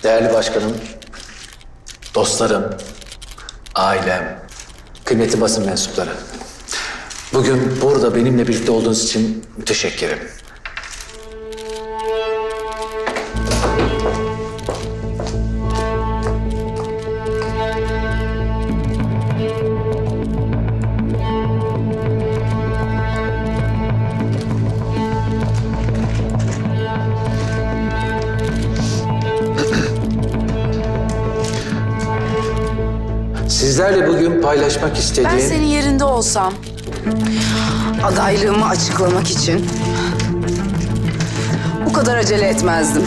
Değerli başkanım, dostlarım, ailem, kıymetli basın mensupları. Bugün burada benimle birlikte olduğunuz için müteşekkirim. Sizlerle bugün paylaşmak istediğim... Ben senin yerinde olsam adaylığımı açıklamak için bu kadar acele etmezdim.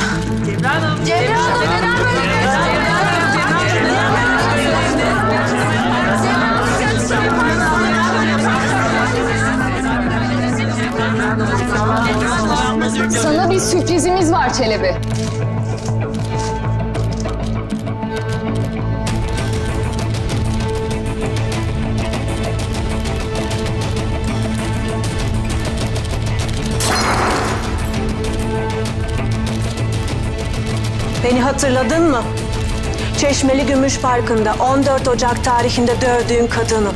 Sana bir sürprizimiz var Çelebi. Beni hatırladın mı? Çeşmeli Gümüş Parkı'nda 14 Ocak tarihinde dövdüğün kadınım.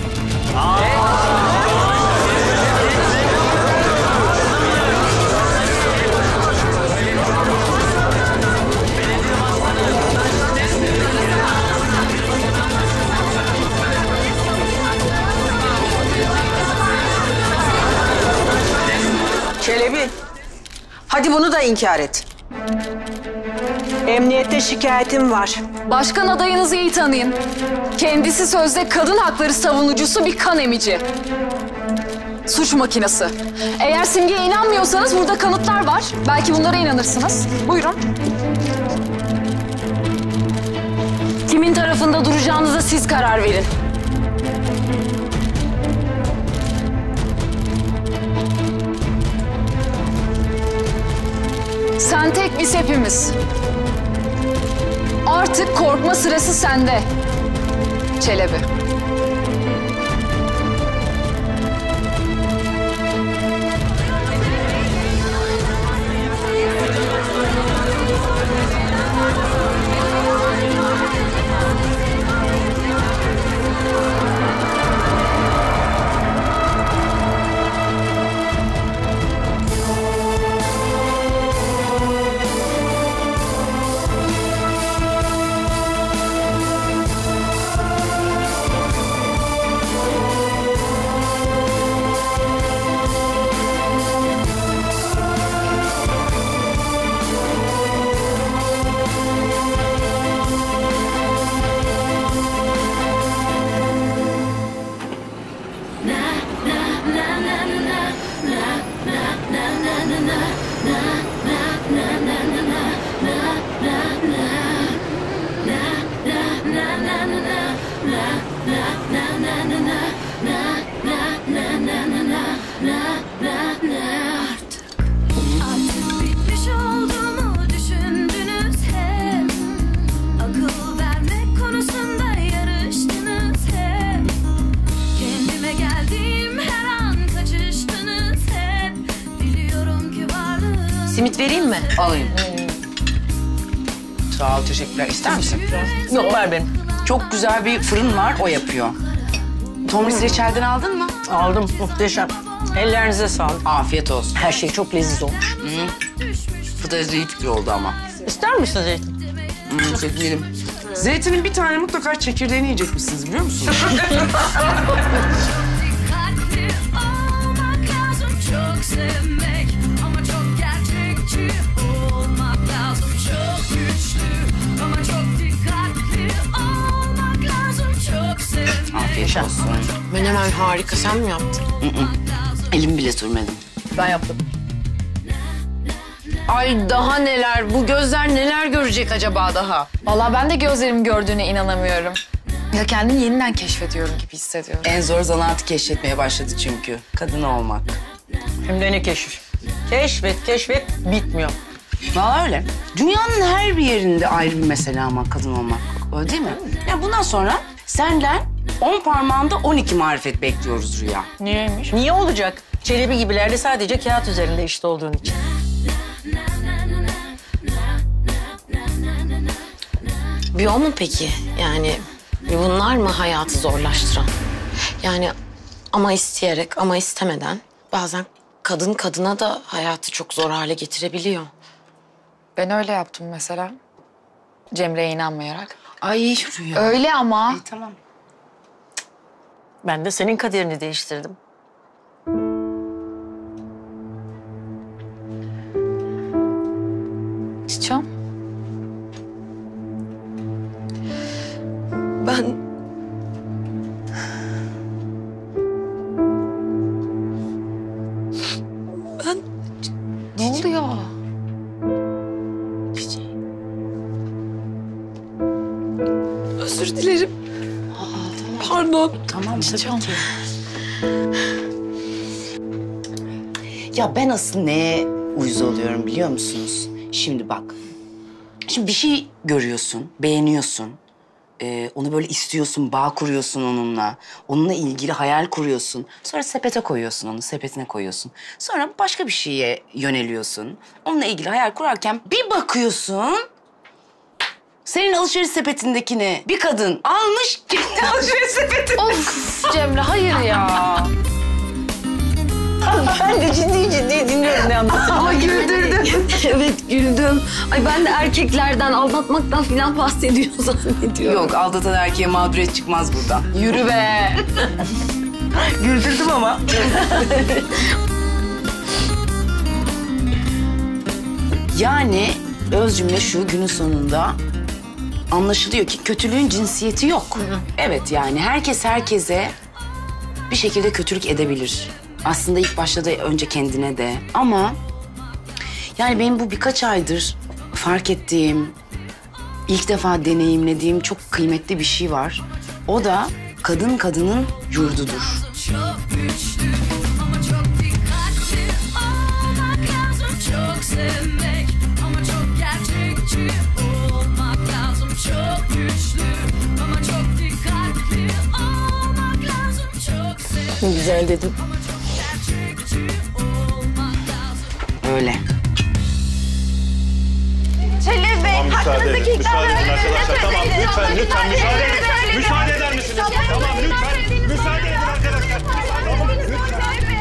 Çelebi, hadi bunu da inkar et. Emniyette şikayetim var. Başkan adayınızı iyi tanıyın. Kendisi sözde kadın hakları savunucusu bir kan emici. Suç makinesi. Eğer Simge'ye inanmıyorsanız burada kanıtlar var. Belki bunlara inanırsınız. Buyurun. Kimin tarafında duracağınıza siz karar verin. Sen tek, biz hepimiz. Artık korkma sırası sende Çelebi. Simit vereyim mi? Alayım. Sağ ol, teşekkürler. İster misin? Yok, ver benim. Çok güzel bir fırın var, o yapıyor. Tomris reçelden aldın mı? Aldım, muhteşem. Ellerinize sağlık. Afiyet olsun. Her şey çok leziz olmuş. Bu da iyi fikir oldu ama. İster misin zeytin? Çekelim. Zeytinin bir tane mutlaka çekirdeğini yiyecek misiniz, biliyor musunuz? Dikkatli olmak lazım, çok sevmek ama çok gerçekçi olmak lazım, çok güçlü ama çok dikkatli olmak lazım, çok sevmek. Afiyet olsun. Menemen harika, sen mi yaptın? Elimi bile sürmedim. Ben yaptım. Ay daha neler, bu gözler neler görecek acaba daha? Vallahi ben de gözlerim gördüğüne inanamıyorum. Ya kendimi yeniden keşfediyorum gibi hissediyorum. En zor zanaatı keşfetmeye başladı çünkü. Kadın olmak. Hem de ne keşif. Keşfet, bitmiyor. Vallahi öyle. Dünyanın her bir yerinde ayrı bir mesele ama kadın olmak. Öyle değil mi? Ya bundan sonra senden 10 parmağında 12 marifet bekliyoruz Rüya. Niyeymiş? Niye olacak? Çelebi gibilerde sadece kağıt üzerinde işte olduğun için. Bir o mu peki? Yani bir bunlar mı hayatı zorlaştıran? Yani ama isteyerek ama istemeden bazen kadın kadına da hayatı çok zor hale getirebiliyor. Ben öyle yaptım mesela. Cemre'ye inanmayarak. Ay Rüya. Öyle ama. Tamam. Ben de senin kaderini değiştirdim. Çiçeğim. Ben... Ne oluyor? Özür dilerim. Pardon. Tamam tabii ki. Ya ben asıl neye uyuz oluyorum biliyor musunuz? Şimdi bak. Şimdi bir şey görüyorsun, beğeniyorsun. Onu böyle istiyorsun, bağ kuruyorsun onunla. Onunla ilgili hayal kuruyorsun. Sonra sepete koyuyorsun onu, sepetine koyuyorsun. Sonra başka bir şeye yöneliyorsun. Onunla ilgili hayal kurarken bir bakıyorsun... Senin alışveriş sepetindekini bir kadın almış, gitti alışveriş sepetine. Of Cemre hayır ya. Ben de ciddi dinliyorum ne anlattığını. Ama güldürdüm. Evet güldüm. Ay ben de erkeklerden aldatmaktan falan bahsediyor zannediyorum. Yok, aldatan erkeğe mağduriyet çıkmaz buradan. Yürü be. Güldürdüm ama. Yani öz cümle şu, günün sonunda anlaşılıyor ki kötülüğün cinsiyeti yok. Evet yani herkes herkese bir şekilde kötülük edebilir. Aslında ilk başta da önce kendine de. Ama yani benim bu birkaç aydır fark ettiğim, ilk defa deneyimlediğim çok kıymetli bir şey var. O da kadın kadının yurdudur. Çok güçlü ama çok dikkatli olmak lazım. Çok sevmek ama çok gerçekçi olmak lazım. Çok güçlü ama çok dikkatli olmak lazım. Çok sevmek Güzel dedim. ama çok gerçekçi olmak lazım. Öyle. Tamam, müsaade edin. Müsaade edin arkadaşlar. Tamam lütfen müsaade edin. Müsaade eder misiniz? Tamam lütfen. Müsaade edin arkadaşlar. Tamam lütfen.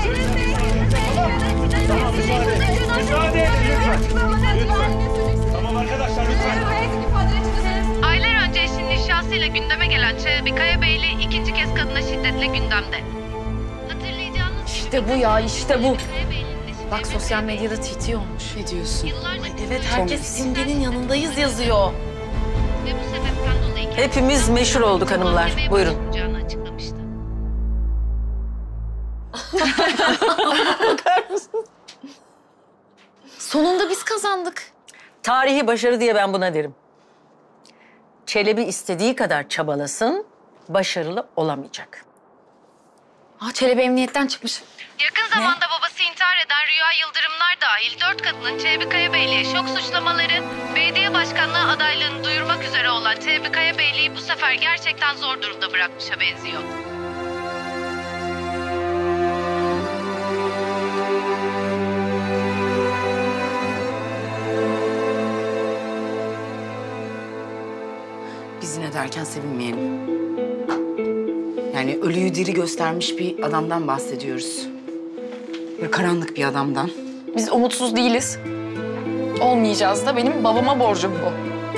Tamam müsaade edin. Müsaade edin lütfen. Tamam arkadaşlar lütfen. Aylar önce eşinin nişasıyla gündeme gelen Çelebi Kayabeyli ikinci kez kadına şiddetle gündemde. Hatırlayacağınız İşte bu ya işte bu. Kayabeyli'nin eşi Bak sosyal medyada TT olmuş. Ne diyorsun? yıllarca Evet herkes Simge'nin yanındayız yazıyor. ve bu sebepten dolayı Hepimiz meşhur olduk hanımlar. mahkemeye Buyurun. başvuracağını açıklamıştı. Sonunda biz kazandık. Tarihi başarı diye ben buna derim. Çelebi istediği kadar çabalasın, başarılı olamayacak. Çelebi emniyetten çıkmış. Yakın zamanda babası intihar eden Rüya Yıldırımlar dahil 4 kadının Çelebi Kayabeyli'ye şok suçlamaları, belediye başkanlığı adaylığını duyurmak üzere olan Çelebi Kayabeyli'yi bu sefer gerçekten zor durumda bırakmışa benziyor. Biz yine derken sevinmeyelim. Yani ölüyü diri göstermiş bir adamdan bahsediyoruz. Böyle karanlık bir adamdan. Biz umutsuz değiliz. Olmayacağız da benim babama borcum bu.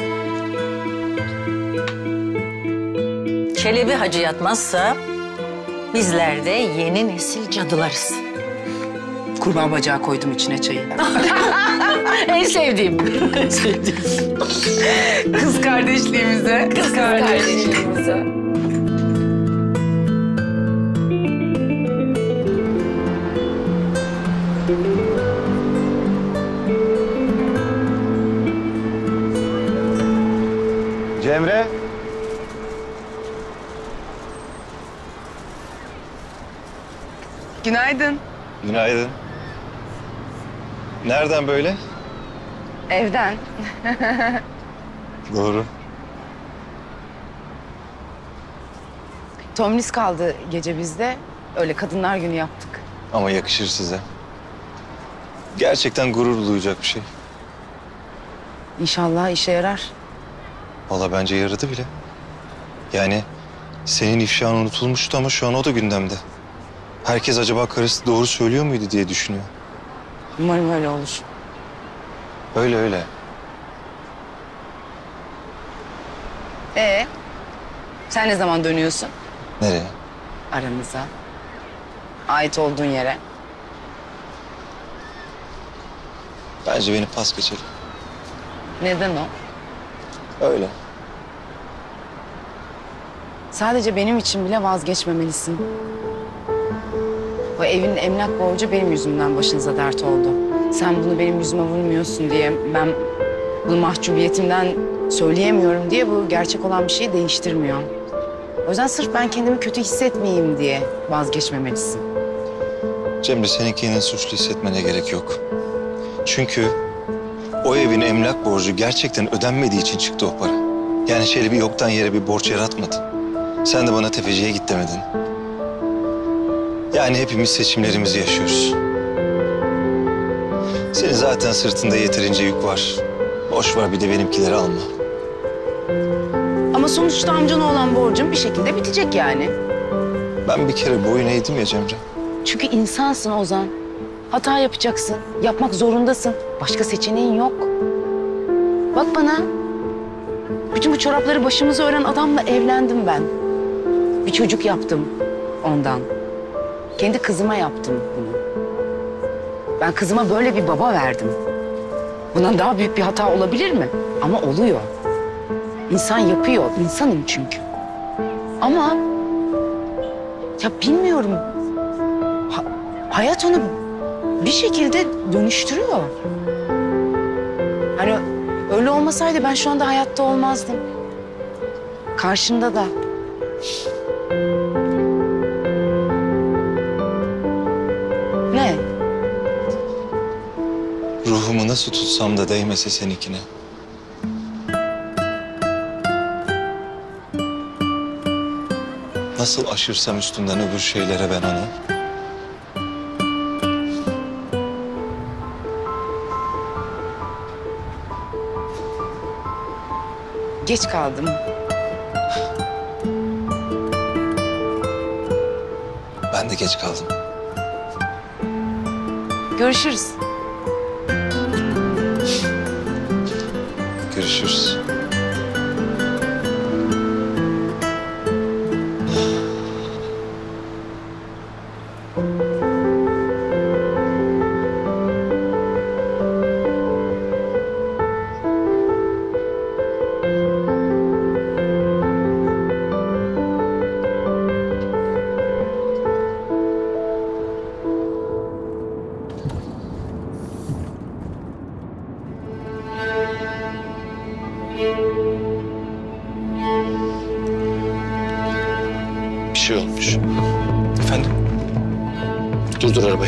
Çelebi hacı yatmazsa bizler de yeni nesil cadılarız. Kurbağa bacağı koydum içine çayı. En sevdiğim. Kız kardeşliğimize. Kız kardeşliğimize. Cemre. Günaydın. Günaydın. Nereden böyle? Evden. Doğru. Tomris kaldı gece bizde. Öyle kadınlar günü yaptık. Ama yakışır size. Gerçekten gurur duyacak bir şey. İnşallah işe yarar. Vallahi bence yaradı bile. Yani senin ifşan unutulmuştu ama şu an o da gündemde. Herkes acaba karısı doğru söylüyor muydu diye düşünüyor. Umarım öyle olur. Öyle öyle. Sen ne zaman dönüyorsun Nereye? aramıza? Ait olduğun yere. Bence beni pas geçelim. Neden o? Öyle. Sadece benim için bile vazgeçmemelisin. Bu evin emlak borcu benim yüzümden başınıza dert oldu. Sen bunu benim yüzüme vurmuyorsun diye, ben bunu mahcubiyetimden söyleyemiyorum diye bu gerçek olan bir şeyi değiştirmiyor. O yüzden sırf ben kendimi kötü hissetmeyeyim diye vazgeçmemelisin. Cemre, senin kendini suçlu hissetmene gerek yok. Çünkü o evin emlak borcu gerçekten ödenmediği için çıktı o para. Yani Çelebi yoktan yere bir borç yaratmadı. Sen de bana tefeciye git demedin. Yani hepimiz seçimlerimizi yaşıyoruz. Senin zaten sırtında yeterince yük var. Boş ver, bir de benimkileri alma. Ama sonuçta amcana olan borcum bir şekilde bitecek yani. Ben bir kere boyun eğdim ya Cemre. Çünkü insansın Ozan. Hata yapacaksın, yapmak zorundasın. Başka seçeneğin yok. Bak bana. Bütün bu çorapları başımıza ören adamla evlendim ben. Bir çocuk yaptım ondan. Kendi kızıma yaptım bunu. Ben kızıma böyle bir baba verdim. Bundan daha büyük bir hata olabilir mi? Ama oluyor. İnsan yapıyor, insanım çünkü. Ama ya bilmiyorum. Hayat onu bir şekilde dönüştürüyor. Hani öyle olmasaydı ben şu anda hayatta olmazdım. Karşında da. Ne? Ruhumu nasıl tutsam da değmese seninkine. Nasıl aşırsam üstünden öbür şeylere ben onu. Geç kaldım. Ben de geç kaldım. Görüşürüz. Görüşürüz. Bir şey olmuş. Efendim? Durdur arabayı.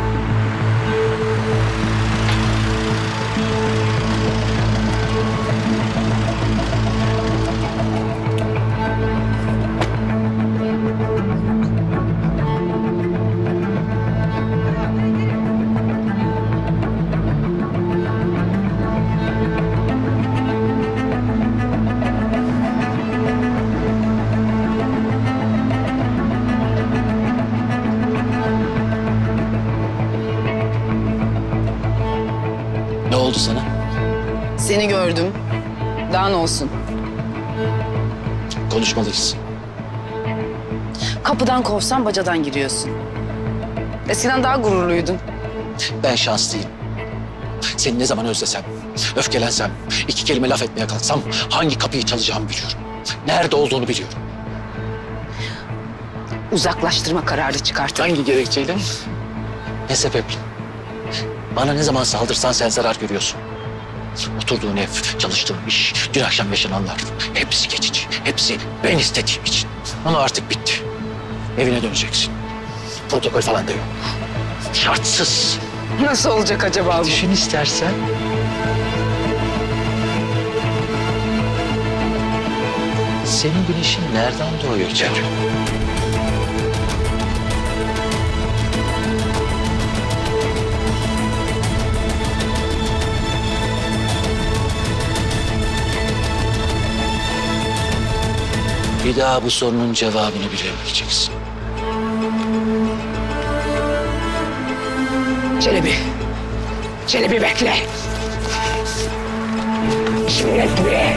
Ne oldu sana? Seni gördüm. Daha ne olsun? Konuşmalıyız. Kapıdan kovsan bacadan giriyorsun. Eskiden daha gururluydun. Ben şanslıyım. Seni ne zaman özlesem, öfkelensem, iki kelime laf etmeye kalksam hangi kapıyı çalacağımı biliyorum. Nerede olduğunu biliyorum. Uzaklaştırma kararı çıkarttın. Hangi gerekçeyle? Ne sebeple? Bana ne zaman saldırsan sen zarar görüyorsun. Oturduğun ev, çalıştığın iş, dün akşam yaşananlar hepsi geçici. Hepsi ben istediğim için. Ama artık bitti. Evine döneceksin. Protokol falan da yok. Şartsız. Nasıl olacak acaba bu? Düşün istersen. Senin güneşin nereden doğuyor Cemre? Bir daha bu sorunun cevabını bilemeyeceksin. Çelebi bekle. Çelebi.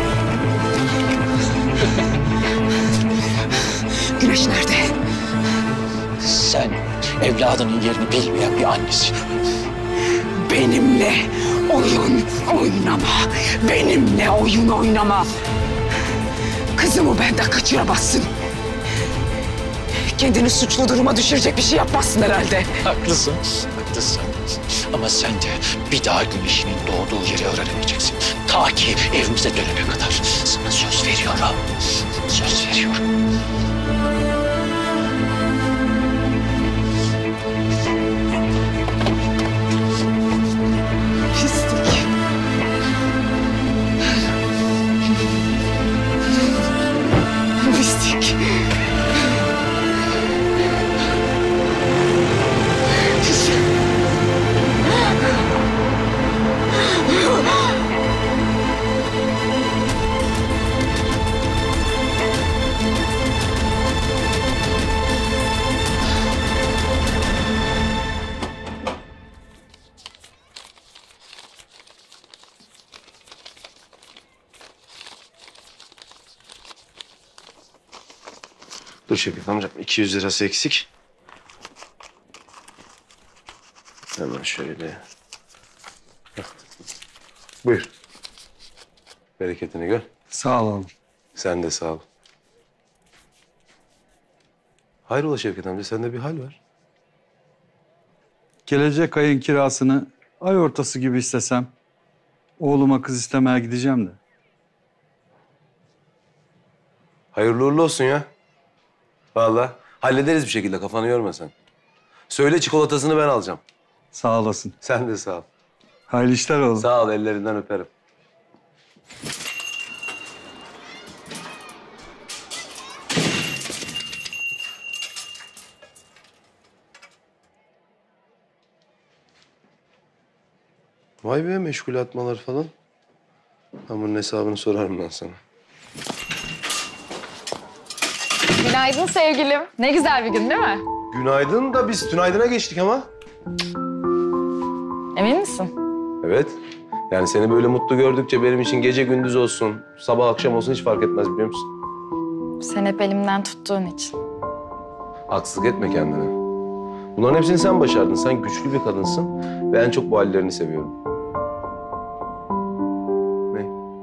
Güneş nerede? Sen evladının yerini bilmeyen bir annesin. Benimle oyun oynama. Benimle oyun oynama. Kızımı benden kaçıramazsın. Kendini suçlu duruma düşürecek bir şey yapmazsın herhalde. Haklısın, haklısın. Ama sen de bir daha güneşinin doğduğu yeri öğrenemeyeceksin. Ta ki evimize dönene kadar. Sana söz veriyorum. Söz veriyorum. Pislik. Pislik. Dur Şevket amcam, 200 lirası eksik. Hemen şöyle. Hah. Buyur. Bereketini gör. Sağ olun. Sen de sağ ol. Hayrola Şevket amca, sende bir hal var. Gelecek ayın kirasını ay ortası gibi istesem oğluma kız istemeye gideceğim de. Hayırlı uğurlu olsun ya. Vallahi hallederiz bir şekilde, kafanı yorma sen. Söyle, çikolatasını ben alacağım. Sağ olasın. Sen de sağ ol. Hayırlı işler oğlum. Sağ ol, ellerinden öperim. Vay be, meşgul atmalar falan. Ben bunun hesabını sorarım ben sana. Günaydın sevgilim. Ne güzel bir gün değil mi? Günaydın da biz tünaydına geçtik ama. Emin misin? Evet. Yani seni böyle mutlu gördükçe benim için gece gündüz olsun, sabah akşam olsun hiç fark etmez, biliyor musun? Sen hep elimden tuttuğun için. Haksızlık etme kendine. Bunların hepsini sen başardın. Sen güçlü bir kadınsın ve en çok bu hallerini seviyorum. Ne?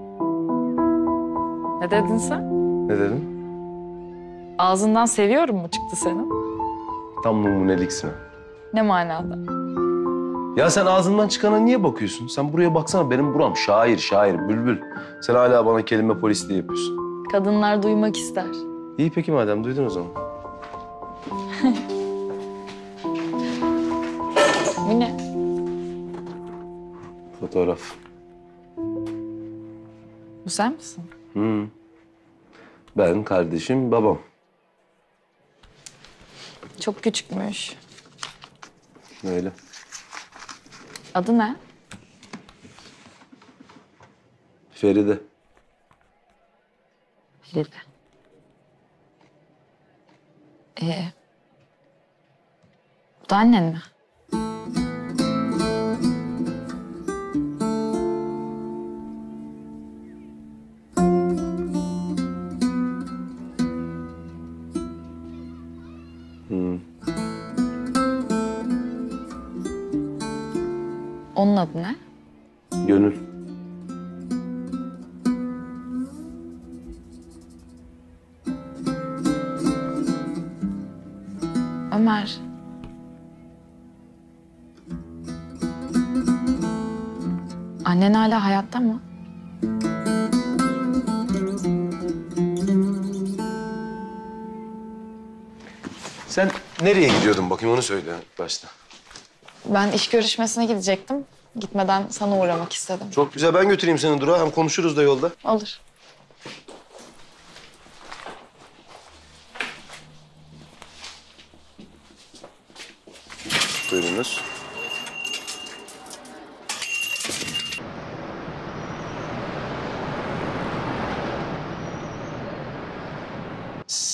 Ne dedin sen? Ne dedin? Ağzından seviyorum mu çıktı senin? Tam numuneliksin. Ne manada? Ya sen ağzından çıkana niye bakıyorsun? Sen buraya baksana, benim buram şair, şair, bülbül. Sen hala bana kelime polisliği yapıyorsun. Kadınlar duymak ister. İyi peki madem, duydun o zaman. Bu ne? Fotoğraf. Bu sen misin? Hı. Ben, kardeşim, babam. Çok küçükmüş. Öyle. Adı ne? Feride. Feride. Bu da annen mi? Hı. Onun adı ne? Gönül. Ömer. Annen hala hayatta mı? Sen nereye gidiyordun bakayım, onu söyle başta. Ben iş görüşmesine gidecektim. Gitmeden sana uğramak istedim. Çok güzel, ben götüreyim seni durağa, hem konuşuruz da yolda. Olur. Buyurunuz.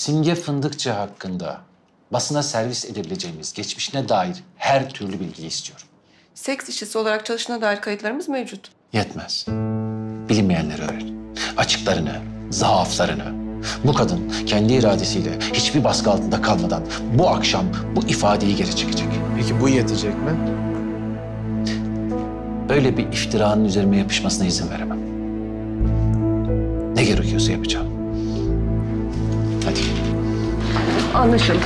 Simge Fındıkçı hakkında basına servis edebileceğimiz geçmişine dair her türlü bilgiyi istiyorum. Seks işçisi olarak çalıştığına dair kayıtlarımız mevcut. Yetmez. Bilinmeyenleri öğren. Açıklarını, zaaflarını. Bu kadın kendi iradesiyle hiçbir baskı altında kalmadan bu akşam bu ifadeyi geri çekecek. Peki bu yetecek mi? Böyle bir iftiranın üzerime yapışmasına izin veremem. Ne gerekiyorsa yapacağım. Hadi. Anlaşıldı.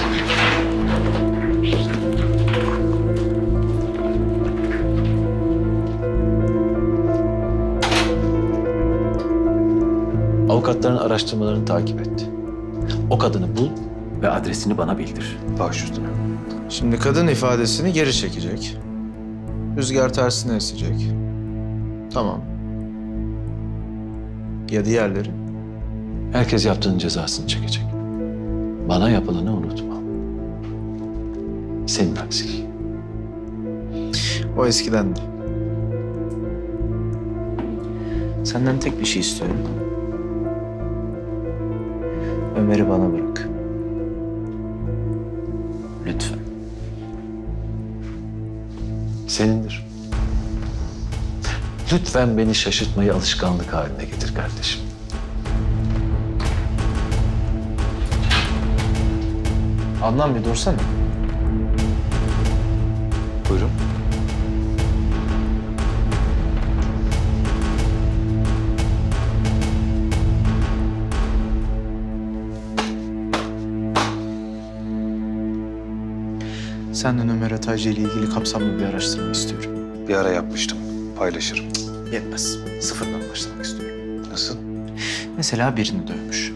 Avukatların araştırmalarını takip et. O kadını bul ve adresini bana bildir. Baş üstüne. Şimdi kadın ifadesini geri çekecek. Rüzgar tersine esecek. Tamam. Ya diğerleri? Herkes yaptığının cezasını çekecek. Bana yapılanı unutma. Senin aksine. O eskidendi. Senden tek bir şey istiyorum. Ömer'i bana bırak. Lütfen. Senindir. Lütfen beni şaşırtmayı alışkanlık haline getir kardeşim. Adnan bir dursana. Buyurun. Senden Ömer Ataycı ile ilgili kapsamlı bir araştırma istiyorum. Bir ara yapmıştım. Paylaşırım. Yetmez. Sıfırdan başlamak istiyorum. Nasıl? Mesela birini dövmüş.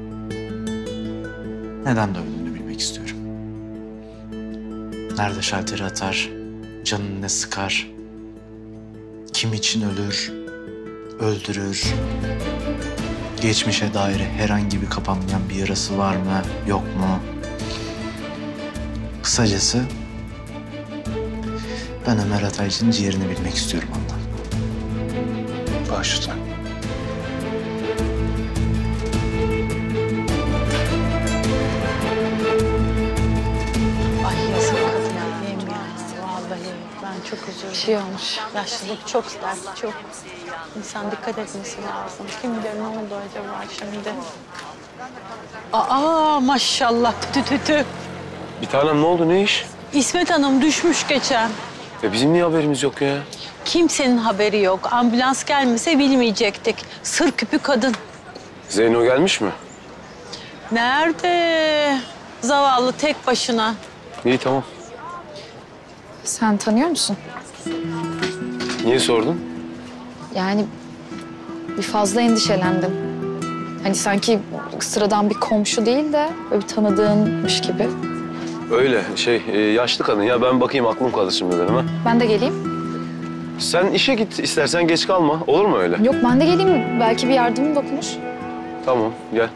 Neden dövdüğünü bilmek istiyorum. Nerede şalteri atar, canını ne sıkar, kim için ölür, öldürür, geçmişe dair herhangi bir kapanmayan bir yarası var mı, yok mu? Kısacası ben Ömer Ataycı'nın ciğerini bilmek istiyorum ondan. Baş üstüne. Ay yazık kadına diyeyim ya. Vallahi ben çok üzüldüm. Bir şey olmuş. Yaşlılık çok dert, çok. İnsan dikkat etmesi lazım. Kim bilir ne oldu acaba şimdi? Aa maşallah tütü. Bir tanem ne oldu, ne iş? İsmet Hanım düşmüş geçen. Bizim niye haberimiz yok ya? Kimsenin haberi yok. Ambulans gelmese bilmeyecektik. Sır küpü kadın. Zeyno gelmiş mi? Nerede? Zavallı tek başına. İyi, tamam. Sen tanıyor musun? Niye sordun? Yani bir fazla endişelendim. Hani sanki sıradan bir komşu değil de böyle bir tanıdığınmış gibi. Öyle, yaşlı kadın ya. Ben bakayım, aklım kalır şimdi benim ha. Ben de geleyim. Sen işe git, istersen geç kalma. Olur mu öyle? Yok ben de geleyim. Belki bir yardımım dokunur. Tamam, gel.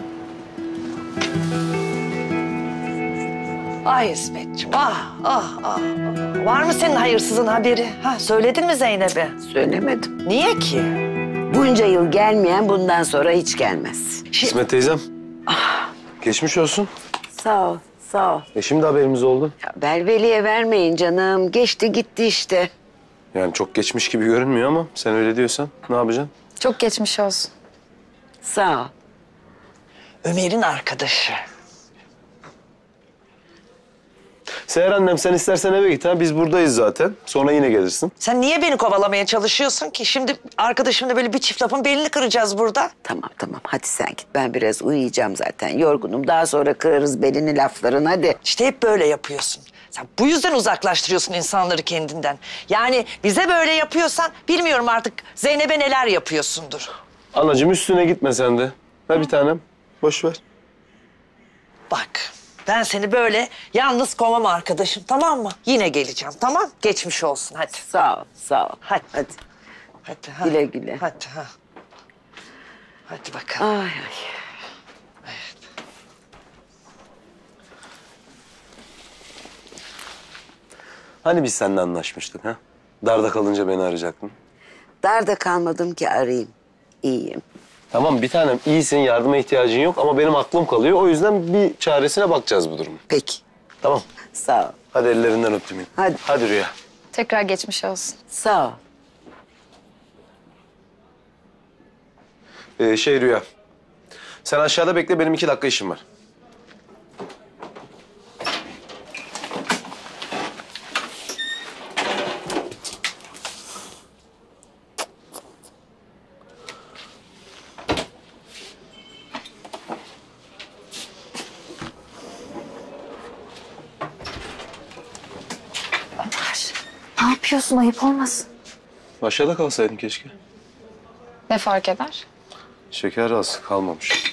Ay İsmetciğim, ah. Var mı senin hayırsızın haberi? Ha, söyledin mi Zeynep'e? Söylemedim. Niye ki? Bunca yıl gelmeyen bundan sonra hiç gelmez. İsmet teyzem. Geçmiş olsun. Sağ ol, sağ ol. Şimdi haberimiz oldu. Ya, velveliye vermeyin canım. Geçti gitti işte. Yani çok geçmiş gibi görünmüyor ama sen öyle diyorsan ne yapacaksın? Çok geçmiş olsun. Sağ ol. Ömer'in arkadaşı. Seher annem, sen istersen eve git ha. Biz buradayız zaten. Sonra yine gelirsin. Sen niye beni kovalamaya çalışıyorsun ki? Şimdi arkadaşımla böyle bir çift lafın belini kıracağız burada. Tamam. Hadi sen git. Ben biraz uyuyacağım zaten. Yorgunum. Daha sonra kırarız belini lafların. Hadi. İşte hep böyle yapıyorsun. Sen bu yüzden uzaklaştırıyorsun insanları kendinden. Yani bize böyle yapıyorsan bilmiyorum artık Zeynep'e neler yapıyorsundur. Anacığım üstüne gitme sen de. Ha bir tanem. Boş ver. Bak ben seni böyle yalnız kovmam arkadaşım, tamam mı? Yine geleceğim, tamam? Geçmiş olsun hadi. Sağ ol. Hadi. Hadi. Ha. Güle güle. Hadi ha. Hadi bakalım. Ay. Hani biz seninle anlaşmıştık ha? Darda kalınca beni arayacaktın. Darda kalmadım ki arayayım. İyiyim. Tamam bir tanem iyisin, yardıma ihtiyacın yok ama benim aklım kalıyor. O yüzden bir çaresine bakacağız bu durumun. Peki. Tamam. Sağ ol. Hadi ellerinden öptüm. Hadi. Hadi Rüya. Tekrar geçmiş olsun. Sağ ol. Rüya. Sen aşağıda bekle, benim 2 dakika işim var. Ne yapıyorsun? Ayıp olmasın. Aşağıda kalsaydın keşke. Ne fark eder? Şeker az kalmamış.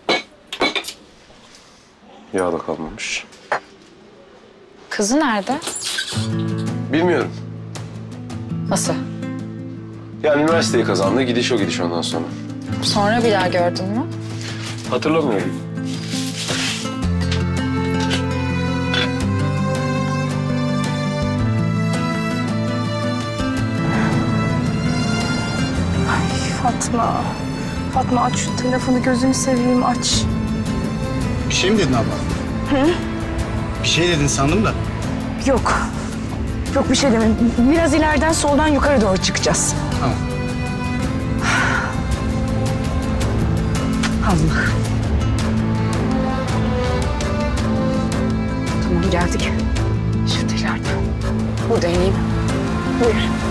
Yağ da kalmamış. Kızı nerede? Bilmiyorum. Nasıl? Yani üniversiteyi kazandı. Gidiş o gidiş ondan sonra. Sonra bir daha gördün mü? Hatırlamıyorum. Fatma. Fatma aç şu telefonu, gözünü seveyim aç. Bir şey mi dedin abla? Hı? Bir şey dedin sandım da. Yok. Yok bir şey demedim. Biraz ileriden soldan yukarı doğru çıkacağız. Tamam. Allah. Tamam geldik. Şurada ileride. Burada ineyim. Buyur.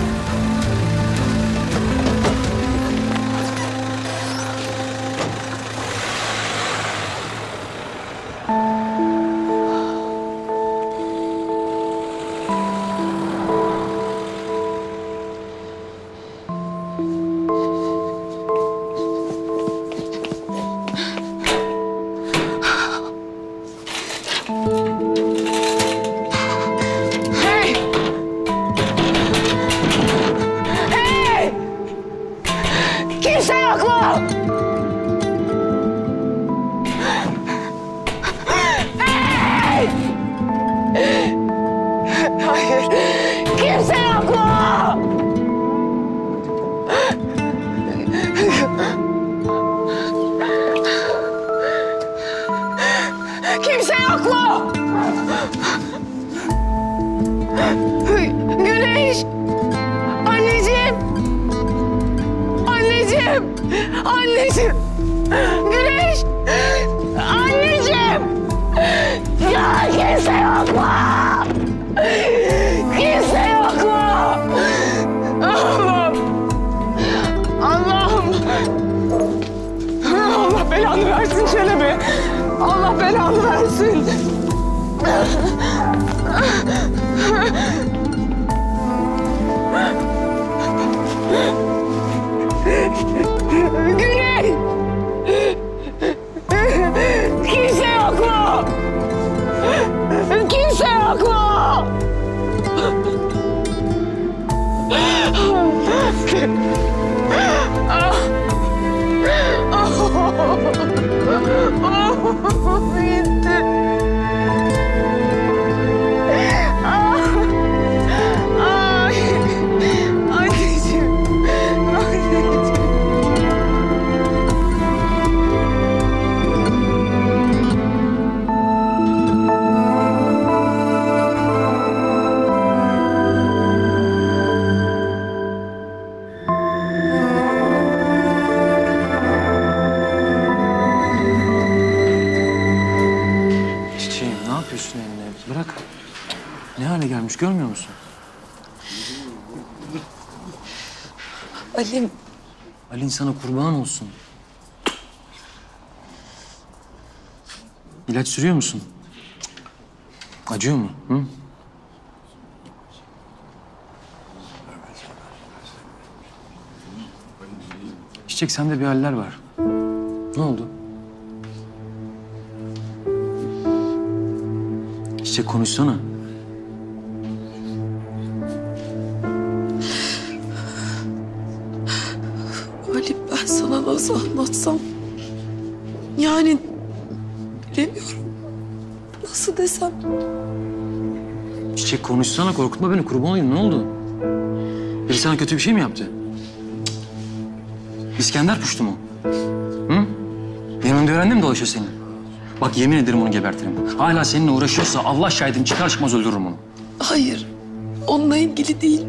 Kimse yok mu? Hey! Hayır. Kimse yok mu? Kimse yok mu? Güneş! Anneciğim! Anneciğim! Anneciğim! Güneş! Anneciğim! Ya kimse yok mu? Kimse yok mu? Allah'ım! Allah'ım! Allah belanı versin Çelebi! Allah belanı versin! Güney! Kimse yok mu? Kimse yok mu? Gitti. Ay. Anneciğim. Anneciğim. Çiçeğim ne yapıyorsun eline? Bırak. Ne hale gelmiş görmüyor musun? Ali, Ali'nin sana kurban olsun. İlaç sürüyor musun? Acıyor mu? Hı? Çiçek sende bir haller var. Ne oldu? Çiçek konuşsana. Ali ben sana nasıl anlatsam? Yani bilemiyorum. Nasıl desem? Çiçek konuşsana, korkutma beni, kurban olayım. Ne oldu? Biri sana kötü bir şey mi yaptı? Cık. İskender puştu mu? Hı? Benim önümde öğrendim dolaşıyor senin. Bak yemin ederim onu gebertirim. Hala seninle uğraşıyorsa Allah şahidim çıkar çıkmaz öldürürüm onu. Hayır, onunla ilgili değil.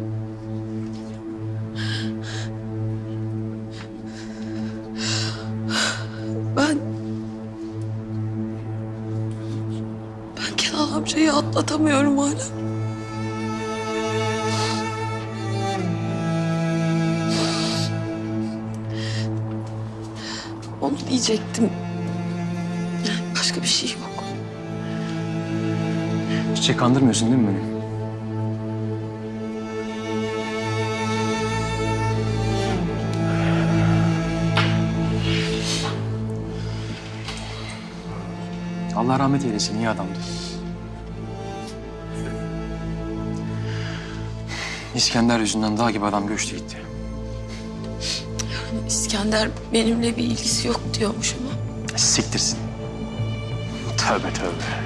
Ben Kenan amcayı atlatamıyorum hala. Onu diyecektim. Yani başka bir şey yok. Çiçek kandırmıyorsun değil mi beni? Allah rahmet eylesin, iyi adamdı. İskender yüzünden dağ gibi adam göçtü gitti. Yani İskender benimle bir ilgisi yok diyormuş ama. Siktirsin. Tövbe tövbe.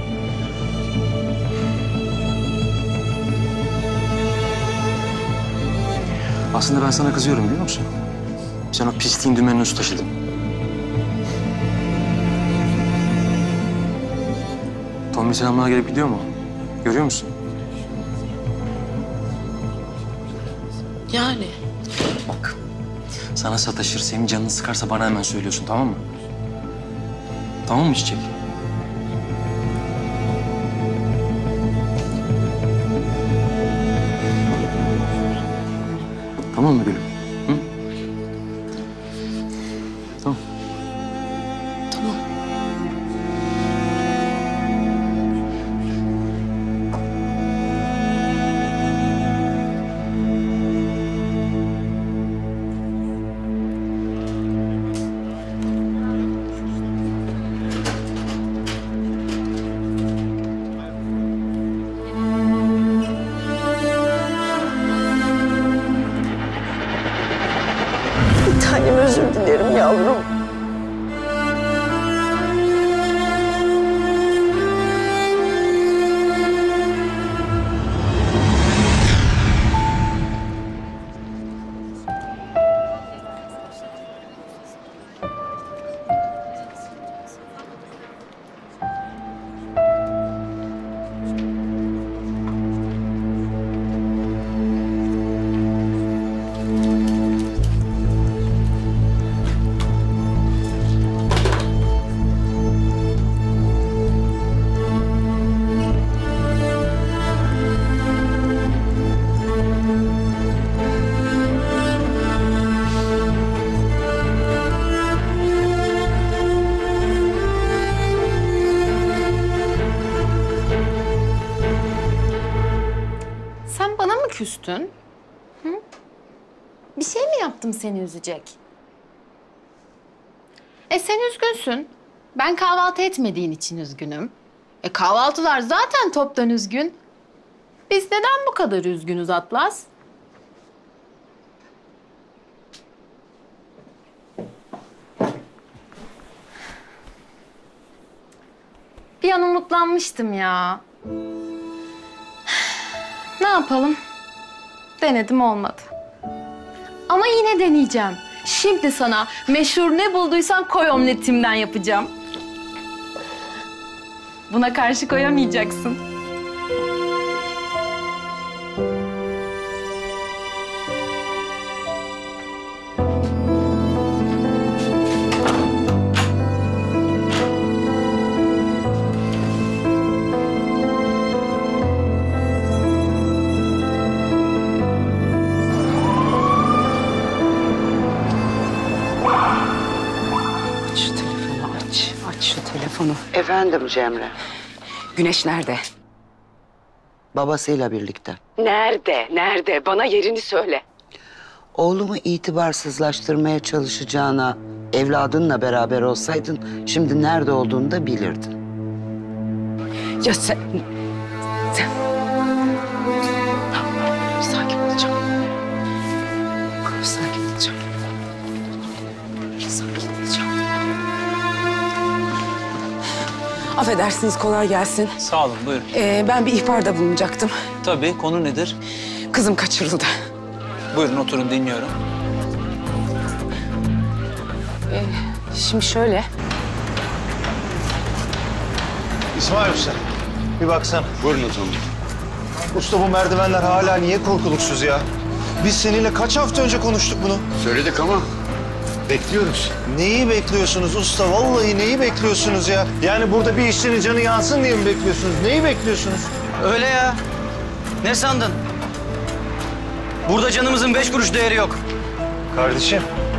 Aslında ben sana kızıyorum biliyor musun? Sen o pisliğin dümenini su taşıdın. Tommy selamına gelip gidiyor mu? Görüyor musun? Yani. Bak, sana sataşır, senin canını sıkarsa bana hemen söylüyorsun, tamam mı? Tamam mı Çiçek? Tamam mı gülüm? Hı? Tamam. Tamam. Bir tanem özür dilerim yavrum. Sen bana mı küstün? Hı? Bir şey mi yaptım seni üzecek? Sen üzgünsün. Ben kahvaltı etmediğin için üzgünüm. Kahvaltılar zaten toptan üzgün. Biz neden bu kadar üzgünüz Atlas? Bir an umutlanmıştım ya. Ne yapalım? Denedim olmadı. Ama yine deneyeceğim. Şimdi sana meşhur ne bulduysan koy omletimden yapacağım. Buna karşı koyamayacaksın. Aç şu telefonu. Efendim Cemre. Güneş nerede? Babasıyla birlikte. Nerede? Nerede? Bana yerini söyle. Oğlumu itibarsızlaştırmaya çalışacağına evladınla beraber olsaydın şimdi nerede olduğunu da bilirdin. Ya sen... Sakin olacağım. Sakin olacağım. Sakin olacağım. Affedersiniz, kolay gelsin. Sağ olun, buyurun. Ben bir ihbarda bulunacaktım. Tabii, konu nedir? Kızım kaçırıldı. Buyurun, oturun, dinliyorum. Şimdi şöyle. İsmail Usta, bir baksana. Buyurun hocam. Usta bu merdivenler hala niye korkuluksuz ya? Biz seninle kaç hafta önce konuştuk bunu? Söyledik ama bekliyoruz. Neyi bekliyorsunuz usta? Vallahi neyi bekliyorsunuz ya? Yani burada bir işçinin canı yansın diye mi bekliyorsunuz? Neyi bekliyorsunuz? Öyle ya. Ne sandın? Burada canımızın 5 kuruş değeri yok. Kardeşim.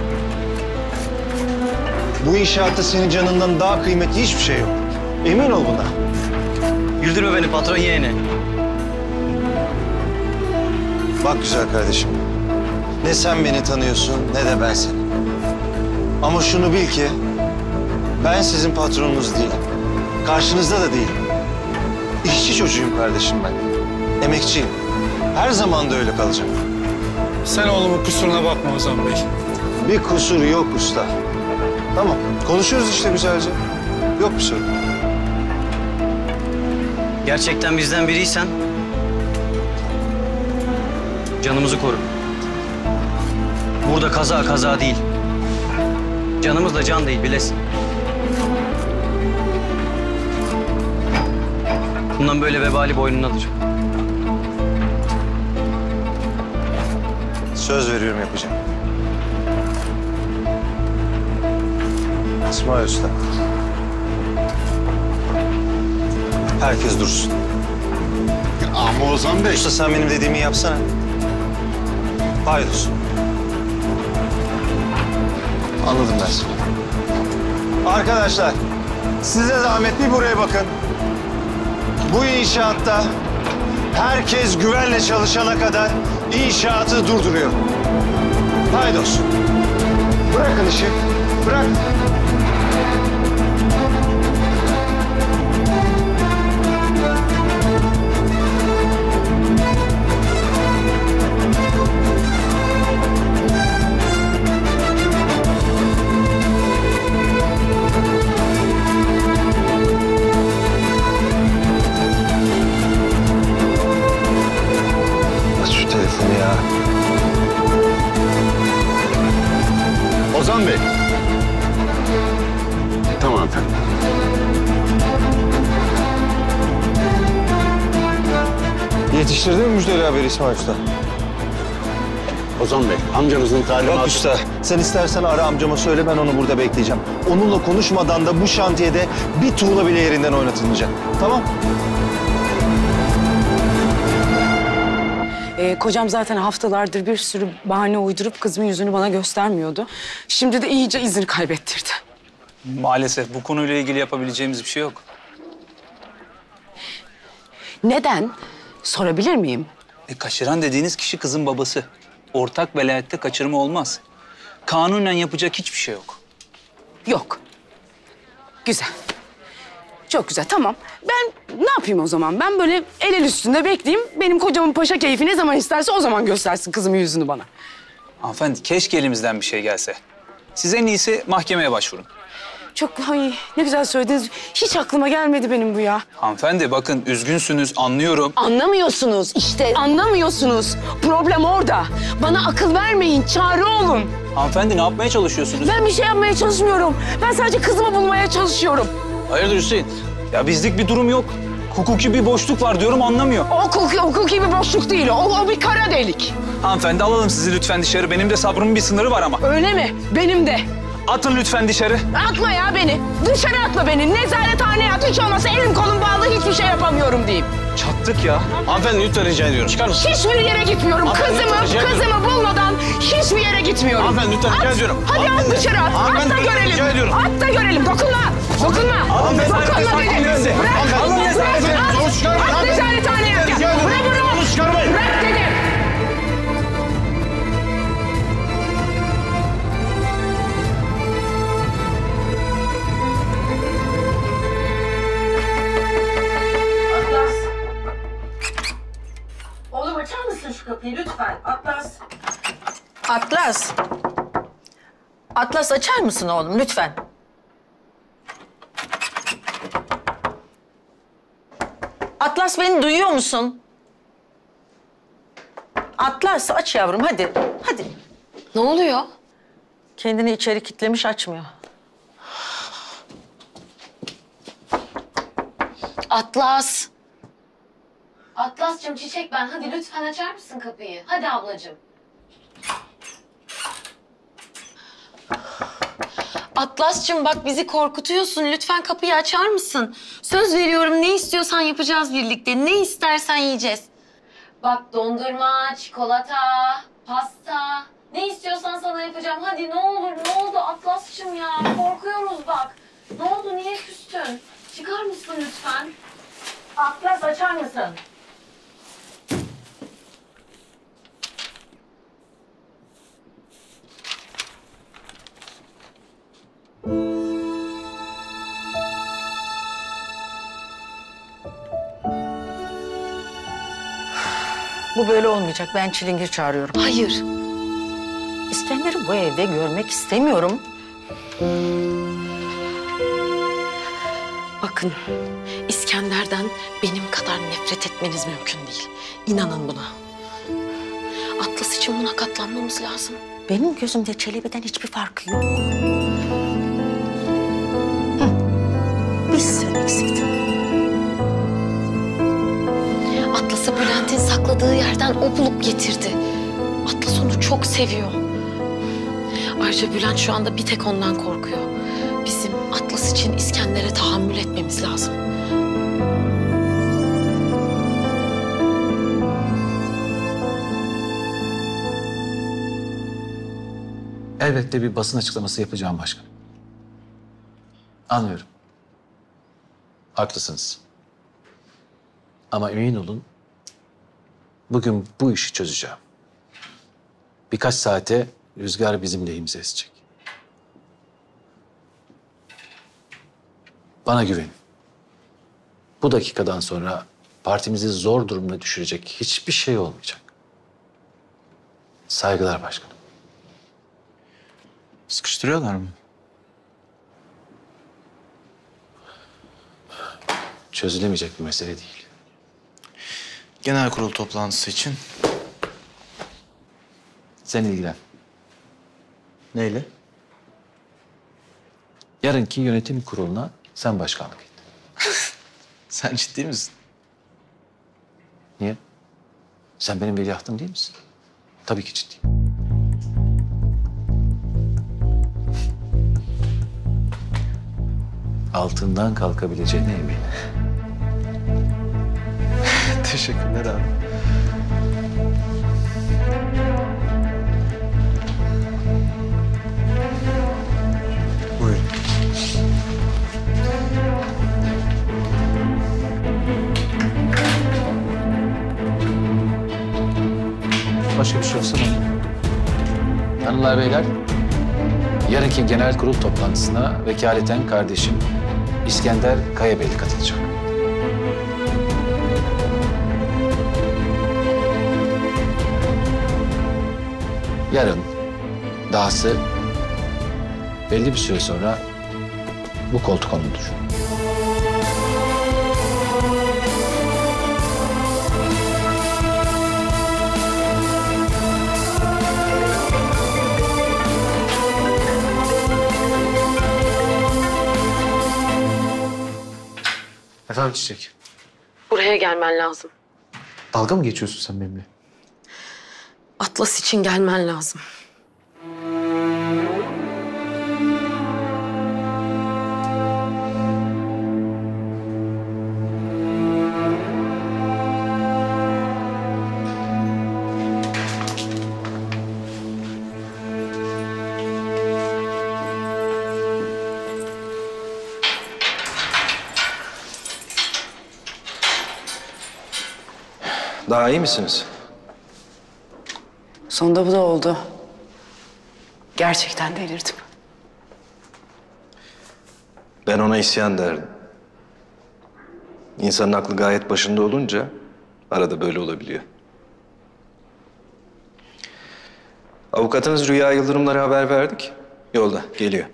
Bu inşaatta senin canından daha kıymetli hiçbir şey yok. Emin ol buna. Güldürme beni patron yeğeni. Bak güzel kardeşim. Ne sen beni tanıyorsun ne de ben seni. Ama şunu bil ki ben sizin patronunuz değilim. Karşınızda da değilim. İşçi çocuğuyum kardeşim ben. Emekçiyim. Her zaman da öyle kalacağım. Sen oğlumun kusuruna bakma Ozan Bey. Bir kusur yok usta. Tamam, konuşuyoruz işte güzelce. Yok bir sorun. Gerçekten bizden biriysen canımızı koru. Burada kaza değil. Canımız da can değil bilesin. Bundan böyle vebali boynundadır. Söz veriyorum yapacağım. İsmail Usta. Herkes dursun. Ama Ozan Bey. Usta sen benim dediğimi yapsana. Paydos. Anladım ben seni. Arkadaşlar, size zahmet bir buraya bakın. Bu inşaatta herkes güvenle çalışana kadar inşaatı durduruyor. Paydos. Bırakın işi. Bırak. Aç şu telefonu ya. Ozan Bey. Tamam efendim. Yetiştirdin mi müjdeli haberi İsmail Usta? Ozan Bey, amcanızın talimatı... Yok usta. Sen istersen ara amcama söyle, ben onu burada bekleyeceğim. Onunla konuşmadan da bu şantiyede bir tuğla bile yerinden oynatılmayacak. Tamam? Kocam zaten haftalardır bir sürü bahane uydurup kızımın yüzünü bana göstermiyordu. Şimdi de iyice izini kaybettirdi. Maalesef bu konuyla ilgili yapabileceğimiz bir şey yok. Neden? Sorabilir miyim? Kaçıran dediğiniz kişi kızın babası. Ortak velayette kaçırma olmaz. Kanunen yapacak hiçbir şey yok. Yok. Güzel. Çok güzel, tamam. Ben ne yapayım o zaman? Ben böyle el üstünde bekleyeyim. Benim kocamın paşa keyfi ne zaman isterse o zaman göstersin kızımın yüzünü bana. Hanımefendi keşke elimizden bir şey gelse. Siz en iyisi mahkemeye başvurun. Çok ne güzel söylediniz. Hiç aklıma gelmedi benim bu ya. Hanımefendi bakın üzgünsünüz anlıyorum. Anlamıyorsunuz işte anlamıyorsunuz. Problem orada. Bana akıl vermeyin, çare olun. Hanımefendi ne yapmaya çalışıyorsunuz? Ben bir şey yapmaya çalışmıyorum. Ben sadece kızımı bulmaya çalışıyorum. Hayırdır Hüseyin? Ya bizlik bir durum yok. Hukuki bir boşluk var diyorum anlamıyor. O hukuki bir boşluk değil o bir kara delik. Hanımefendi alalım sizi lütfen dışarı. Benim de sabrımın bir sınırı var ama. Öyle mi? Benim de. Atın lütfen dışarı. Atma ya beni. Dışarı atma beni. Nezarethaneye at. Hiç olmazsa elim kolum bağlı hiçbir şey yapamıyorum diyeyim. Çattık ya. Hanımefendi lütfen rica ediyorum. Çıkar mısın? Hiçbir yere gitmiyorum. Kızımı bulmadan hiçbir yere gitmiyorum. Hanımefendi lütfen rica ediyorum. Hadi at dışarı at. At da görelim. At da görelim. Dokunma. Dokunma dedim. Bırak. Alın nezarethaneye. At nezarethaneye. Bırak bunu. Onu çıkarmayın. Bırak dedim. Oğlum açar mısın şu kapıyı lütfen? Atlas. Atlas. Atlas açar mısın oğlum lütfen? Atlas beni duyuyor musun? Atlas aç yavrum hadi. Hadi. Ne oluyor? Kendini içeri kitlemiş, açmıyor. Atlas. Atlas'cığım çiçek ben. Hadi lütfen açar mısın kapıyı? Hadi ablacığım. Atlas'cığım bak bizi korkutuyorsun. Lütfen kapıyı açar mısın? Söz veriyorum ne istiyorsan yapacağız birlikte. Ne istersen yiyeceğiz. Bak dondurma, çikolata, pasta. Ne istiyorsan sana yapacağım. Hadi ne olur ne oldu Atlas'cığım ya. Korkuyoruz bak. Ne oldu niye küstün? Çıkar mısın lütfen? Atlas açar mısın? Bu böyle olmayacak. Ben çilingir çağırıyorum. Hayır. İskender'i bu evde görmek istemiyorum. Bakın, İskender'den benim kadar nefret etmeniz mümkün değil. İnanın buna. Atlas için buna katlanmamız lazım. Benim gözümde Çelebi'den hiçbir farkı yok. Bir sen eksiktin. Atlas'ı Bülent'in sakladığı yerden o bulup getirdi. Atlas onu çok seviyor. Ayrıca Bülent şu anda bir tek ondan korkuyor. Bizim Atlas için İskender'e tahammül etmemiz lazım. Elbette bir basın açıklaması yapacağım başkanım. Anlıyorum. Haklısınız. Ama emin olun, bugün bu işi çözeceğim. Birkaç saate rüzgar bizim lehimize esecek. Bana güvenin. Bu dakikadan sonra partimizi zor durumda düşürecek hiçbir şey olmayacak. Saygılar başkanım. Sıkıştırıyorlar mı? Çözülemeyecek bir mesele değil. Genel kurul toplantısı için. Sen ilgilen. Neyle? Yarınki yönetim kuruluna sen başkanlık et. Sen ciddi misin? Niye? Sen benim veliahtım değil misin? Tabii ki ciddiyim. Altından kalkabileceğine eminim. Teşekkürler abi. Buyurun. Başka bir şey olsa ne? Hanımlar beyler, yarınki genel kurul toplantısına vekaleten kardeşim İskender Kayabeyli katılacak. Yarın, dahası belli bir süre sonra bu koltuk onundur. Efendim Çiçek? Buraya gelmen lazım. Dalga mı geçiyorsun sen benimle? Atlas için gelmen lazım. Daha iyi misiniz? Sonunda bu da oldu. Gerçekten delirdim. Ben ona isyan derdim. İnsanın aklı gayet başında olunca arada böyle olabiliyor. Avukatınız Rüya Yıldırımlara haber verdik. Yolda, geliyor.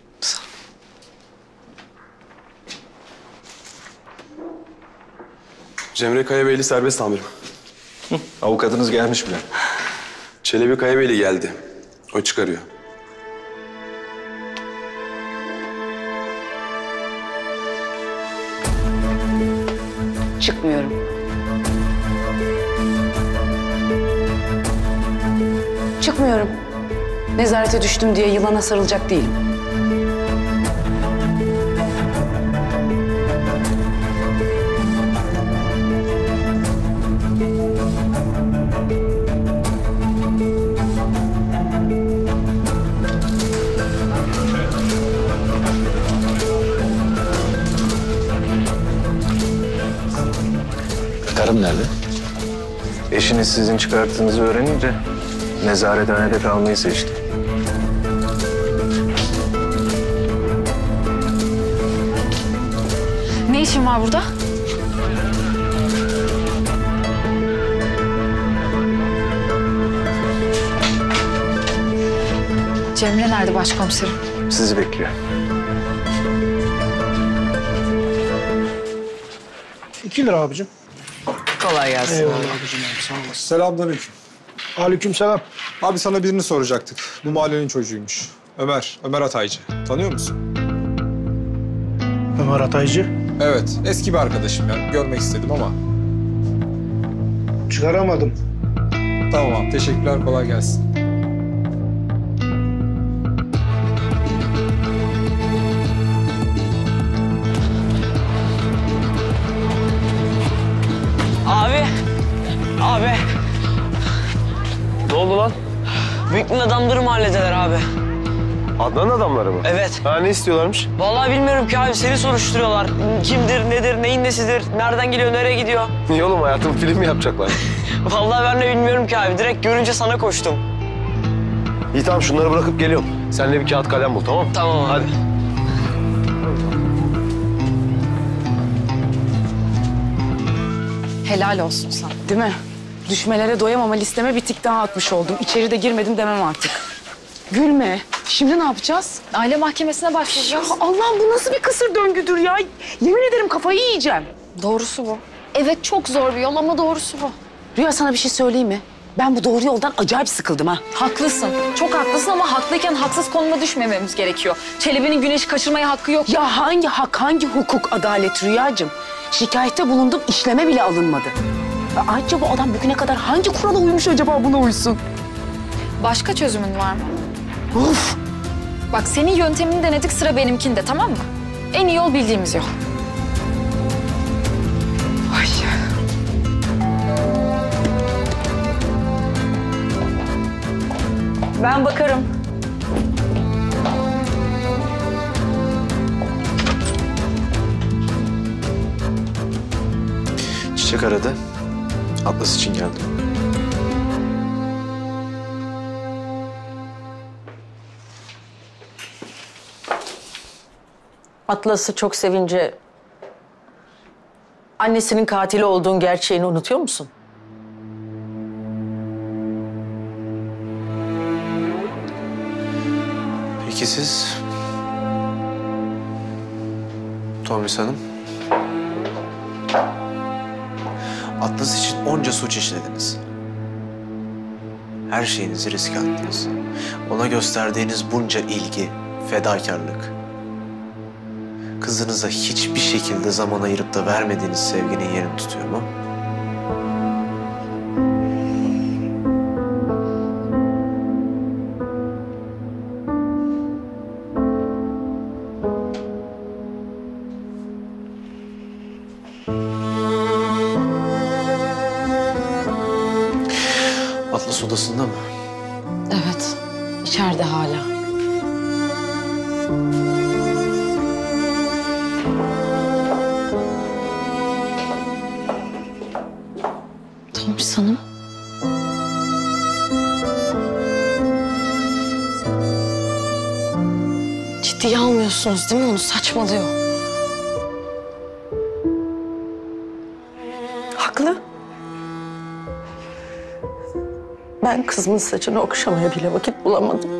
Cemre Kayabeyli serbest amirim. Avukatınız gelmiş bile. Çelebi Kayabeyli geldi. O çıkarıyor. çıkmıyorum. Çıkmıyorum. Nezarete düştüm diye yılana sarılacak değilim. Karım nerede? Eşiniz sizin çıkarttığınızı öğrenince nezarethanede kalmayı seçti. Ne işin var burada? Cemre nerede başkomiserim? Sizi bekliyor. 2 lira abicim. Kolay gelsin. Eyvallah abicim abi, sağ olasın. Selamünaleyküm. Aleykümselam. Abi sana birini soracaktık. Bu mahallenin çocuğuymuş. Ömer Ataycı. Tanıyor musun? Ömer Ataycı. Evet, eski bir arkadaşım ya. Görmek istedim ama. Çıkaramadım. Tamam abi, teşekkürler. Kolay gelsin. Abi. Ne oldu lan? Büyük'ün adamları mahalledeler abi. Adnan'ın adamları mı? Evet. Ha, ne istiyorlarmış? Vallahi bilmiyorum ki abi, seni soruşturuyorlar. Kimdir, nedir, neyin nesidir, nereden geliyor, nereye gidiyor? Niye oğlum, hayatım film mi yapacaklar? Vallahi ben de bilmiyorum ki abi. Direkt görünce sana koştum. İyi tamam, şunları bırakıp geliyorum. Sen de bir kağıt kalem bul, tamam mı? Tamam abi. Hadi. Helal olsun sana. Değil mi? Düşmelere doyamama listeme bir tik daha atmış oldum. İçeri de girmedim demem artık. Gülme. Şimdi ne yapacağız? Aile mahkemesine başlayacağız. Ya Allah'ım, bu nasıl bir kısır döngüdür ya? Yemin ederim kafayı yiyeceğim. Doğrusu bu. Evet, çok zor bir yol ama doğrusu bu. Rüya, sana bir şey söyleyeyim mi? Ben bu doğru yoldan acayip sıkıldım ha. Haklısın. Çok haklısın ama haklıyken haksız konuma düşmememiz gerekiyor. Çelebi'nin Güneş'i kaçırmaya hakkı yok. Ya hangi hak, hangi hukuk, adalet Rüyacığım? Şikayette bulundum, işleme bile alınmadı. Ya ayrıca bu adam bugüne kadar hangi kurala uymuş acaba buna uysun? Başka çözümün var mı? Of! Bak, senin yöntemini denedik, sıra benimkinde, tamam mı? En iyi yol bildiğimiz yol. Ay. Ben bakarım. Çiçek aradı. Atlas için geldim. Atlas'ı çok sevince annesinin katili olduğun gerçeğini unutuyor musun? Peki siz? Tomris Hanım. Atlas için onca suç işlediniz. Her şeyinizi riske attınız. Ona gösterdiğiniz bunca ilgi, fedakarlık. Kızınıza hiçbir şekilde zaman ayırıp da vermediğiniz sevginin yerini tutuyor mu? Atlas odasında mı? Evet, içeride hala. Tomris Hanım. Ciddiye almıyorsunuz değil mi onu? Saçmalıyor. Haklı. Ben kızımın saçını okşamaya bile vakit bulamadım.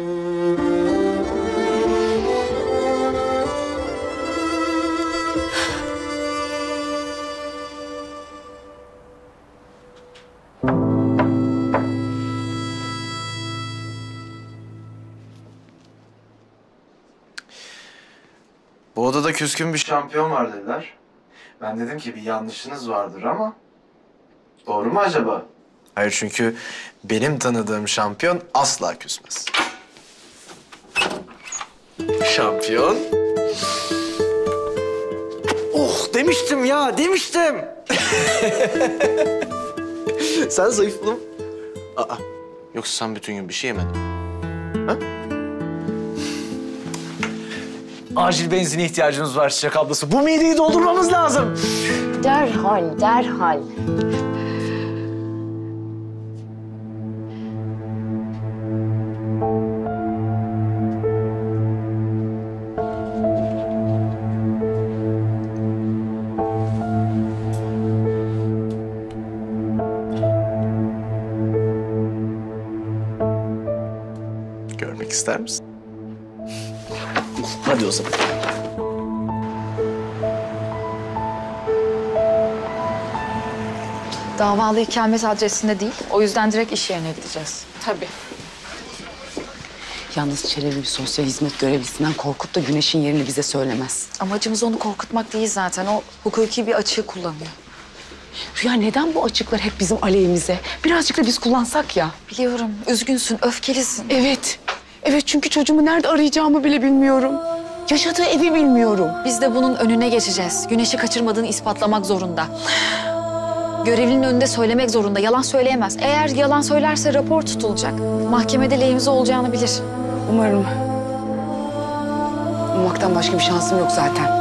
Bu odada küskün bir şampiyon var dediler. Ben dedim ki bir yanlışınız vardır ama doğru mu acaba? Hayır, çünkü benim tanıdığım şampiyon asla küsmez. Şampiyon. Oh, demiştim ya, demiştim. Sen zayıfladın. Aa, yoksa sen bütün gün bir şey yemedin. Ha? Acil benzine ihtiyacınız var Çiçek ablası. Bu mideyi doldurmamız lazım. Derhal, derhal. Görmek ister misin? Hadi o zaman. Davalı ikamet adresinde değil. O yüzden direkt iş yerine gideceğiz. Tabii. Yalnız Çelebi bir sosyal hizmet görevlisinden korkup da Güneş'in yerini bize söylemez. Amacımız onu korkutmak değil zaten. O hukuki bir açığı kullanıyor. Rüya, neden bu açıklar hep bizim aleyhimize? Birazcık da biz kullansak ya. Biliyorum. Üzgünsün, öfkelisin. Evet. Evet, çünkü çocuğumu nerede arayacağımı bile bilmiyorum. Yaşadığı evi bilmiyorum. Biz de bunun önüne geçeceğiz. Güneş'i kaçırmadığını ispatlamak zorunda. Görevlinin önünde söylemek zorunda. Yalan söyleyemez. Eğer yalan söylerse rapor tutulacak. Mahkemede lehimize olacağını bilir. Umarım. Ummaktan başka bir şansım yok zaten.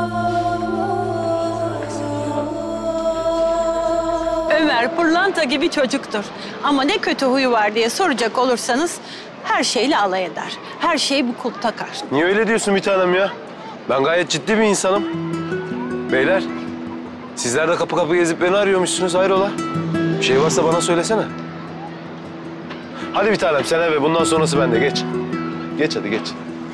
Ömer pırlanta gibi çocuktur. Ama ne kötü huyu var diye soracak olursanız her şeyle alay eder. Her şeyi bu kulp takar. Niye öyle diyorsun bir tanem ya? Ben gayet ciddi bir insanım. Beyler, sizler de kapı kapı gezip beni arıyormuşsunuz. Hayrola? Bir şey varsa bana söylesene. Hadi bir tanem sen eve. Bundan sonrası bende. Geç. Geç hadi geç.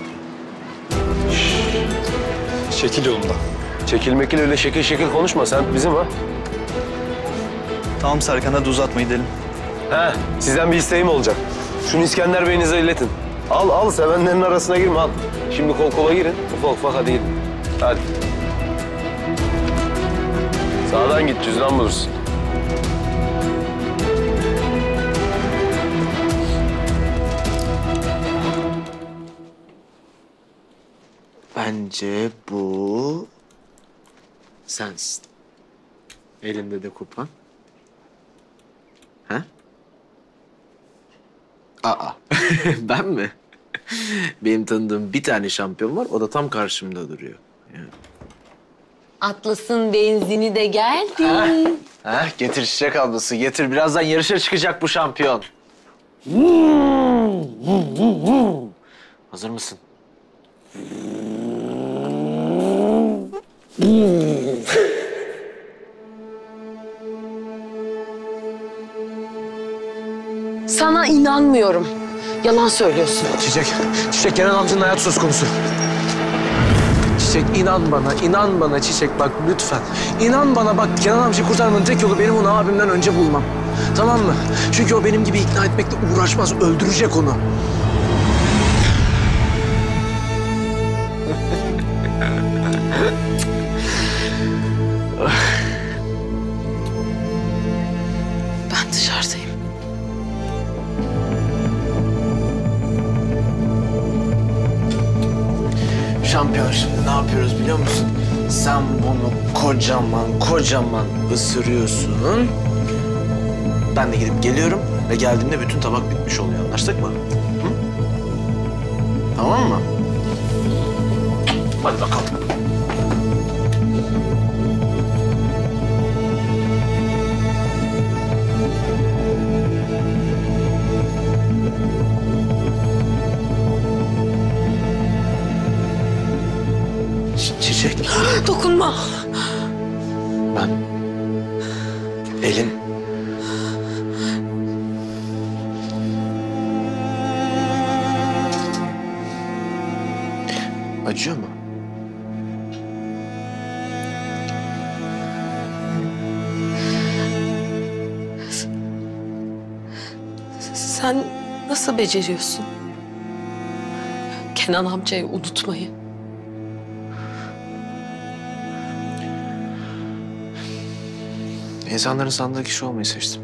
Çekil yolumdan. Çekil mekil öyle şekil şekil konuşma. Sen bizim ha. Tamam Serkan, hadi uzatma gidelim. He, sizden bir isteğim olacak. Şunu İskender Bey'inize iletin. Al sevenlerin arasına girme al. Şimdi kol kola girin. Ufak ufak hadi gidin. Hadi. Sağdan git, cüzdan bulursun. Bence bu sensin. Elinde de kupan. Ha? Aa, ben mi? Benim tanıdığım bir tane şampiyon var, o da tam karşımda duruyor. Yani. Atlas'ın benzini de geldi. Ha, getir Çiçek ablası, getir. Birazdan yarışa çıkacak bu şampiyon. Hazır mısın? Sana inanmıyorum. Yalan söylüyorsun. Çiçek Kenan amcanın hayatı söz konusu. Çiçek inan bana Çiçek bak lütfen. İnan bana bak, Kenan amcayı kurtarmanın tek yolu benim onu abimden önce bulmam. Tamam mı? Çünkü o benim gibi ikna etmekle uğraşmaz, öldürecek onu. Ben dışarıdayım. Şampiyon, şimdi ne yapıyoruz biliyor musun? Sen bunu kocaman ısırıyorsun. Ben de gidip geliyorum ve geldiğimde bütün tabak bitmiş oluyor. Anlaştık mı? Hı? Tamam mı? Hadi bakalım. Çiçek. Dokunma. Ben... Elin... Acıyor mu? Sen nasıl beceriyorsun? Kenan amcayı unutmayı. İnsanların sandığı kişi olmayı seçtim.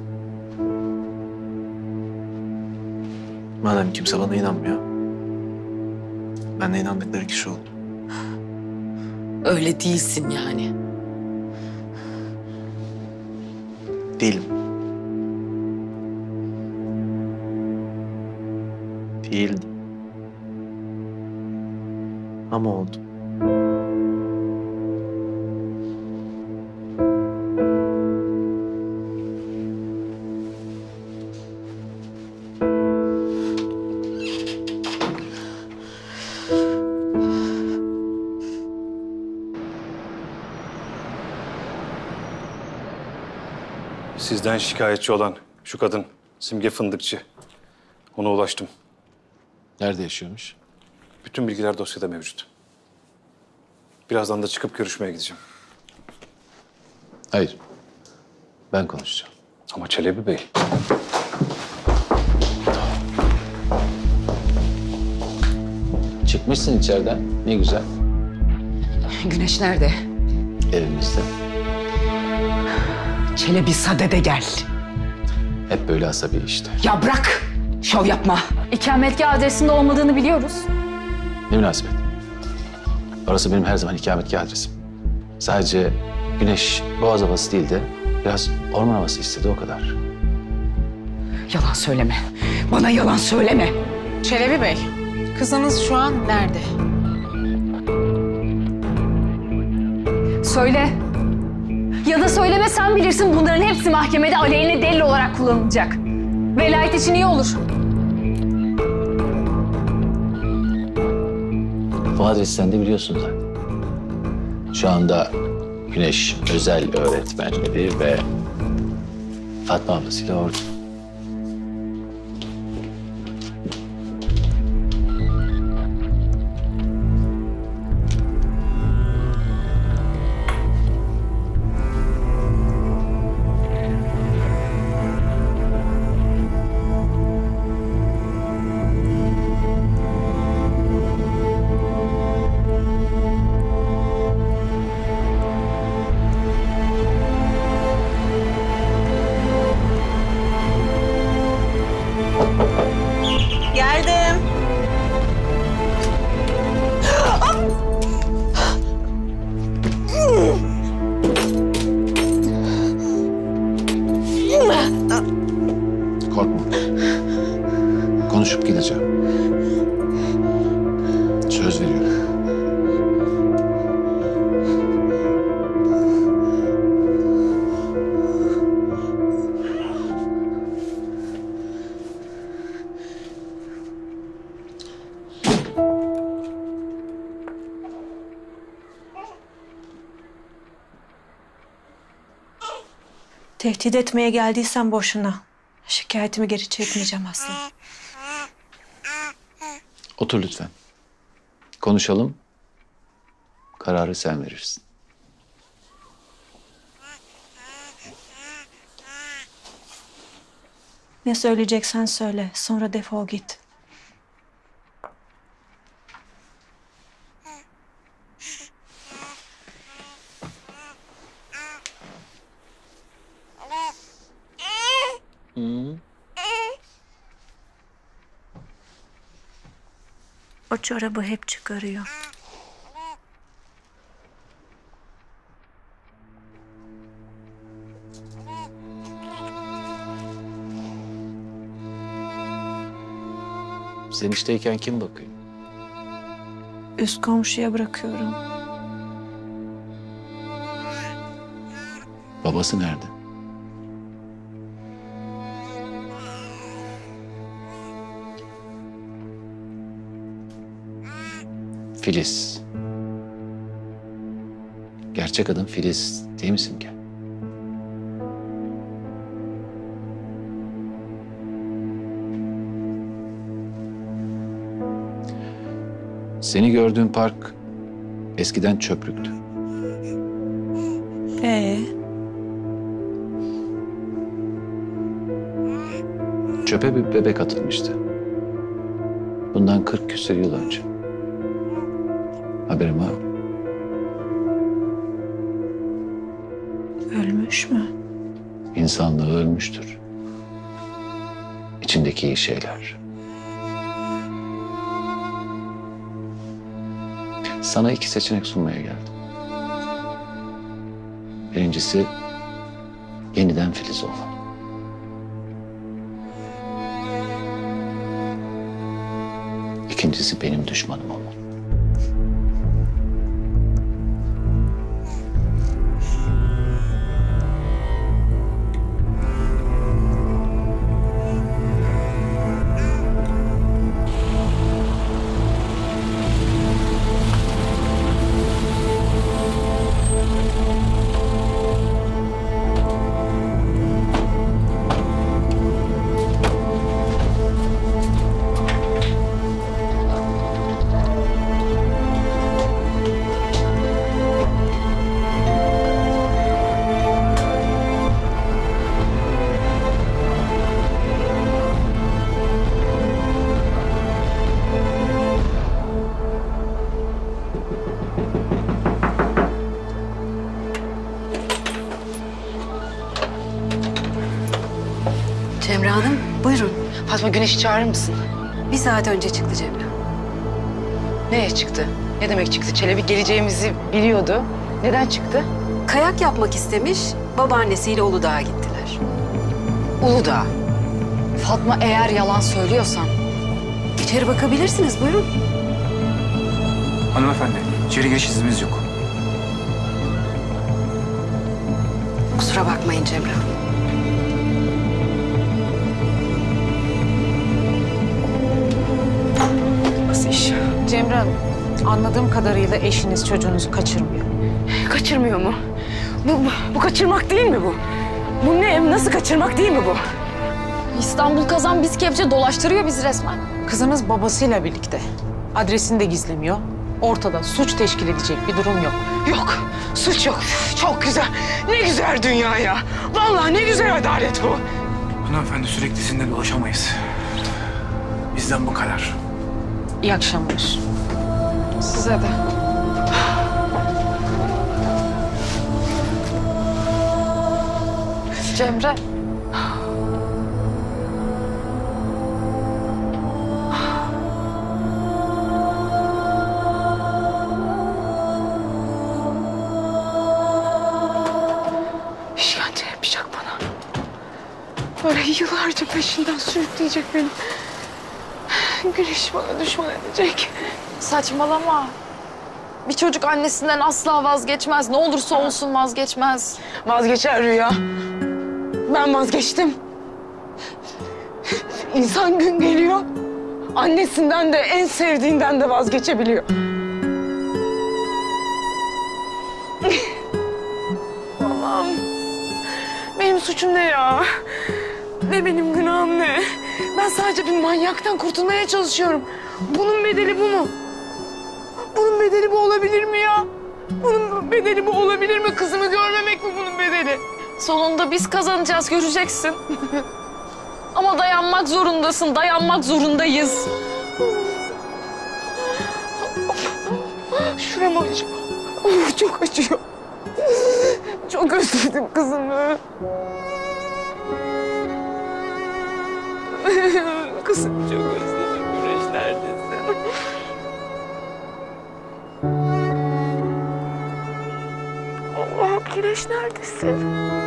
Madem kimse bana inanmıyor, ben de inandıkları kişi oldum. Öyle değilsin yani. Değilim. Değildim. Ama oldum. Sizden şikayetçi olan şu kadın Simge Fındıkçı. Ona ulaştım. Nerede yaşıyormuş? Bütün bilgiler dosyada mevcut. Birazdan da çıkıp görüşmeye gideceğim. Hayır. Ben konuşacağım. Ama Çelebi Bey. Çıkmışsın içeriden. Ne güzel. Güneş nerede? Evimizde. Çelebi sadede gel. Hep böyle asabi işte. Ya bırak. Şov yapma. İkametgah adresinde olmadığını biliyoruz. Ne münasebet. Orası benim her zaman ikametgah adresim. Sadece güneş boğaz havası değil de biraz orman havası istedi o kadar. Yalan söyleme. Bana yalan söyleme. Çelebi Bey, kızınız şu an nerede? Söyle. Ya da söyleme, sen bilirsin, bunların hepsi mahkemede aleyhine delil olarak kullanılacak. Velayet için iyi olur. Bu adresi sen de biliyorsun zaten. Şu anda Güneş özel öğretmenleri ve Fatma ablasıyla orada. Geldim. Korkma. Konuşup gideceğim. Söz veriyorum. Tehdit etmeye geldiysen boşuna. Şikayetimi geri çekmeyeceğim Aslı. Otur lütfen. Konuşalım. Kararı sen verirsin. Ne söyleyeceksen söyle. Sonra defol git. O çorabı hep çıkarıyor. Sen işteyken kim bakıyor? Üst komşuya bırakıyorum. Babası nerede? Filiz. Gerçek adın Filiz değil mi Simge? Seni gördüğüm park eskiden çöplüktü. Çöpe bir bebek atılmıştı. Bundan 40 küsur yıl önce. Haberim var mı? Ölmüş mü? İnsanlığı ölmüştür. İçindeki iyi şeyler. Sana 2 seçenek sunmaya geldim. Birincisi yeniden filiz ol. İkincisi benim düşmanım olma. Cemre Hanım, buyurun. Fatma, Güneş'i çağırır mısın? Bir saat önce çıktı Cemre. Neye çıktı? Ne demek çıktı? Çelebi geleceğimizi biliyordu. Neden çıktı? Kayak yapmak istemiş, babaannesiyle Uludağ'a gittiler. Uludağ. Fatma, eğer yalan söylüyorsan İçeri bakabilirsiniz, buyurun. Hanımefendi, içeri giriş iznimiz yok. Kusura bakmayın Cemre Hanım. Nasıl iş? Cemre Hanım, anladığım kadarıyla eşiniz çocuğunuzu kaçırmıyor. Kaçırmıyor mu? Bu kaçırmak değil mi bu? Bu ne? Nasıl kaçırmak değil mi bu? İstanbul Kazan biz kepçe dolaştırıyor bizi resmen. Kızınız babasıyla birlikte. Adresini de gizlemiyor. Ortada suç teşkil edecek bir durum yok. Yok, suç yok. Çok güzel. Ne güzel dünya ya. Vallahi ne güzel adalet bu. Hanımefendi, sürekli sizinle dolaşamayız. Bizden bu kadar. İyi akşamlar. Size de. Cemre. İşkence yapacak bana. Böyle yıllarca peşinden sürükleyecek beni. Güneş bana düşman edecek. Saçmalama. Bir çocuk annesinden asla vazgeçmez. Ne olursa olsun vazgeçmez. Vazgeçer Rüya. Ben vazgeçtim. İnsan gün geliyor. Annesinden de en sevdiğinden de vazgeçebiliyor. Allah'ım. Benim suçum ne ya? Ve benim günahım ne? Ben sadece bir manyaktan kurtulmaya çalışıyorum. Bunun bedeli bu mu? Bunun bedeli bu olabilir mi ya? Bunun bedeli bu olabilir mi? Kızımı görmemek mi bunun bedeli? Sonunda biz kazanacağız, göreceksin. Ama dayanmak zorundasın, dayanmak zorundayız. Şuram acıyor. Çok acıyor. Çok özledim kızımı. Kızım çok özledim. Güneş neredesin? Allah'ım, Güneş neredesin?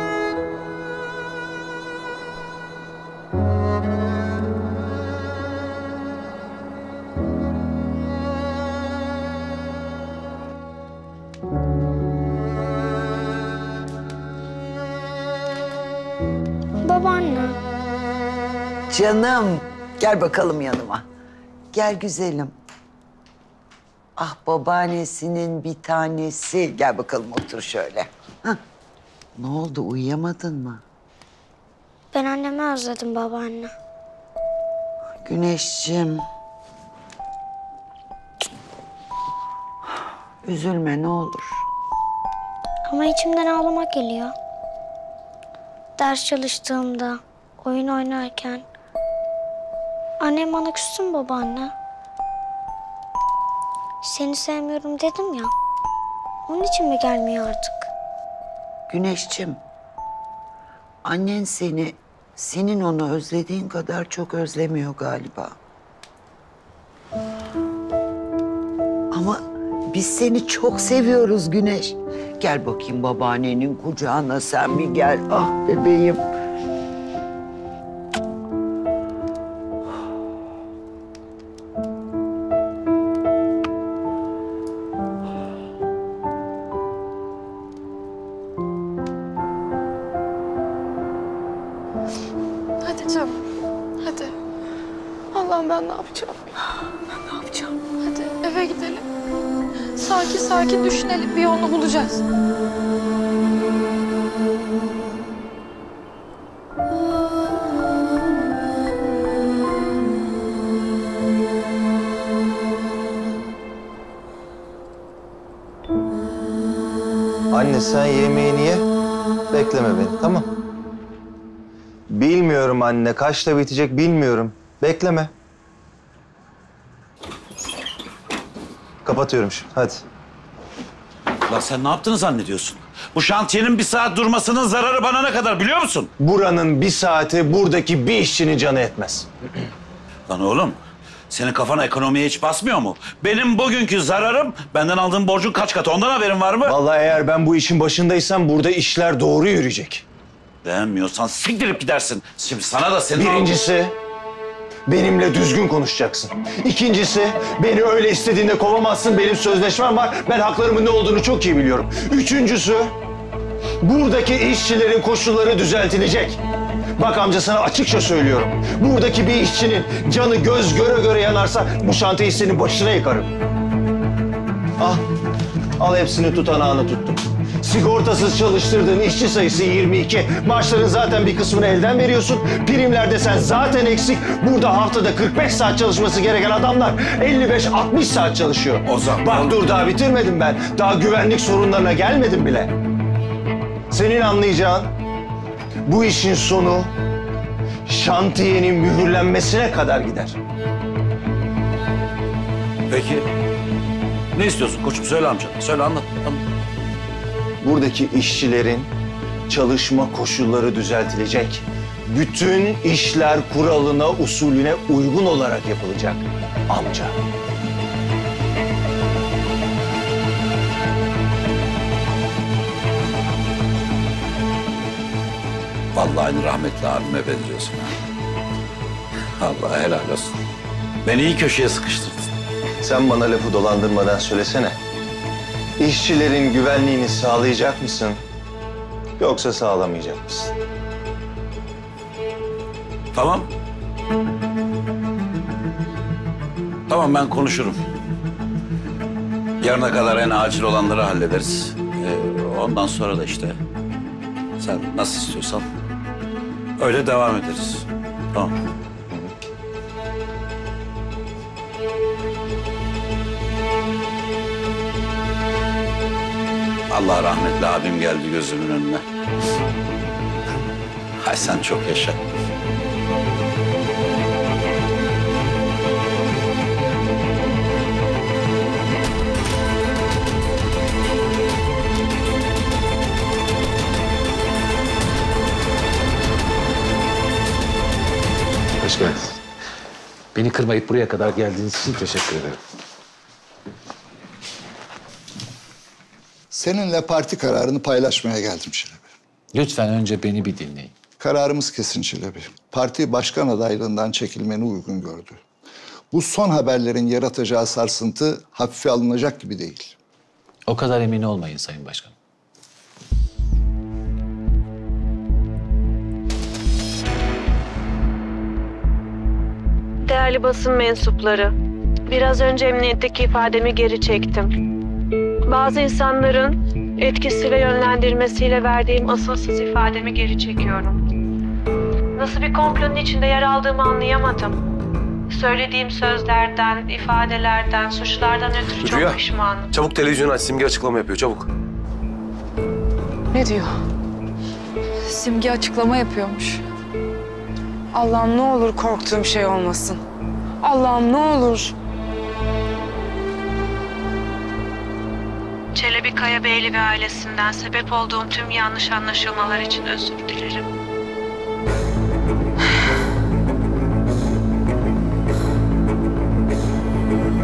Babaanne. Canım, gel bakalım yanıma. Gel güzelim. Ah, babaannesinin bir tanesi. Gel bakalım, otur şöyle. Hah. Ne oldu, uyuyamadın mı? Ben annemi özledim babaanne. Güneşciğim. Üzülme ne olur. Ama içimden ağlamak geliyor. Ders çalıştığımda, oyun oynarken. Annem bana küstü mü babaanne? Seni sevmiyorum dedim ya. Onun için mi gelmiyor artık? Güneşciğim. Annen senin onu özlediğin kadar çok özlemiyor galiba. Ama biz seni çok seviyoruz Güneş. Gel bakayım babaannenin kucağına sen bir gel. Ah bebeğim. Hadi canım. Hadi. Allah'ım ben ne yapacağım? Ben ne yapacağım? Hadi eve gidelim. Sakin sakin düşünelim. Bir yolunu bulacağız. Anne sen yemeğini ye. Bekleme beni, tamam? Bilmiyorum anne. Kaçta bitecek bilmiyorum. Bekleme. Kapatıyorum şimdi. Hadi. Lan sen ne yaptığını zannediyorsun? Bu şantiyenin bir saat durmasının zararı bana ne kadar biliyor musun? Buranın bir saati buradaki bir işçinin canı etmez. Lan oğlum, senin kafana ekonomiye hiç basmıyor mu? Benim bugünkü zararım benden aldığın borcun kaç katı, ondan haberin var mı? Vallahi eğer ben bu işin başındaysam burada işler doğru yürüyecek. Beğenmiyorsan siktirip gidersin. Şimdi sana da senin... Birincisi, benimle düzgün konuşacaksın. İkincisi, beni öyle istediğinde kovamazsın. Benim sözleşmem var. Ben haklarımın ne olduğunu çok iyi biliyorum. Üçüncüsü, buradaki işçilerin koşulları düzeltilecek. Bak amca sana açıkça söylüyorum. Buradaki bir işçinin canı göz göre göre yanarsa bu şantiyeyi senin başına yıkarım. Al hepsini tutanağını tuttum. Sigortasız çalıştırdığın işçi sayısı 22. Maaşların zaten bir kısmını elden veriyorsun. Primlerde sen zaten eksik. Burada haftada 45 saat çalışması gereken adamlar 55-60 saat çalışıyor. O zaman... Bak dur daha bitirmedim ben. Daha güvenlik sorunlarına gelmedim bile. Senin anlayacağın bu işin sonu şantiyenin mühürlenmesine kadar gider. Peki, ne istiyorsun koçum? Söyle amca, söyle anlat. Buradaki işçilerin çalışma koşulları düzeltilecek. Bütün işler kuralına, usulüne uygun olarak yapılacak amca. Vallahi aynı rahmetli abime benziyorsun ha. Allah helal olsun. Beni iyi köşeye sıkıştırdın. Sen bana lafı dolandırmadan söylesene. İşçilerin güvenliğini sağlayacak mısın? Yoksa sağlamayacak mısın? Tamam. Tamam ben konuşurum. Yarına kadar en acil olanları hallederiz. Ondan sonra da işte sen nasıl istiyorsan öyle devam ederiz. Tamam. Allah rahmetli abim geldi gözümün önüne. Hay sen çok yaşa. Hoş geldiniz. Beni kırmayıp buraya kadar geldiğiniz için teşekkür ederim. Seninle parti kararını paylaşmaya geldim Çelebi. Lütfen önce beni bir dinleyin. Kararımız kesin Çelebi. Parti başkan adaylığından çekilmeni uygun gördü. Bu son haberlerin yaratacağı sarsıntı hafife alınacak gibi değil. O kadar emin olmayın Sayın Başkan. Değerli basın mensupları, biraz önce emniyetteki ifademi geri çektim. Bazı insanların etkisiyle yönlendirmesiyle verdiğim asılsız ifademi geri çekiyorum. Nasıl bir komplonun içinde yer aldığımı anlayamadım. Söylediğim sözlerden, ifadelerden, suçlardan ötürü Rüya, çok pişmanım. çabuk televizyon aç. Simge açıklama yapıyor. Çabuk. Ne diyor? Simge açıklama yapıyormuş. Allah'ım ne olur korktuğum şey olmasın. Allah'ım ne olur. Çelebi Kayabeyli ve ailesinden sebep olduğum tüm yanlış anlaşılmalar için özür dilerim.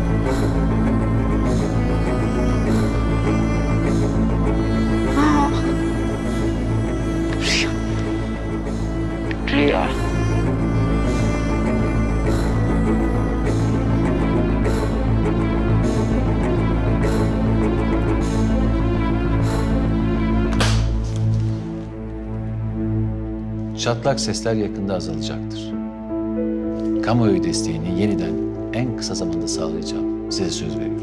Rüya. Çatlak sesler yakında azalacaktır. Kamuoyu desteğini yeniden en kısa zamanda sağlayacağım. Size söz veriyorum.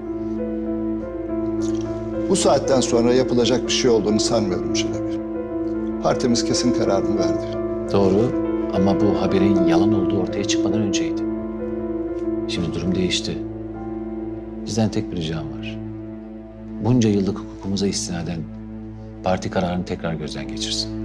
Bu saatten sonra yapılacak bir şey olduğunu sanmıyorum Çelebi. Partimiz kesin kararını verdi. Doğru ama bu haberin yalan olduğu ortaya çıkmadan önceydi. Şimdi durum değişti. Bizden tek bir ricam var. Bunca yıllık hukukumuza istinaden parti kararını tekrar gözden geçirsin.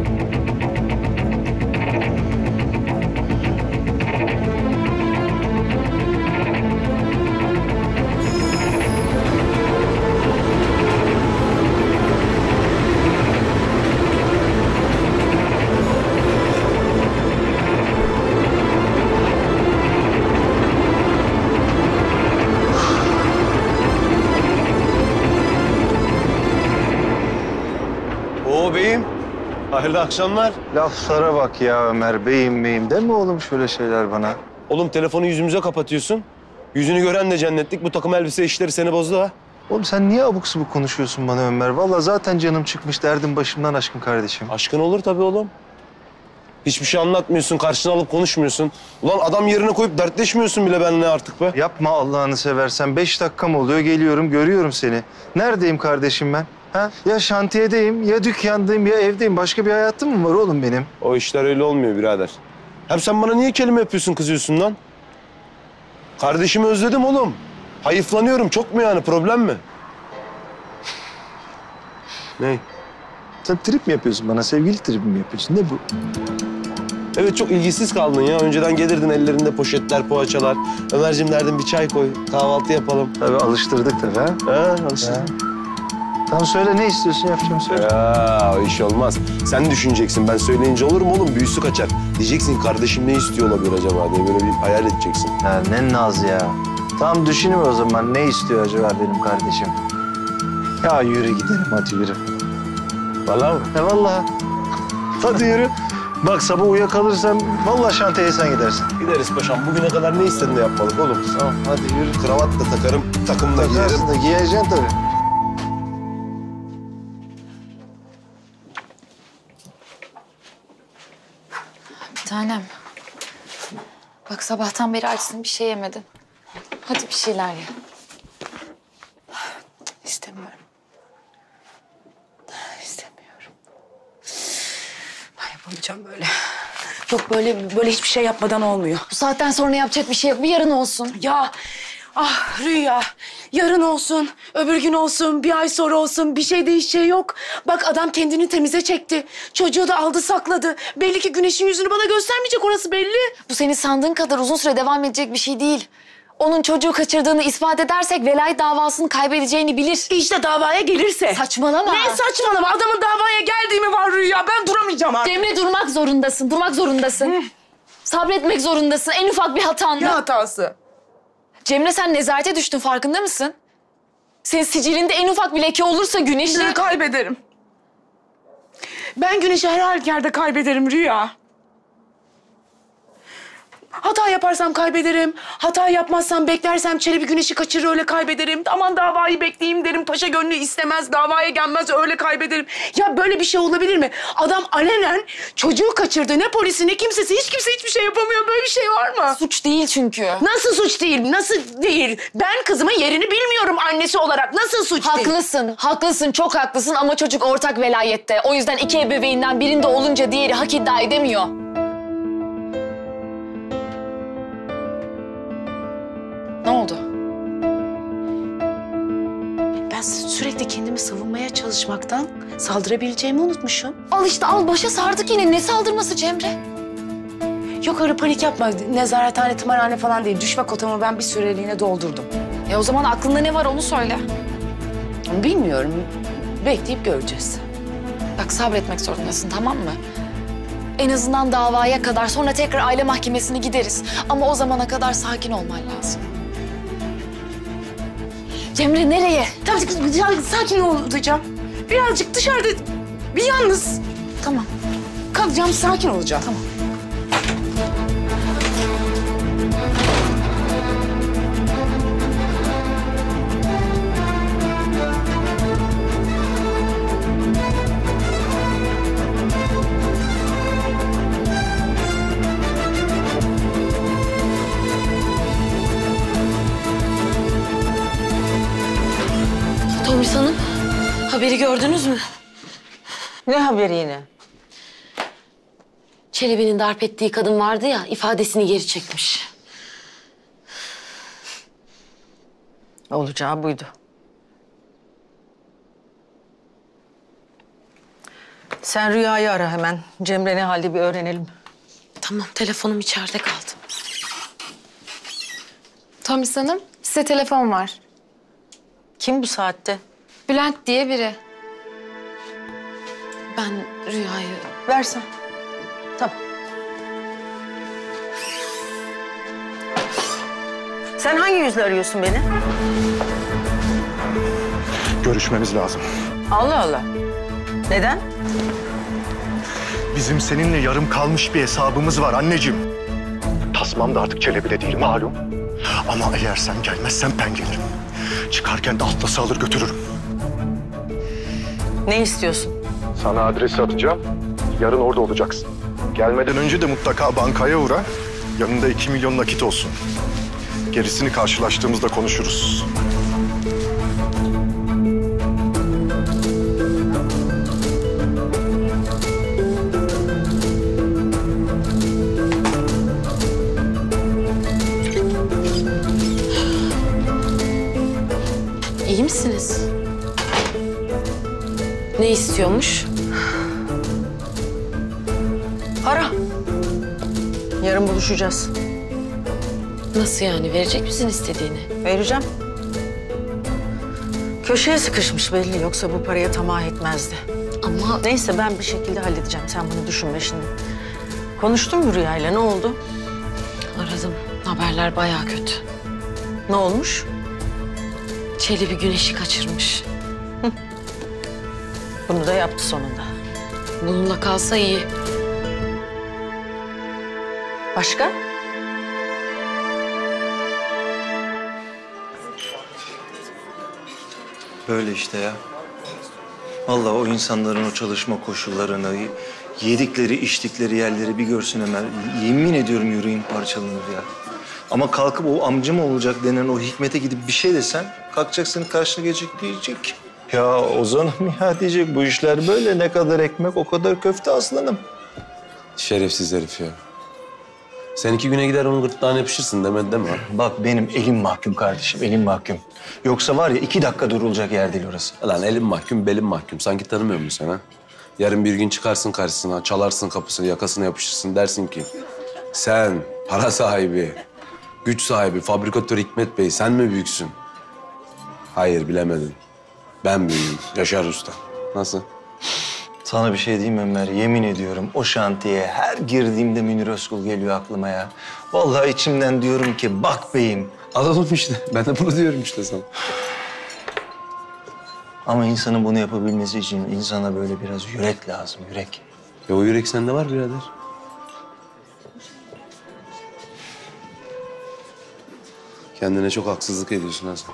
Oo beyim. Hayırlı akşamlar. Laflara bak ya Ömer. Beyim beyim deme oğlum şöyle şeyler bana. Oğlum telefonu yüzümüze kapatıyorsun. Yüzünü gören de cennetlik. Bu takım elbise işleri seni bozdu ha. Oğlum sen niye abuk subuk konuşuyorsun bana Ömer? Vallahi zaten canım çıkmış, derdim başımdan aşkın kardeşim. Aşkın olur tabii oğlum. Hiçbir şey anlatmıyorsun, karşına alıp konuşmuyorsun. Ulan adam yerine koyup dertleşmiyorsun bile benimle artık be. Yapma Allah'ını seversen. 5 dakikam oluyor, geliyorum, görüyorum seni. Neredeyim kardeşim ben? Ha? Ya şantiyedeyim, ya dükkandayım, ya evdeyim. Başka bir hayatım mı var oğlum benim? O işler öyle olmuyor birader. Hem sen bana niye kelime yapıyorsun, kızıyorsun lan? Kardeşimi özledim oğlum. Hayıflanıyorum. Çok mu yani? Problem mi? Ne? Sen trip mi yapıyorsun bana? Sevgili trip mi yapıyorsun? Ne bu? Evet, çok ilgisiz kaldın ya. Önceden gelirdin ellerinde poşetler, poğaçalar. Ömerciğim derdim bir çay koy, kahvaltı yapalım. Tabii alıştırdık tabii ha. Ha, alıştırdık. Tamam söyle, ne istiyorsun, yapacağım söyle. Ya o iş olmaz. Sen düşüneceksin. Ben söyleyince olur mu oğlum? Büyüsü kaçar. Diyeceksin kardeşim ne istiyor olabilir acaba diye böyle bir hayal edeceksin. Ya ne naz ya. Tamam düşüneyim o zaman. Ne istiyor acaba benim kardeşim? Ya yürü gidelim, hadi yürü. Vallahi mı? He vallahi. Hadi yürü. Bak sabah uyuyakalırsam vallahi şantiyeye sen gidersin. Gideriz paşam. Bugüne kadar ne istedin de yapmadık oğlum. Tamam hadi yürü. Kravat da takarım, takım da giyerim. Takarsın da giyeceksin tabii. Bir tanem. Bak sabahtan beri açsın bir şey yemedin. Hadi bir şeyler ye. İstemiyorum. İstemiyorum. Ben yapamayacağım böyle. Yok böyle hiçbir şey yapmadan olmuyor. Bu saatten sonra yapacak bir şey yok. Bir yarın olsun. Ya Rüya, yarın olsun, öbür gün olsun, bir ay sonra olsun, bir şey değişeceği yok. Bak adam kendini temize çekti. Çocuğu da aldı sakladı. Belli ki Güneş'in yüzünü bana göstermeyecek, orası belli. Bu senin sandığın kadar uzun süre devam edecek bir şey değil. Onun çocuğu kaçırdığını ispat edersek velayet davasını kaybedeceğini bilir. İşte davaya gelirse. Saçmalama. Ne saçmalama? Adamın davaya geldiği mi var Rüya? Ben duramayacağım artık. Cemre durmak zorundasın, durmak zorundasın. Sabretmek zorundasın en ufak bir hatanda. Ne hatası? Cemre sen nezarete düştün, farkında mısın? Senin sicilinde en ufak bir leke olursa Güneş'i... Kaybederim. Ben Güneş'i her halükarda kaybederim Rüya. Hata yaparsam kaybederim. Hata yapmazsam, beklersem Çelebi Güneş'i kaçırır, öyle kaybederim. Aman davayı bekleyeyim derim. Paşa gönlü istemez, davaya gelmez, öyle kaybederim. Ya böyle bir şey olabilir mi? Adam alenen çocuğu kaçırdı. Ne polisi ne kimsesi, hiç kimse hiçbir şey yapamıyor. Böyle bir şey var mı? Suç değil çünkü. Nasıl suç değil? Nasıl değil? Ben kızımın yerini bilmiyorum annesi olarak. Nasıl suç değil? Haklısın, haklısın, çok haklısın ama çocuk ortak velayette. O yüzden iki ebeveynden birinde olunca diğeri hak iddia edemiyor. Ne oldu? Ben sürekli kendimi savunmaya çalışmaktan saldırabileceğimi unutmuşum. Al işte al, başa sardık yine. Ne saldırması Cemre? Yok öyle panik yapma. Nezarethane, tımarhane falan değil. Düşme kotamı ben bir süreliğine doldurdum. O zaman aklında ne var onu söyle. Bilmiyorum. Bekleyip göreceğiz. Bak sabretmek zorundasın, tamam mı? En azından davaya kadar, sonra tekrar aile mahkemesine gideriz. Ama o zamana kadar sakin olman lazım. Cemre nereye? Tamam, sakin olacağım. Birazcık dışarıda bir yalnız. Tamam. Kalacağım, sakin olacağım. Tamam. Tomris Hanım, haberi gördünüz mü? Ne haberi yine? Çelebi'nin darp ettiği kadın vardı ya, ifadesini geri çekmiş. Olacağı buydu. Sen Rüya'yı ara hemen. Cemre ne halde bir öğrenelim. Tamam, telefonum içeride kaldı. Tomris Hanım, size telefon var. Kim bu saatte? Bülent diye biri. Ben Rüya'yı... Versen. Tamam. Sen hangi yüzle arıyorsun beni? Görüşmemiz lazım. Allah Allah. Neden? Bizim seninle yarım kalmış bir hesabımız var anneciğim. Tasmam da artık Çelebi'de değil malum. Ama eğer sen gelmezsen ben gelirim. Çıkarken de atlası alır götürürüm. Ne istiyorsun? Sana adresi atacağım. Yarın orada olacaksın. Gelmeden önce de mutlaka bankaya uğra. Yanında 2 milyon nakit olsun. Gerisini karşılaştığımızda konuşuruz. İyi misiniz? Ne istiyormuş? Ara. Yarın buluşacağız. Nasıl yani? Verecek misin istediğini? Vereceğim. Köşeye sıkışmış belli. Yoksa bu paraya tamah etmezdi. Ama... Neyse ben bir şekilde halledeceğim. Sen bunu düşünme şimdi. Konuştun mu Rüya'yla? Ne oldu? Aradım. Haberler bayağı kötü. Ne olmuş? Çelebi Güneş'i kaçırmış. Bunu da yaptı sonunda. Bununla kalsa iyi. Başka? Böyle işte ya. Vallahi o insanların o çalışma koşullarını, yedikleri, içtikleri yerleri bir görsün Ömer. Yemin ediyorum yüreğim parçalanır ya. Ama kalkıp o amcam olacak denen o Hikmet'e gidip bir şey desen... ...kalkacak senin karşına gelecek diyecek. Ya Ozan'ım ya diyecek, bu işler böyle. Ne kadar ekmek o kadar köfte aslanım. Şerefsiz herif ya. Sen 2 güne gider onun gırtlağına yapışırsın demedi değil mi? Bak benim elim mahkum kardeşim, elim mahkum. Yoksa var ya 2 dakika durulacak yer değil orası. Lan elim mahkum, belim mahkum. Sanki tanımıyor musun sen ha? Yarın bir gün çıkarsın karşısına, çalarsın kapısını, yakasına yapışırsın. Dersin ki sen para sahibi, güç sahibi, fabrikatör Hikmet Bey sen mi büyüksün? Hayır bilemedin. Ben büyüğüm, Yaşar Usta. Nasıl? Sana bir şey diyeyim mi Ömer? Yemin ediyorum o şantiye her girdiğimde Münir Özkul geliyor aklıma ya. Vallahi içimden diyorum ki bak beyim. Alalım işte. Ben de bunu diyorum işte sana. Ama insanın bunu yapabilmesi için insana böyle biraz yürek lazım, yürek. Ya o yürek sende var birader. Kendine çok haksızlık ediyorsun Hasan.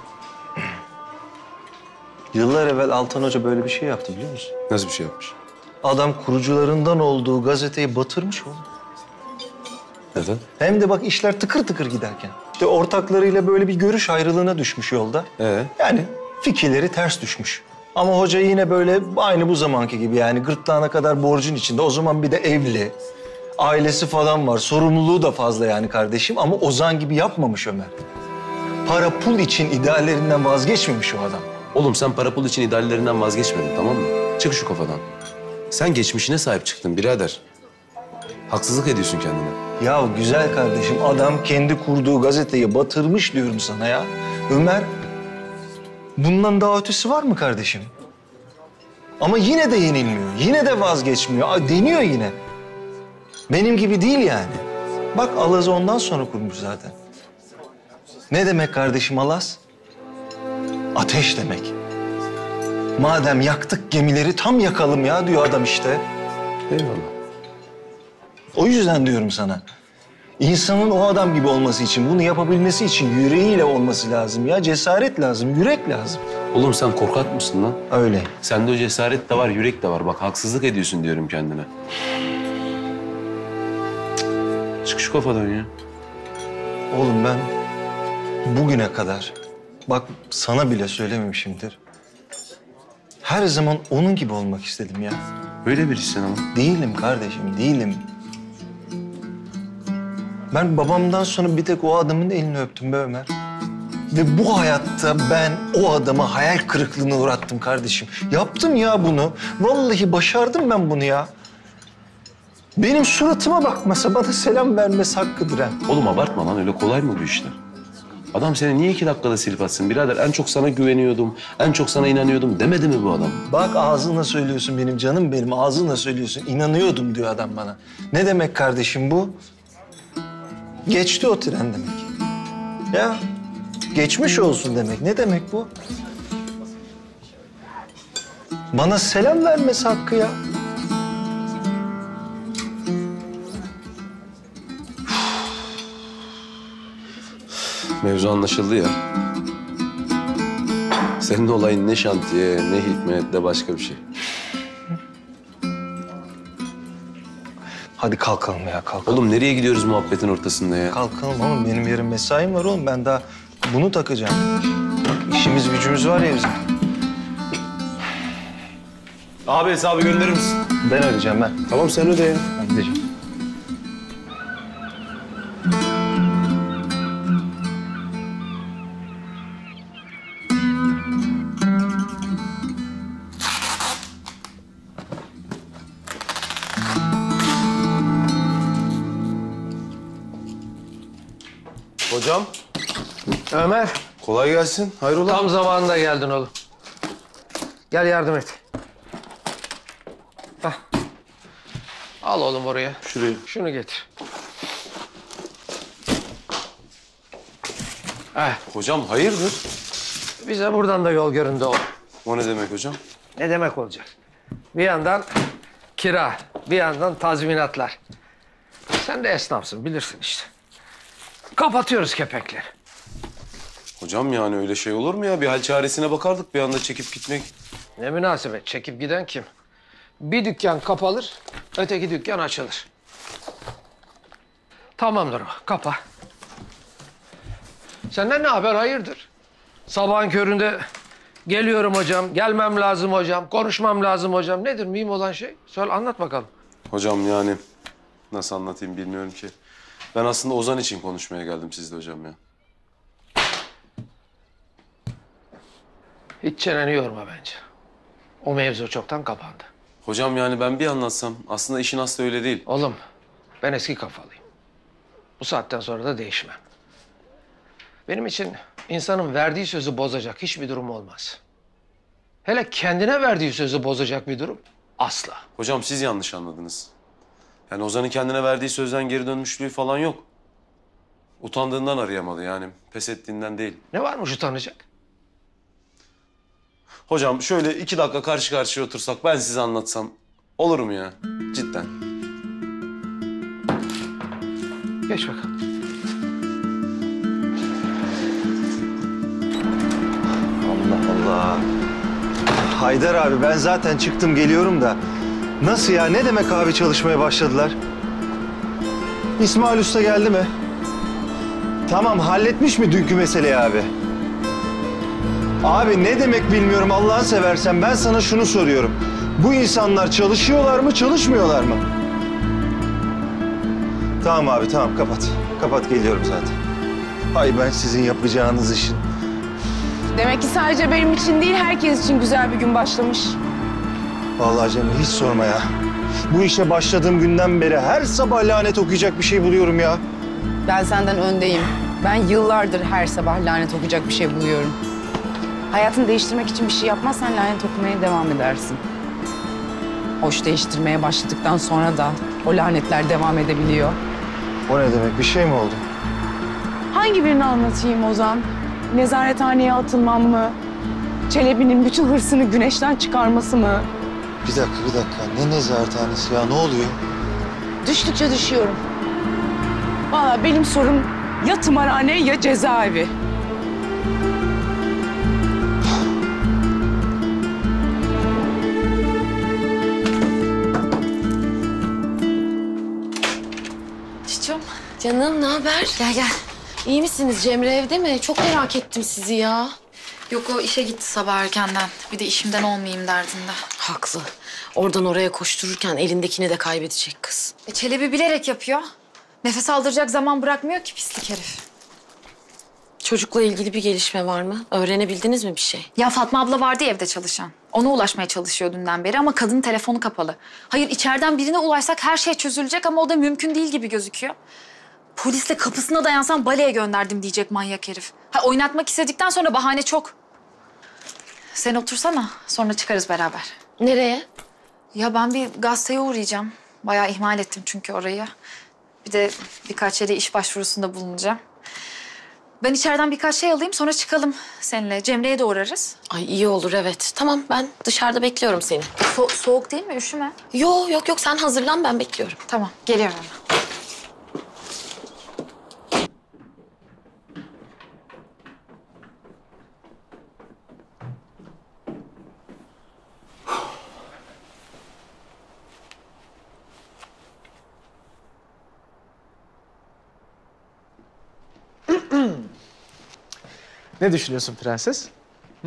Yıllar evvel Altan Hoca böyle bir şey yaptı biliyor musun? Nasıl bir şey yapmış? Adam kurucularından olduğu gazeteyi batırmış oğlum. Neden? Hem de bak işler tıkır tıkır giderken. İşte ortaklarıyla böyle bir görüş ayrılığına düşmüş yolda. Yani fikirleri ters düşmüş. Ama hoca yine böyle aynı bu zamanki gibi yani gırtlağına kadar borcun içinde. O zaman bir de evli. Ailesi falan var. Sorumluluğu da fazla yani kardeşim. Ama Ozan gibi yapmamış Ömer. Para pul için ideallerinden vazgeçmemiş o adam. Oğlum sen para pul için ideallerinden vazgeçmedin tamam mı? Çık şu kafadan. Sen geçmişine sahip çıktın birader. Haksızlık ediyorsun kendine. Ya güzel kardeşim adam kendi kurduğu gazeteyi batırmış diyorum sana ya. Ömer bundan daha ötesi var mı kardeşim? Ama yine de yenilmiyor. Yine de vazgeçmiyor. Deniyor yine. Benim gibi değil yani. Bak Alaz'ı ondan sonra kurmuş zaten. Ne demek kardeşim Alaz? Ateş demek. Madem yaktık gemileri tam yakalım ya diyor adam işte. Eyvallah. O yüzden diyorum sana. İnsanın o adam gibi olması için, bunu yapabilmesi için yüreğiyle olması lazım ya. Cesaret lazım, yürek lazım. Oğlum sen korkak mısın lan? Öyle. Sende o cesaret de var, yürek de var. Bak haksızlık ediyorsun diyorum kendine. Çık şu kafadan ya. Oğlum ben bugüne kadar, bak sana bile söylememişimdir. Her zaman onun gibi olmak istedim ya. Öyle birisin ama. Değilim kardeşim, değilim. Ben babamdan sonra bir tek o adamın elini öptüm be Ömer. Ve bu hayatta ben o adama hayal kırıklığına uğrattım kardeşim. Yaptım ya bunu. Vallahi başardım ben bunu ya. Benim suratıma bakmasa, bana selam vermesi hakkıdır ha. Oğlum abartma lan, öyle kolay mı bu işler? Adam seni niye 2 dakikada silip atsın birader? En çok sana güveniyordum, en çok sana inanıyordum demedi mi bu adam? Bak ağzınla söylüyorsun benim canım benim, ağzınla söylüyorsun. İnanıyordum diyor adam bana. Ne demek kardeşim bu? Geçti o tren demek. Ya geçmiş olsun demek. Ne demek bu? Bana selam vermesi hakkı ya. Mevzu anlaşıldı ya. Senin olayın ne şantiye, ne hikmet, de başka bir şey. Hadi kalkalım ya, kalkalım. Oğlum nereye gidiyoruz muhabbetin ortasında ya? Kalkalım oğlum, benim yarın mesaim var oğlum. Ben daha bunu takacağım. Bak işimiz gücümüz var ya bizim. Abi hesabı gönderir misin? Ben ödeyeceğim ben. Tamam sen öde ya. Ben gideceğim. Hocam. Ömer. Kolay gelsin. Hayrola? Tam zamanında geldin oğlum. Gel yardım et. Hah. Al oğlum oraya. Şuraya. Şunu getir. Hocam hayırdır? Bize buradan da yol göründü oğlum. O ne demek hocam? Ne demek olacak? Bir yandan kira, bir yandan tazminatlar. Sen de esnafsın, bilirsin işte. Kapatıyoruz kepekleri. Hocam yani öyle şey olur mu ya? Bir hal çaresine bakardık bir anda çekip gitmek. Ne münasebet, çekip giden kim? Bir dükkan kapalır, öteki dükkan açılır. Tamamdır o, kapa. Senden ne haber, hayırdır? Sabahın köründe geliyorum hocam, gelmem lazım hocam, konuşmam lazım hocam. Nedir mühim olan şey? Söyle, anlat bakalım. Hocam yani nasıl anlatayım bilmiyorum ki. Ben aslında Ozan için konuşmaya geldim sizle hocam ya. Hiç çeneni yorma bence. O mevzu çoktan kapandı. Hocam yani ben bir anlatsam aslında işin aslı öyle değil. Oğlum ben eski kafalıyım. Bu saatten sonra da değişmem. Benim için insanın verdiği sözü bozacak hiçbir durum olmaz. Hele kendine verdiği sözü bozacak bir durum asla. Hocam siz yanlış anladınız. Yani Ozan'ın kendine verdiği sözden geri dönmüşlüğü falan yok. Utandığından arayamadı yani. Pes ettiğinden değil. Ne varmış utanacak? Hocam şöyle 2 dakika karşı karşıya otursak ben size anlatsam olur mu ya? Cidden. Geç bakalım. Allah Allah. Haydar abi ben zaten çıktım geliyorum da. Nasıl ya? Ne demek abi çalışmaya başladılar? İsmail Usta geldi mi? Tamam halletmiş mi dünkü meseleyi abi? Abi ne demek bilmiyorum Allah'ını seversen ben sana şunu soruyorum. Bu insanlar çalışıyorlar mı çalışmıyorlar mı? Tamam abi tamam kapat. Kapat geliyorum zaten. Ay ben sizin yapacağınız işin. Demek ki sadece benim için değil, herkes için güzel bir gün başlamış. Vallahi Cemre hiç sorma ya. Bu işe başladığım günden beri her sabah lanet okuyacak bir şey buluyorum ya. Ben senden öndeyim. Ben yıllardır her sabah lanet okuyacak bir şey buluyorum. Hayatını değiştirmek için bir şey yapmazsan lanet okumaya devam edersin. Hoş değiştirmeye başladıktan sonra da o lanetler devam edebiliyor. O ne demek? Bir şey mi oldu? Hangi birini anlatayım Ozan? Nezarethaneye atılmam mı? Çelebi'nin bütün hırsını Güneş'ten çıkarması mı? Bir dakika. Ne nezarethanesi ya? Ne oluyor? Düştükçe düşüyorum. Vallahi benim sorum ya tımarhane ya cezaevi. Çiçom, canım ne haber? Gel. İyi misiniz? Cemre evde mi? Çok merak ettim sizi ya. Yok, o işe gitti sabah erkenden. Bir de işimden olmayayım derdinde. Haklı. Oradan oraya koştururken elindekini de kaybedecek kız. Çelebi bilerek yapıyor. Nefes aldıracak zaman bırakmıyor ki pislik herif. Çocukla ilgili bir gelişme var mı? Öğrenebildiniz mi bir şey? Ya Fatma abla vardı ya evde çalışan. Ona ulaşmaya çalışıyor dünden beri ama kadının telefonu kapalı. Hayır, içeriden birine ulaşsak her şey çözülecek ama o da mümkün değil gibi gözüküyor. Polisle kapısına dayansam baleye gönderdim diyecek manyak herif. Oynatmak istedikten sonra bahane çok. Sen otursana, sonra çıkarız beraber. Nereye? Ya ben bir gazeteye uğrayacağım. Bayağı ihmal ettim çünkü orayı. Bir de birkaç yere iş başvurusunda bulunacağım. Ben içeriden birkaç şey alayım, sonra çıkalım seninle. Cemre'ye de uğrarız. Ay iyi olur, evet. Tamam, ben dışarıda bekliyorum seni. Soğuk değil mi? Üşüme. Yok. Sen hazırlan, ben bekliyorum. Tamam, geliyorum hemen. Ne düşünüyorsun prenses? Hı?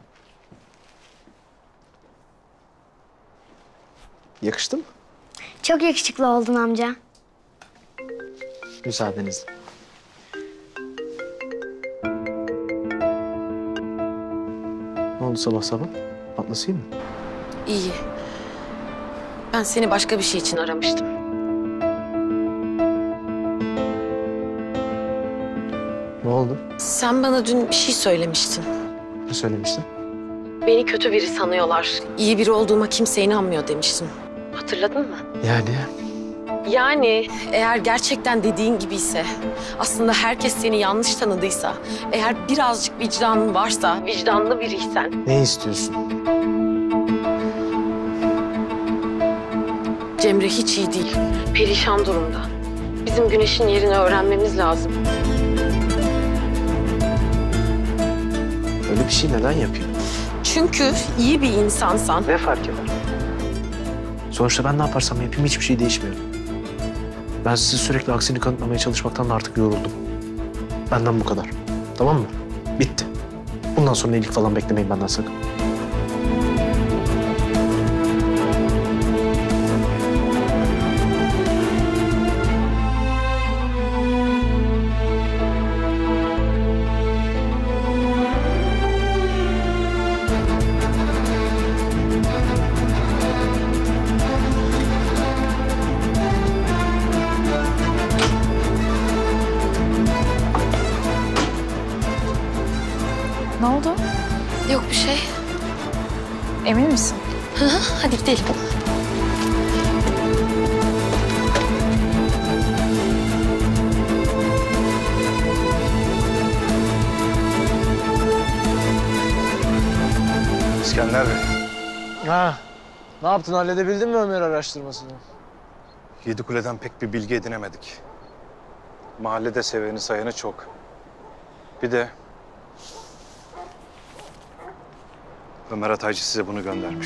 Yakıştı mı? Çok yakışıklı oldun amca. Müsaadenizle. Ne oldu sabah sabah? Atlasayım mı? İyi. Ben seni başka bir şey için aramıştım. Ne oldu? Sen bana dün bir şey söylemiştin. Ne söylemiştin? Beni kötü biri sanıyorlar. İyi biri olduğuma kimse inanmıyor demiştin. Hatırladın mı? Yani eğer gerçekten dediğin gibiyse, aslında herkes seni yanlış tanıdıysa, eğer birazcık vicdanın varsa, vicdanlı biriysen... Ne istiyorsun? Cemre hiç iyi değil, perişan durumda. Bizim Güneş'in yerini öğrenmemiz lazım. Öyle bir şey neden yapayım? Çünkü iyi bir insansan... Ne fark eder? Sonuçta ben ne yaparsam yapayım hiçbir şey değişmiyor. Ben sizi sürekli aksini kanıtlamaya çalışmaktan da artık yoruldum. Benden bu kadar. Tamam mı? Bitti. Bundan sonra iyilik falan beklemeyin benden sakın. Ne oldu? Yok bir şey. Emin misin? Hadi gidelim. İskender Bey, Ha, ne yaptın? Halledebildin mi Ömer araştırmasını? Yedikule'den pek bir bilgi edinemedik. Mahallede seveni sayanı çok. Bir de Ömer Ataycı size bunu göndermiş.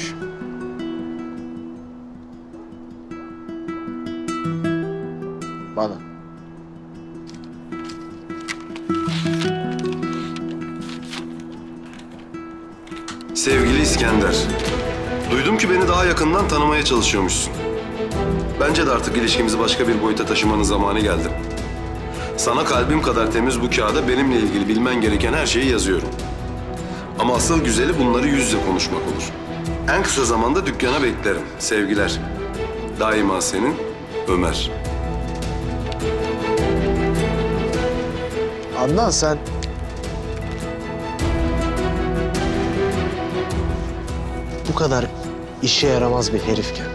Bana. Sevgili İskender, duydum ki beni daha yakından tanımaya çalışıyormuşsun. Bence de artık ilişkimizi başka bir boyuta taşımanın zamanı geldi. Sana kalbim kadar temiz bu kağıda benimle ilgili bilmen gereken her şeyi yazıyorum. Ama asıl güzeli bunları yüz yüze konuşmak olur. En kısa zamanda dükkana beklerim. Sevgiler. Daima senin Ömer. Adnan sen... Bu kadar işe yaramaz bir herifken...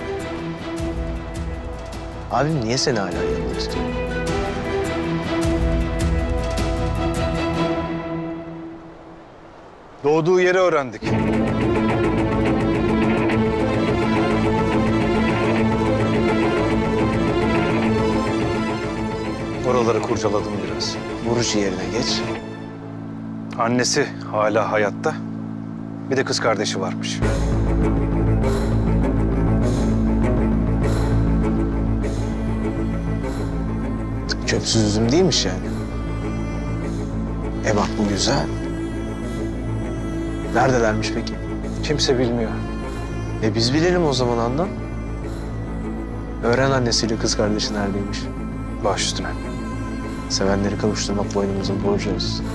Abim niye seni hala yanında tutuyor? Doğduğu yeri öğrendik. Oraları kurcaladım biraz. Vurucu yerine geç. Annesi hala hayatta. Bir de kız kardeşi varmış. Çöpsüz üzüm değilmiş yani. Bak bu güzel. Neredelermiş peki? Kimse bilmiyor. Biz bilelim o zaman Handan. Öğren annesiyle kız kardeşi neredeymiş. Baş üstüne. Sevenleri kavuşturmak boynumuzun borcu olsun.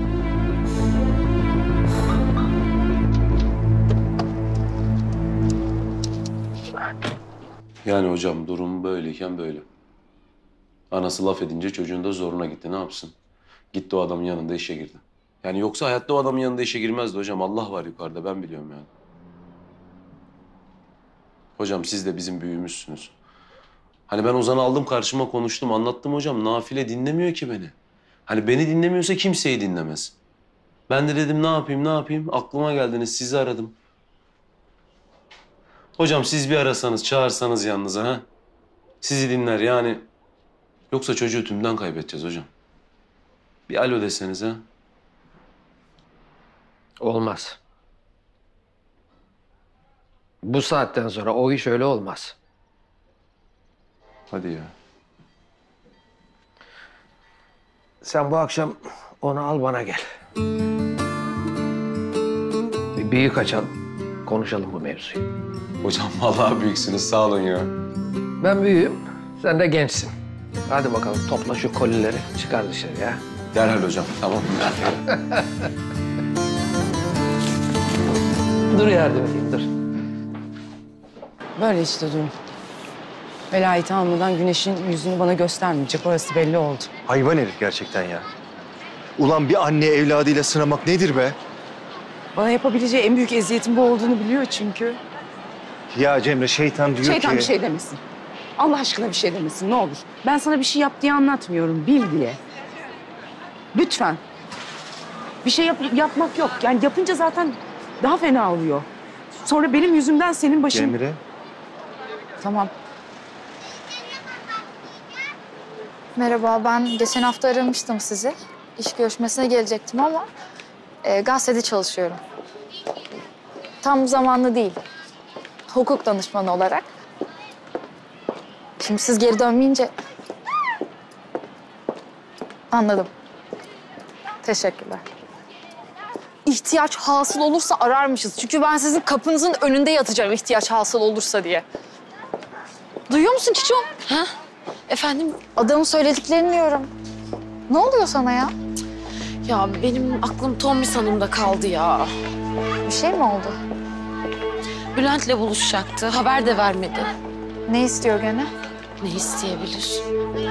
Yani hocam durum böyleyken böyle. Anası laf edince çocuğun da zoruna gitti. Ne yapsın? Gitti o adamın yanında işe girdi. Yani yoksa hayatta o adamın yanında işe girmezdi hocam. Allah var yukarıda, ben biliyorum yani. Hocam siz de bizim büyüğümüzsünüz. Hani ben Ozan'ı aldım karşıma, konuştum, anlattım hocam. Nafile dinlemiyor ki beni. Hani beni dinlemiyorsa kimseyi dinlemez. Ben de dedim ne yapayım? Aklıma geldiniz, sizi aradım. Hocam siz bir arasanız, çağırsanız yanınıza ha. Sizi dinler yani. Yoksa çocuğu tümden kaybedeceğiz hocam. Bir alo deseniz ha. Olmaz. Bu saatten sonra o iş öyle olmaz. Hadi ya. Sen bu akşam onu al bana gel. Bir büyük açalım. Konuşalım bu mevzuyu. Hocam vallahi büyüksünüz, sağ olun ya. Ben büyüğüm, sen de gençsin. Hadi bakalım topla şu kolileri, çıkar dışarıya. Derhal hocam, tamam. Dur yardım edeyim, dur. Böyle işte durum. Velayeti almadan Güneş'in yüzünü bana göstermeyecek. Orası belli oldu. Hayvan herif gerçekten ya. Ulan bir anne evladıyla sınamak nedir be? Bana yapabileceği en büyük eziyetin bu olduğunu biliyor çünkü. Ya Cemre şeytan diyor Şeytan ki... bir şey demesin. Allah aşkına bir şey demesin ne olur. Ben sana bir şey yap diye anlatmıyorum, bil diye. Lütfen. Bir şey yapmak yok. Yani yapınca zaten daha fena oluyor. Sonra benim yüzümden senin başın... Cemre. Tamam. Merhaba, ben geçen hafta aramıştım sizi. İş görüşmesine gelecektim ama gazetede çalışıyorum. Tam zamanlı değil. Hukuk danışmanı olarak. Şimdi siz geri dönmeyince... Anladım. Teşekkürler. İhtiyaç hasıl olursa ararmışız. Çünkü ben sizin kapınızın önünde yatacağım ihtiyaç hasıl olursa diye. Duyuyor musun Çiçoğum? Ha? Efendim? Adamın söylediklerini diyorum. Ne oluyor sana ya? Ya benim aklım Tomris Hanım'da kaldı ya. Bir şey mi oldu? Bülent'le buluşacaktı. Haber de vermedi. Ne istiyor gene? Ne isteyebilir?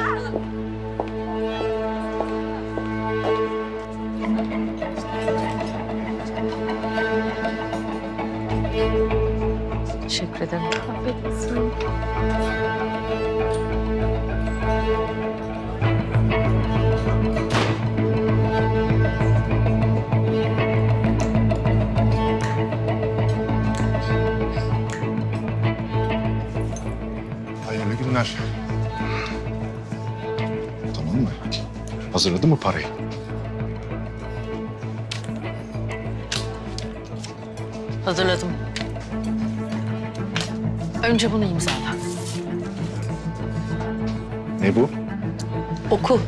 Teşekkür ederim. Afiyet olsun. Hayırlı günler. Tamam mı? Hazırladı mı parayı? Hazırladım. Önce bunu imzala. Ne bu? Oku.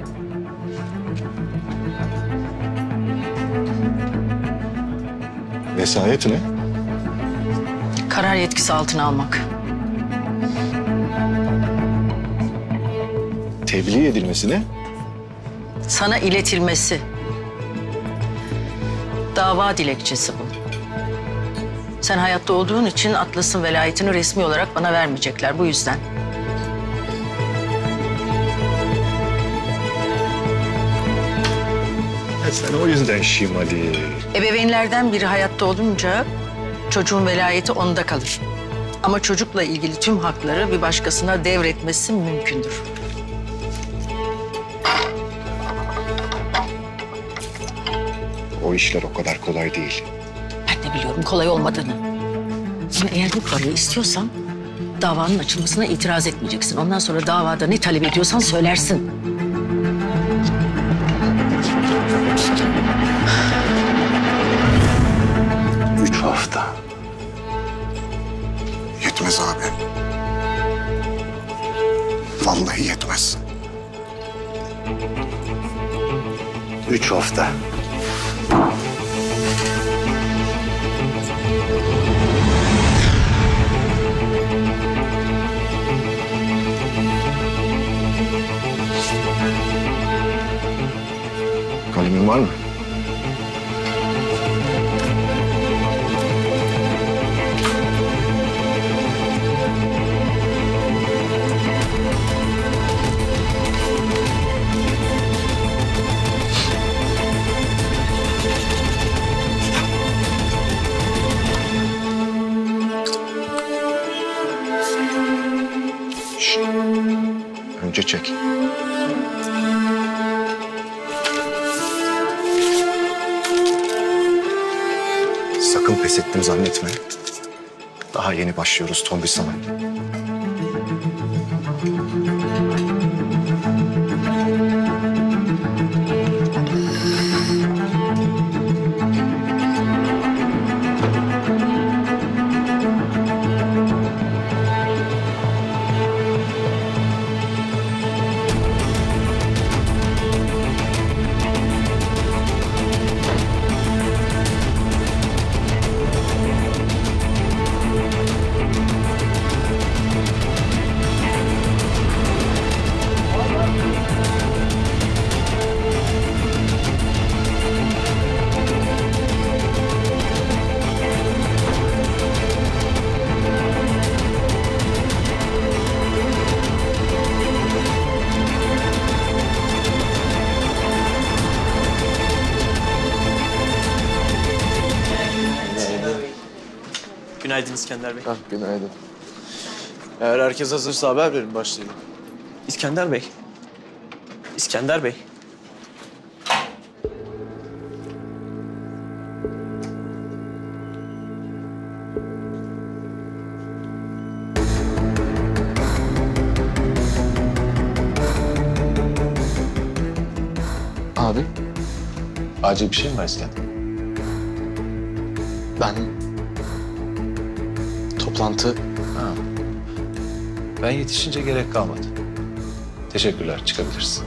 Vesayet ne? Karar yetkisi altına almak. Tebliğ edilmesi ne? Sana iletilmesi. Dava dilekçesi bu. Sen hayatta olduğun için Atlas'ın velayetini resmi olarak bana vermeyecekler. Bu yüzden. Sen o yüzden şimali. Ebeveynlerden biri hayatta olunca çocuğun velayeti onda kalır. Ama çocukla ilgili tüm hakları bir başkasına devretmesi mümkündür. o işler o kadar kolay değil. Ben de biliyorum kolay olmadığını. Ama eğer bu parayı istiyorsan davanın açılmasına itiraz etmeyeceksin. Ondan sonra davada ne talep ediyorsan söylersin. Üç hafta. Yetmez abi. Vallahi yetmez. 3 hafta. Kalemin var mı? Şşt. Önce çek. Sakın pes ettim zannetme. Daha yeni başlıyoruz Tombil sana. Günaydın İskender Bey. Günaydın. Eğer herkes hazırsa haber verin, başlayalım. İskender Bey. İskender Bey. Abi. Acil bir şey mi var İskender? Ben... Toplantı... Ha. Ben yetişince gerek kalmadı. Teşekkürler, çıkabilirsin.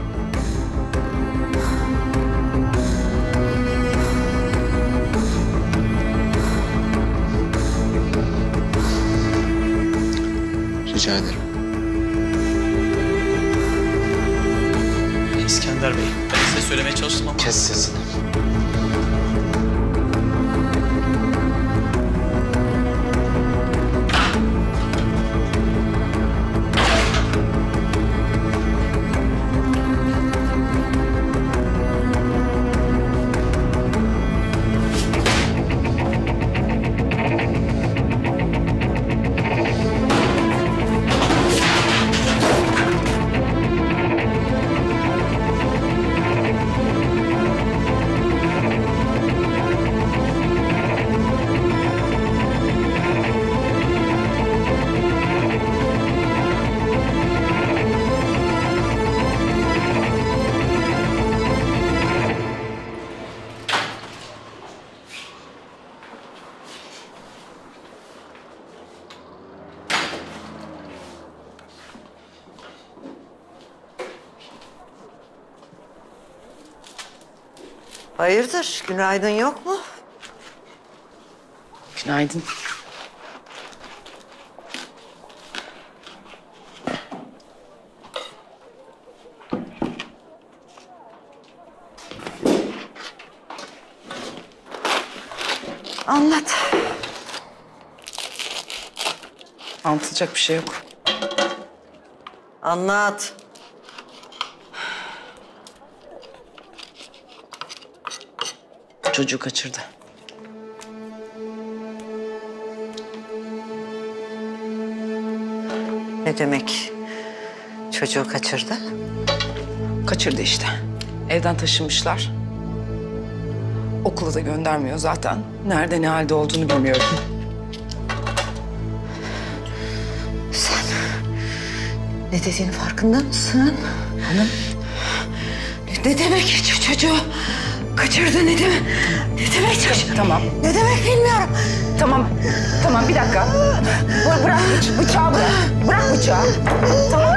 Rica ederim. İskender Bey, ben size söylemeye çalıştım ama... Kes sesini. Hayırdır? Günaydın yok mu? Günaydın. Anlat. Anlatacak bir şey yok. Anlat. Çocuğu kaçırdı. Ne demek çocuğu kaçırdı? Kaçırdı işte. Evden taşınmışlar. Okula da göndermiyor zaten. Nerede ne halde olduğunu bilmiyorum. Sen ne dediğinin farkında mısın? Hanım. Ne demek çocuğu kaçırdı ne demek? Ne demek çocuğu? Tamam. Ne demek bilmiyorum. Tamam bir dakika. Bırak bıçağı bırak. Bırak bıçağı. Tamam.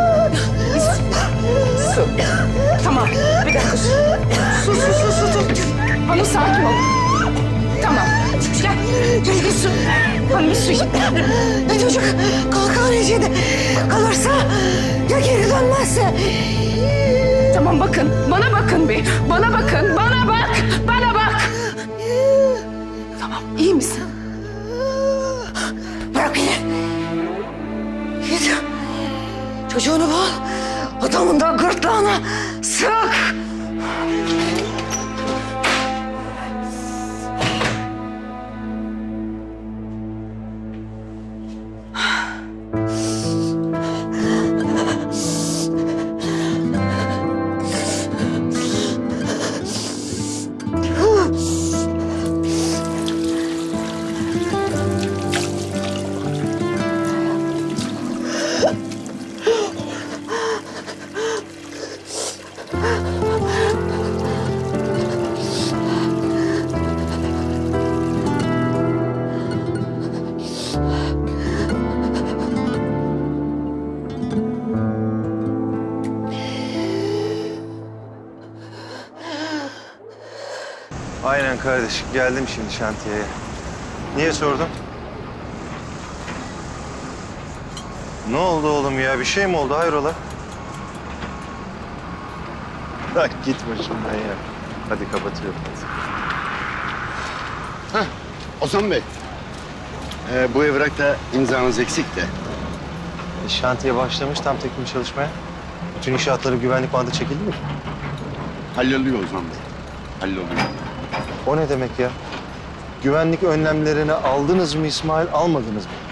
Su. Tamam bir dakika su. Su. Hanım sakin ol. Tamam. Gel su. Hanım bir su. Ne çocuk kalkan içinde kalırsa ya geri dönmezse. Tamam bakın. Bana bakın bir. Bana bakın. Bana bak. Tamam. İyi misin? Bırak beni. Git. Çocuğunu bul. Adamın da gırtlağına sık. Aynen kardeşim. Geldim şimdi şantiyeye. Niye sordun? Ne oldu oğlum ya? Bir şey mi oldu? Hayrola? Bak git başımdan ya. Hadi kapatıyorum. Hah, Ozan Bey. Bu evrakta imzanız eksik de. Şantiye başlamış tam teknik çalışmaya. Bütün inşaatları güvenlik bandı çekildi mi? Halloluyor Ozan Bey. Halloluyor. O ne demek ya? Güvenlik önlemlerini aldınız mı İsmail, almadınız mı?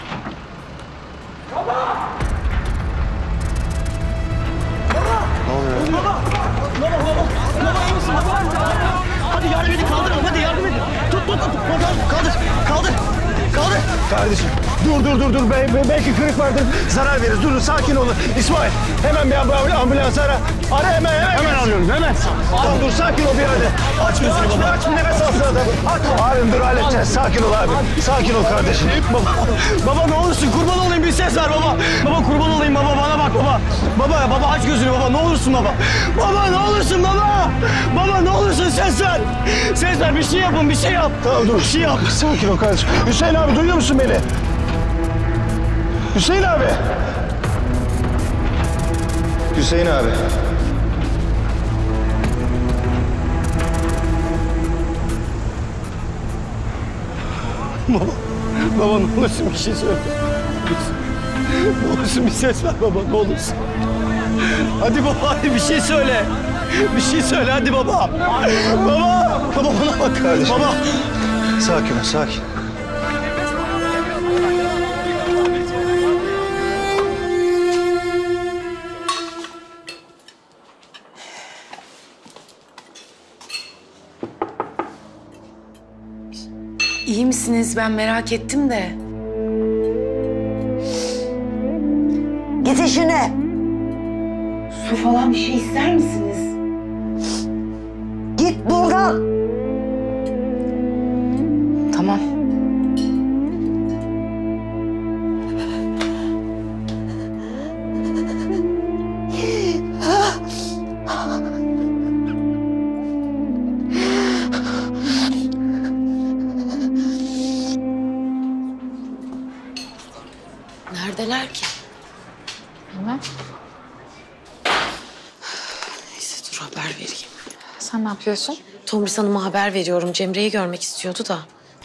Ne oluyor? Baba iyi misin baba? Hadi yardım edin, kaldırın. Hadi yardım edin. Tut. Kaldır. Kardeşim dur. Belki kırık vardır. Zarar verir. Dur sakin olun. İsmail hemen bir ambulans ara. Ara hemen. Hemen arıyorum hemen. Tamam dur sakin ol bir hadi. Aç gözünü baba. Aç bir nefes alsın adam. Abim dur halledeceğiz. Sakin ol abi. Sakin ol kardeşim. Baba ne olursun kurban olayım, bir ses ver baba. Baba kurban olayım baba, bana bak baba. Baba aç gözünü baba, ne olursun baba. Baba ne olursun baba. Baba ne olursun ses ver. Ses ver, bir şey yapın, bir şey yap. Tamam dur. Bir şey yap. Sakin ol kardeşim. Hüseyin abi duyuyor musun beni? Hüseyin abi. Hüseyin abi. Baba ne olursun bir şey söyle. Ne olursun bir ses ver baba, ne olursun. Hadi baba, hadi bir şey söyle. Bir şey söyle hadi baba. Baba bana bak. Kardeşim. Baba. Sakin ol, sakin. İyi misiniz? Ben merak ettim de. Git işine. Su falan bir şey ister misiniz? Git buradan. Tamam. Neredeler ki? Bilmem. Neyse dur haber vereyim. Sen ne yapıyorsun? Tomris Hanım'a haber veriyorum. Cemre'yi görmek istiyordu da.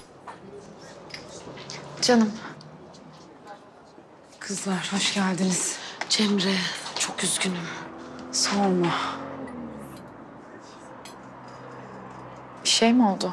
Canım. Kızlar hoş geldiniz. Cemre çok üzgünüm. Sorma. Bir şey mi oldu?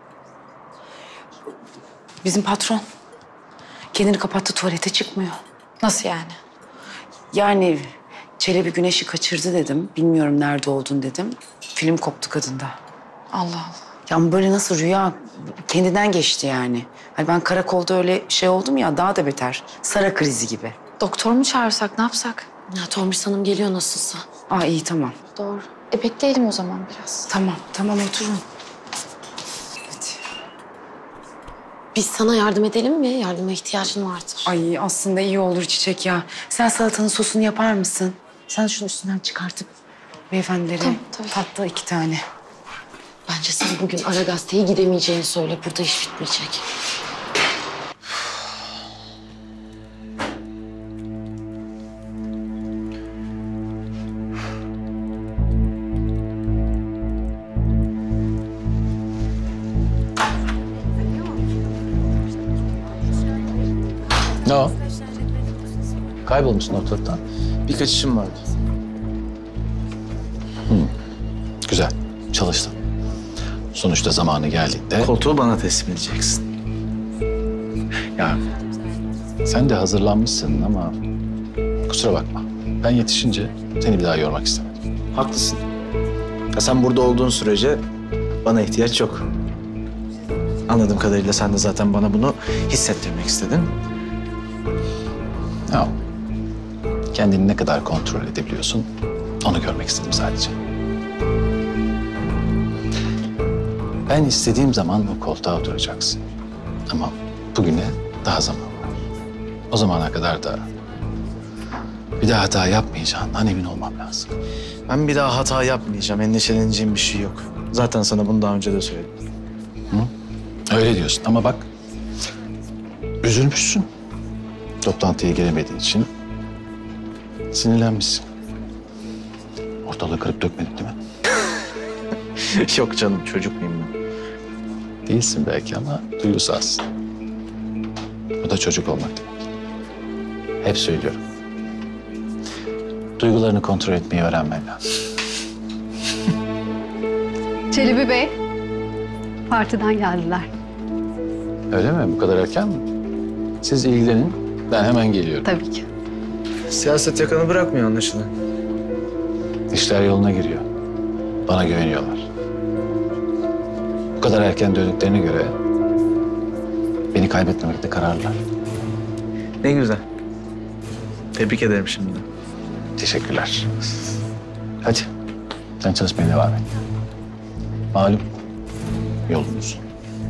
Bizim patron kendini kapattı, tuvalete çıkmıyor. Nasıl yani? Yani Çelebi Güneş'i kaçırdı dedim. Bilmiyorum nerede olduğunu dedim. Film koptu kadında. Allah Allah. Ya ama böyle nasıl rüya kendinden geçti yani. Hani ben karakolda öyle şey oldum ya daha da beter. Sara krizi gibi. Doktor mu çağırsak, ne yapsak? Ya Tomris Hanım geliyor nasılsa. Aa iyi tamam. Doğru. Bekleyelim o zaman biraz. Tamam oturun. Biz sana yardım edelim mi? Yardıma ihtiyacın vardır. Ay aslında iyi olur Çiçek ya. Sen salatanın sosunu yapar mısın? Sen şunu üstünden çıkartıp beyefendilere tatlı 2 tane. Bence sen bugün Ara Gazete'ye gidemeyeceğini söyle. Burada iş bitmeyecek. Ne o? Kaybolmuşsun ortalıktan. Birkaç işim vardı. Güzel, çalıştın. Sonuçta zamanı geldiğinde... Koltuğu bana teslim edeceksin. Ya sen de hazırlanmışsın ama kusura bakma. Ben yetişince seni bir daha yormak istemedim. Haklısın. Ya sen burada olduğun sürece bana ihtiyaç yok. Anladığım kadarıyla sen de zaten bana bunu hissettirmek istedin. Ya, kendini ne kadar kontrol edebiliyorsun onu görmek istedim sadece. Ben istediğim zaman bu koltuğa oturacaksın. Ama bugüne daha zaman var. O zamana kadar da bir daha hata yapmayacağından emin olmam lazım. Ben bir daha hata yapmayacağım. Endişeleneceğim bir şey yok. Zaten sana bunu daha önce de söyledim. Öyle diyorsun ama bak üzülmüşsün. Toplantıya gelemediği için sinirlenmişsin. Ortalığı kırıp dökmedin değil mi? Yok canım, çocuk muyum ben? Değilsin belki ama duygusalsın. Bu da çocuk olmak demek. Hep söylüyorum. Duygularını kontrol etmeyi öğrenmen lazım. Çelebi Bey, partiden geldiler. Öyle mi? Bu kadar erken mi? Siz ilgilenin, ben hemen geliyorum. Tabii ki. Siyaset yakanı bırakmıyor anlaşılan. İşler yoluna giriyor. Bana güveniyorlar. Bu kadar erken döndüklerine göre beni kaybetmemekte kararlılar. Ne güzel. Tebrik ederim şimdiden. Teşekkürler. Hadi sen çalışmaya devam et. Malum yolun uzun.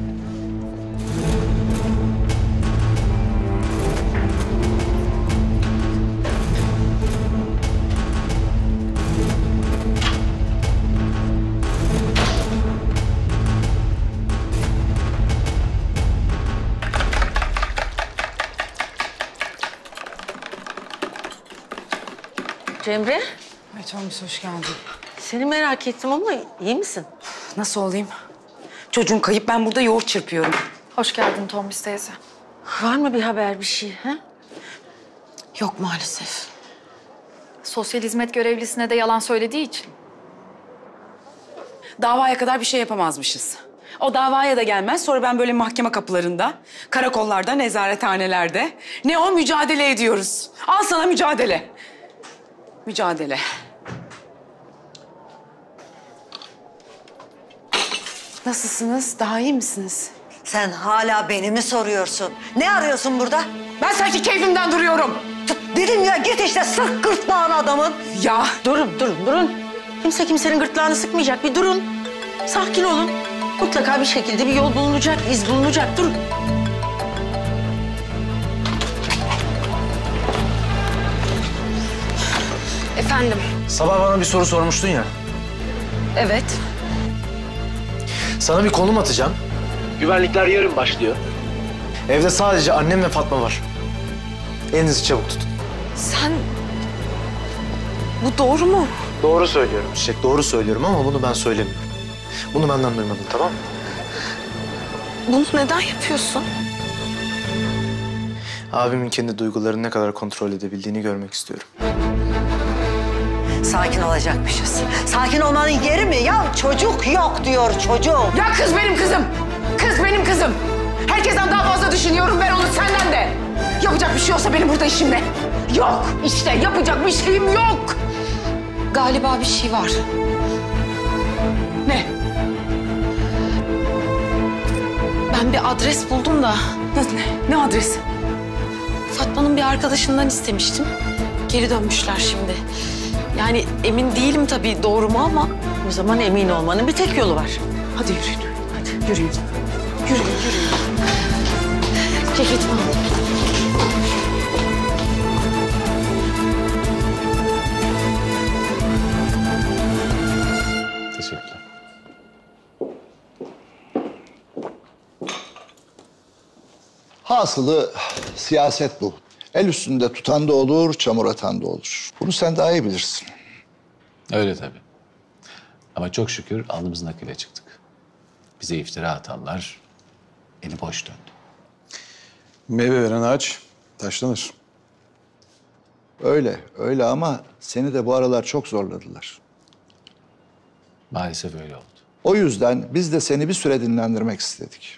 Cemre. Ay Tomris hoş geldin. Seni merak ettim ama iyi misin? Nasıl olayım? Çocuğun kayıp, ben burada yoğurt çırpıyorum. Hoş geldin Tomris teyze. Var mı bir haber, bir şey? Ha? Yok maalesef. Sosyal hizmet görevlisine de yalan söylediği için. Davaya kadar bir şey yapamazmışız. O davaya da gelmez. Sonra ben böyle mahkeme kapılarında, karakollarda, nezarethanelerde ne o mücadele ediyoruz. Al sana mücadele. Mücadele. Nasılsınız? Daha iyi misiniz? Sen hala beni mi soruyorsun? Ne arıyorsun burada? Ben sanki keyfimden duruyorum. Dedim ya git işte sık gırtlağını adamın. Ya. Durun. Kimse kimsenin gırtlağını sıkmayacak. Bir durun. Sakin olun. Mutlaka bir şekilde bir yol bulunacak, iz bulunacak. Durun. Efendim? Sabah bana bir soru sormuştun ya. Evet. Sana bir konum atacağım. Güvenlikler yarın başlıyor. Evde sadece annem ve Fatma var. Elinizi çabuk tutun. Sen... Bu doğru mu? Doğru söylüyorum Çiçek, doğru söylüyorum ama bunu ben söylemiyorum. Bunu benden duymadın, tamam mı? Bunu neden yapıyorsun? Abimin kendi duygularını ne kadar kontrol edebildiğini görmek istiyorum. Sakin olacakmışız. Sakin olmanın yeri mi? Ya çocuk yok diyor çocuk. Ya kız benim kızım. Kız benim kızım. Herkesten daha fazla düşünüyorum ben onu, senden de. Yapacak bir şey olsa benim burada işim ne? Yok işte, yapacak bir şeyim yok. Galiba bir şey var. Ne? Ben bir adres buldum da. Ne adresi? Fatma'nın bir arkadaşından istemiştim. Geri dönmüşler şimdi. Yani emin değilim tabii doğru mu ama. O zaman emin olmanın bir tek yolu var. Hadi yürüyün. Hadi yürüyün. Yürüyün. Ceketimi alayım. Teşekkürler. Hasılı siyaset bu. El üstünde tutan da olur, çamur atan da olur. Bunu sen daha iyi bilirsin. Öyle tabii. Ama çok şükür alnımızın akıyla çıktık. Bize iftira atanlar eli boş döndü. Meyve veren ağaç taşlanır. Öyle ama seni de bu aralar çok zorladılar. Maalesef öyle oldu. O yüzden biz de seni bir süre dinlendirmek istedik.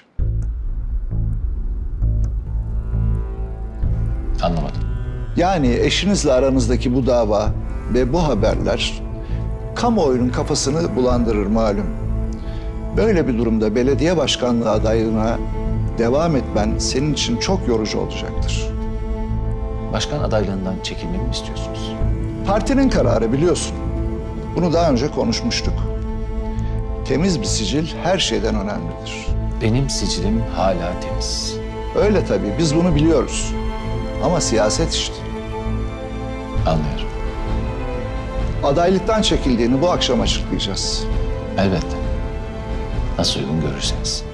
Anlamadım. Yani eşinizle aranızdaki bu dava ve bu haberler kamuoyunun kafasını bulandırır malum. Böyle bir durumda belediye başkanlığı adaylığına devam etmen senin için çok yorucu olacaktır. Başkan adaylığından çekilmemi mi istiyorsunuz? Partinin kararı biliyorsun. Bunu daha önce konuşmuştuk. Temiz bir sicil her şeyden önemlidir. Benim sicilim hala temiz. Öyle tabii, biz bunu biliyoruz. Ama siyaset işte. Anlıyorum. Adaylıktan çekildiğini bu akşam açıklayacağız. Elbette. Nasıl uygun görürseniz.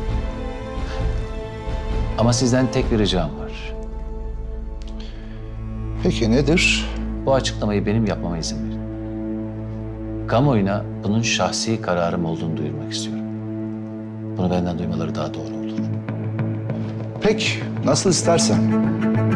Ama sizden tek bir ricam var. Peki nedir? Bu açıklamayı benim yapmama izin verin. Kamuoyuna bunun şahsi kararım olduğunu duyurmak istiyorum. Bunu benden duymaları daha doğru olur. Peki, nasıl istersen.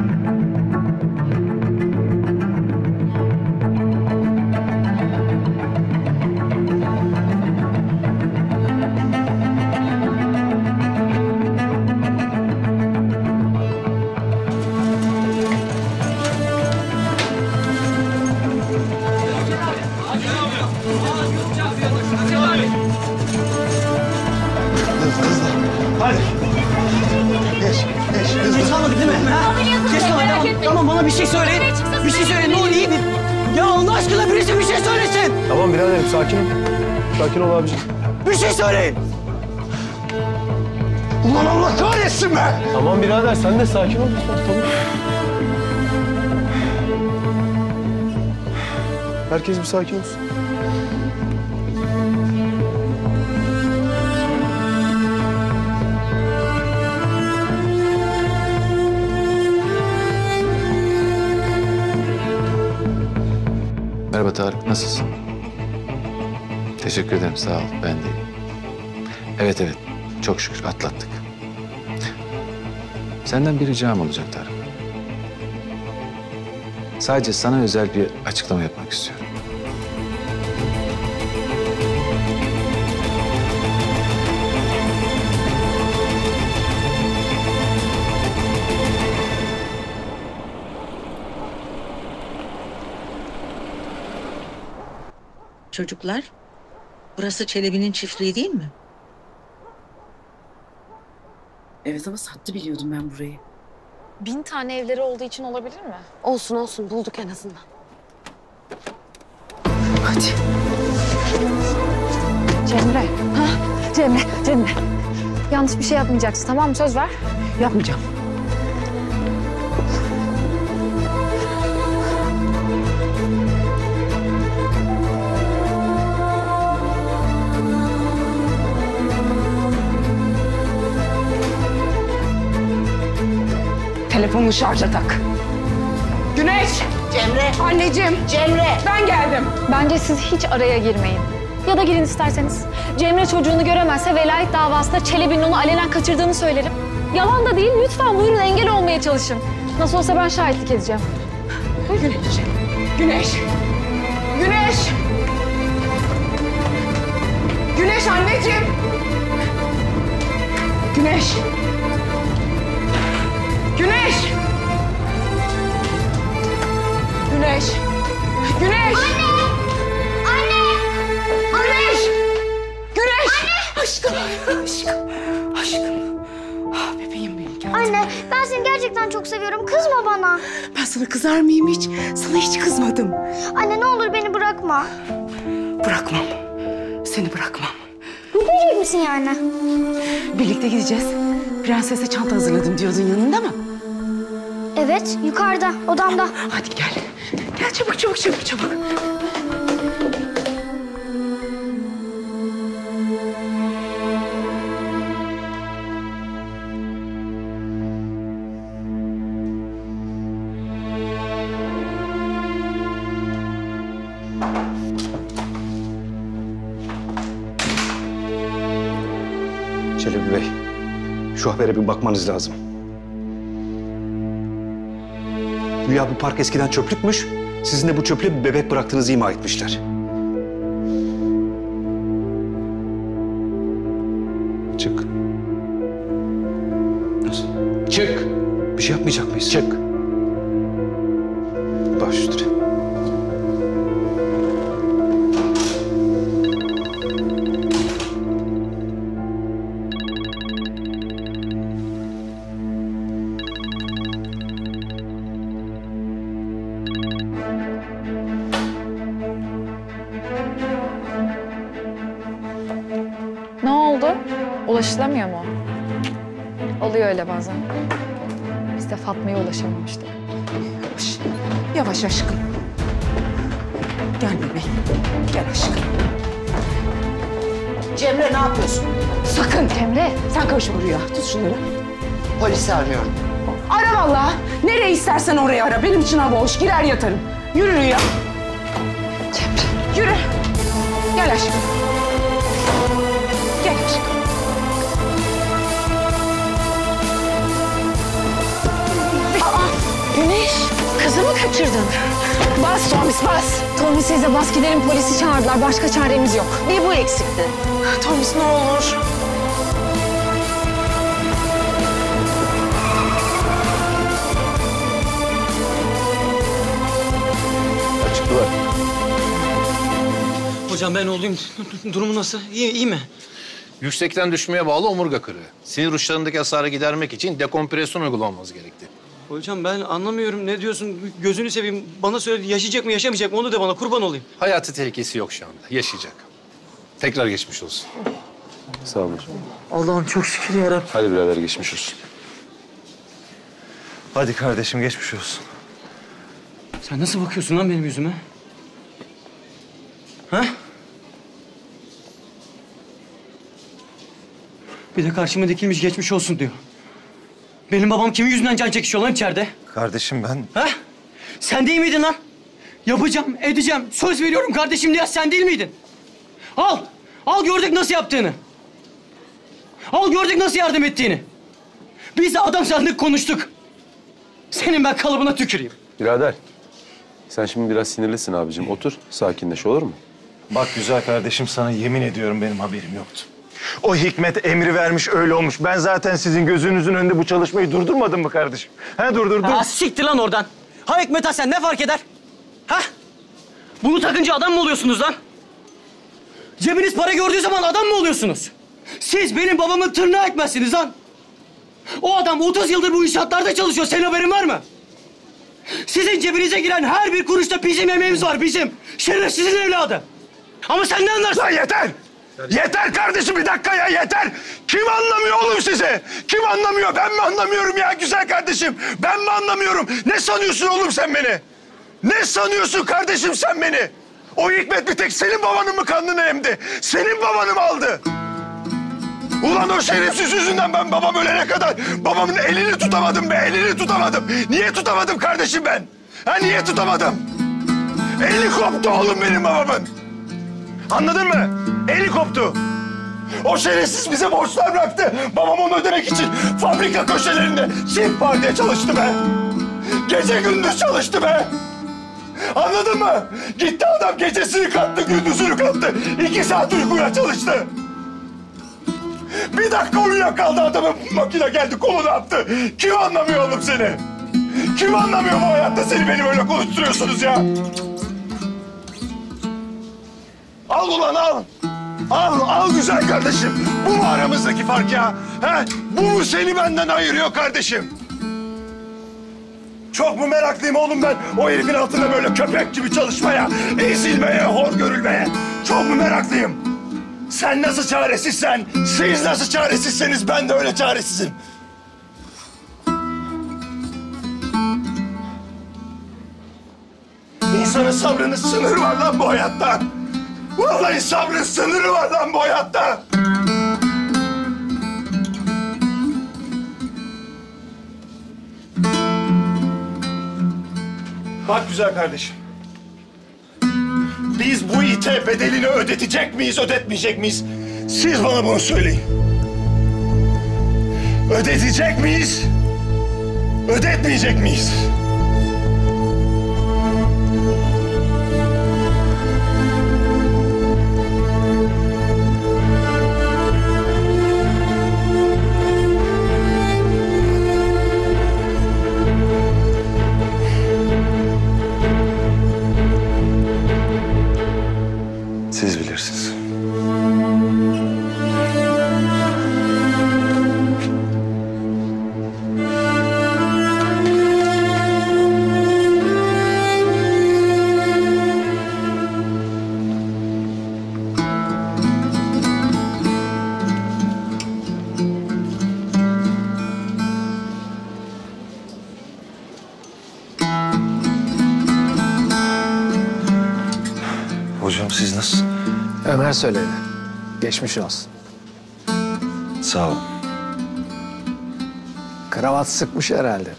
Hadi. Geç kalmadık değil mi? Ha? Geç kalmadık. Tamam bana bir şey söyleyin. Bir şey söyleyin. Ne olur iyi bir... Ya Allah aşkına birisi bir şey söylesin. Tamam biraderim sakin ol. Sakin ol abiciğim. Bir şey söyleyin. Ulan Allah kahretsin be. Tamam birader sen de sakin ol. Tamam. Herkes bir sakin olsun. Merhaba Tarık, nasılsın? Teşekkür ederim, sağ ol. Ben de iyiyim. Evet, çok şükür atlattık. Senden bir ricam olacak Tarık. Sadece sana özel bir açıklama yapmak istiyorum. Çocuklar, burası Çelebi'nin çiftliği değil mi? Evet ama sattı biliyordum ben burayı. 1000 tane evleri olduğu için olabilir mi? Olsun bulduk en azından. Hadi. Cemre. Cemre. Yanlış bir şey yapmayacaksın, tamam mı? Söz ver. Yapmayacağım. Telefonunu şarja tak. Güneş! Cemre. Anneciğim! Cemre. Ben geldim. Bence siz hiç araya girmeyin. Ya da girin isterseniz. Cemre çocuğunu göremezse velayet davasında Çelebi'nin onu alenen kaçırdığını söylerim. Yalan da değil, lütfen buyurun engel olmaya çalışın. Nasıl olsa ben şahitlik edeceğim. Güneş! Güneş anneciğim! Güneş! Anne! Güneş! Aşkım! Ah bebeğim benim. Gel. Anne ben seni gerçekten çok seviyorum. Kızma bana. Ben sana kızar mıyım hiç? Sana hiç kızmadım. Anne ne olur beni bırakma. Bırakmam. Seni bırakmam. Gitmeyecek misin yani? Birlikte gideceğiz. Prensese çanta hazırladım diyordun, yanında mı? Evet, yukarıda, odamda. Hadi gel. Gel çabuk çabuk çabuk çabuk. Çelebi Bey, şu habere bir bakmanız lazım. Güya bu park eskiden çöplükmüş. Sizin de bu çöplüğe bir bebek bıraktığınızı ima etmişler. Çık. Nasıl? Çık. Bir şey yapmayacak mıyız? Çık. Baş üstüne. Ne oldu? Ulaşılamıyor mu? Oluyor öyle bazen. Biz de Fatma'ya ulaşamamıştık. Yavaş. Yavaş aşkım. Gel bebeğim. Gel aşkım. Cemre ne yapıyorsun? Sakın Cemre. Sen karışma buraya. Tut şunları. Polisi arıyorum. Ara vallahi. Nereye istersen oraya ara. Benim için hava hoş. Girer yatarım. Yürü Rüya. Cemre. Yürü. Gel aşkım. Gel aşkım. Aa, Güneş, kızı mı kaçırdın? Bas Tomis bas. Tommy size bas gidelim, polisi çağırdılar. Başka çaremiz yok. Bir bu eksikti. Tomis ne olur. Açıklılar. Hocam ben olayım. Durumu nasıl? İyi mi? Yüksekten düşmeye bağlı omurga kırığı. Sinir uçlarındaki hasarı gidermek için dekompresyon uygulanması gerekti. Hocam ben anlamıyorum. Ne diyorsun? Gözünü seveyim. Bana söyle, yaşayacak mı yaşamayacak mı? Onu de bana, kurban olayım. Hayati tehlikesi yok şu anda. Yaşayacak. Tekrar geçmiş olsun. Sağ olun hocam. Allah'ım çok şükür yarabbim. Hadi birader geçmiş olsun. Hadi kardeşim geçmiş olsun. Sen nasıl bakıyorsun lan benim yüzüme? Ha? Bir de karşıma dikilmiş geçmiş olsun diyor. Benim babam kimin yüzünden can çekişiyor lan içeride? Kardeşim ben... Ha? Sen değil miydin lan? Yapacağım, edeceğim, söz veriyorum kardeşim diye sen değil miydin? Al, al gördük nasıl yaptığını. Al gördük nasıl yardım ettiğini. Biz de adam sandık konuştuk. Senin ben kalıbına tüküreyim. Birader, sen şimdi biraz sinirlisin abicim. Otur, sakinleş olur mu? Bak güzel kardeşim, sana yemin ediyorum benim haberim yoktu. O Hikmet emri vermiş, öyle olmuş. Ben zaten sizin gözünüzün önünde bu çalışmayı durdurmadım mı kardeşim? Ha durdurdum. Ha siktir lan oradan. Ha Hikmet Hasan ne fark eder? Ha? Bunu takınca adam mı oluyorsunuz lan? Cebiniz para gördüğü zaman adam mı oluyorsunuz? Siz benim babamın tırnağı etmezsiniz lan. O adam 30 yıldır bu inşaatlarda çalışıyor. Senin haberin var mı? Sizin cebinize giren her bir kuruşta bizim emeğimiz var, bizim. Şerefsizin evladı. Ama sen ne anlarsın? Lan yeter! Yeter kardeşim, bir dakika ya, yeter! Kim anlamıyor oğlum sizi? Kim anlamıyor? Ben mi anlamıyorum ya güzel kardeşim? Ben mi anlamıyorum? Ne sanıyorsun oğlum sen beni? Ne sanıyorsun kardeşim sen beni? O Hikmet bir tek senin babanın mı kanını emdi? Senin babanı mı aldı? Ulan o şerefsiz yüzünden ben babam ölene kadar babamın elini tutamadım be, elini tutamadım. Niye tutamadım kardeşim ben? Ha niye tutamadım? Eli koptu oğlum benim babamın. Anladın mı? Eli koptu. O şerefsiz bize borçlar bıraktı. Babam onu ödemek için fabrika köşelerinde çift vardiya çalıştı be. Gece gündüz çalıştı be. Anladın mı? Gitti adam, gecesini kattı, gündüzünü kattı. 2 saat uykuyla çalıştı. Bir dakika uyuyakaldı adamın, makine geldi kolunu attı. Kim anlamıyor oğlum seni? Kim anlamıyor bu hayatta seni, beni böyle konuşturuyorsunuz ya? Al ulan al. Al güzel kardeşim. Bu mu aramızdaki fark ya? He? Bu mu seni benden ayırıyor kardeşim? Çok mu meraklıyım oğlum ben o herifin altında böyle köpek gibi çalışmaya, ezilmeye, hor görülmeye? Çok mu meraklıyım? Sen nasıl çaresizsen, siz nasıl çaresizseniz ben de öyle çaresizim. İnsanın sabrının sınırı var lan bu hayatta. Vallahi sabrın sınırı var lan bu hayatta. Bak güzel kardeşim. Biz bu ite bedelini ödetecek miyiz, ödetmeyecek miyiz? Siz bana bunu söyleyin. Ödetecek miyiz, ödetmeyecek miyiz? Siz bilirsiniz. Hocam siz nasıl? Ömer söyledi. Geçmiş olsun. Sağ olun. Kravat sıkmış herhalde.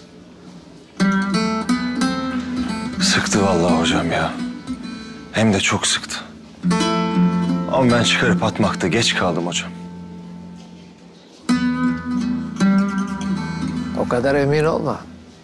Sıktı vallahi hocam ya. Hem de çok sıktı. Ama ben çıkarıp atmakta geç kaldım hocam. O kadar emin olma.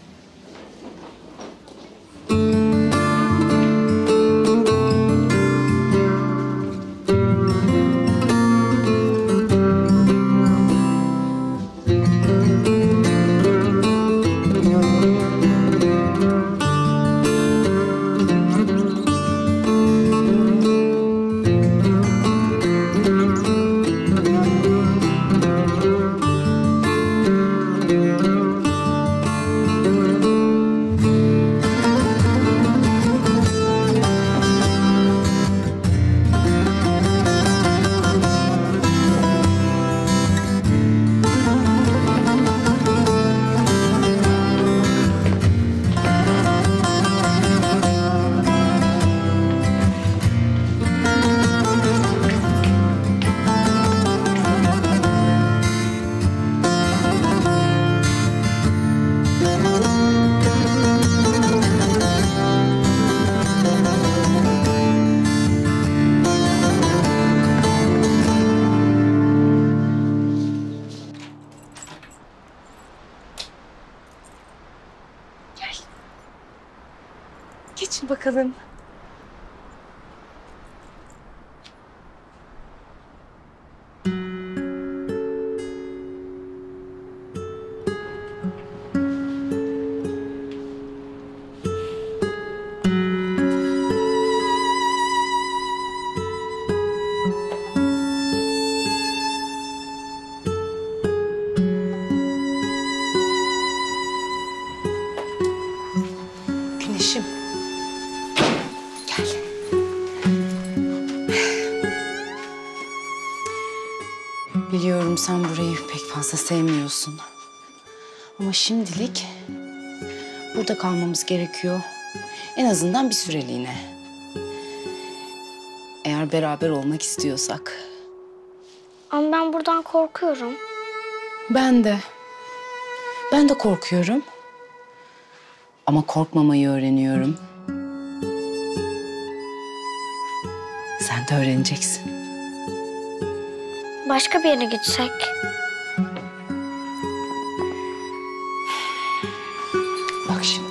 Geçin bakalım. Güneşim. Gel. Biliyorum sen burayı pek fazla sevmiyorsun. Ama şimdilik burada kalmamız gerekiyor. En azından bir süreliğine. Eğer beraber olmak istiyorsak. Ama ben buradan korkuyorum. Ben de. Ben de korkuyorum. Ama korkmamayı öğreniyorum. Sen de öğreneceksin. Başka bir yere gitsek. Bak şimdi.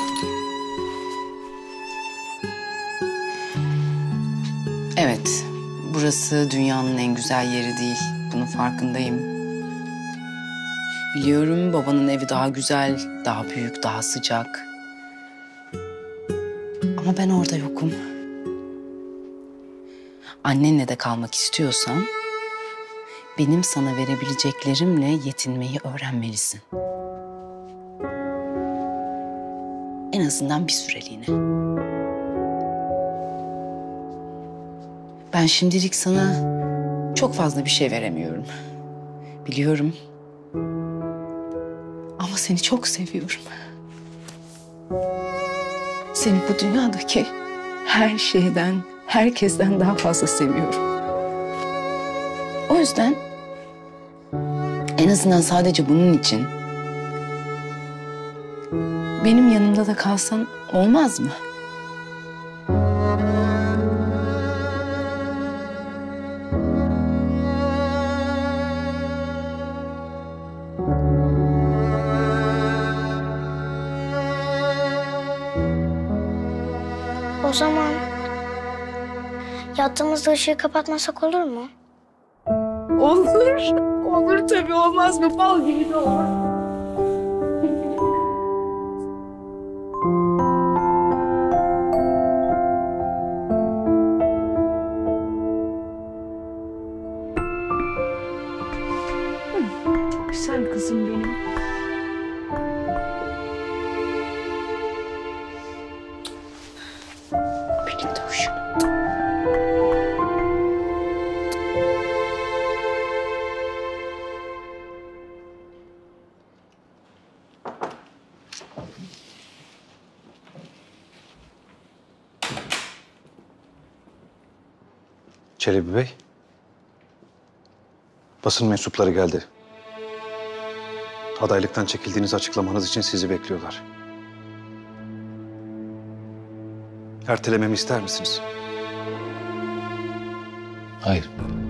Evet, burası dünyanın en güzel yeri değil. Bunun farkındayım. Biliyorum babanın evi daha güzel, daha büyük, daha sıcak. Ama ben orada yokum. annenle de kalmak istiyorsan benim sana verebileceklerimle yetinmeyi öğrenmelisin. En azından bir süreliğine. Ben şimdilik sana çok fazla bir şey veremiyorum. Biliyorum. Ama seni çok seviyorum. Seni bu dünyadaki her şeyden, herkesten daha fazla seviyorum. O yüzden en azından sadece bunun için benim yanımda da kalsan olmaz mı? O zaman yattığımızda ışığı kapatmasak olur mu? Olur. Olur tabii, olmaz mı? Bal gibi de olur. Güzel kızım benim. Benim de hoşuma. Çelebi Bey. Basın mensupları geldi. Adaylıktan çekildiğinizi açıklamanız için sizi bekliyorlar. Ertelememi ister misiniz? Hayır.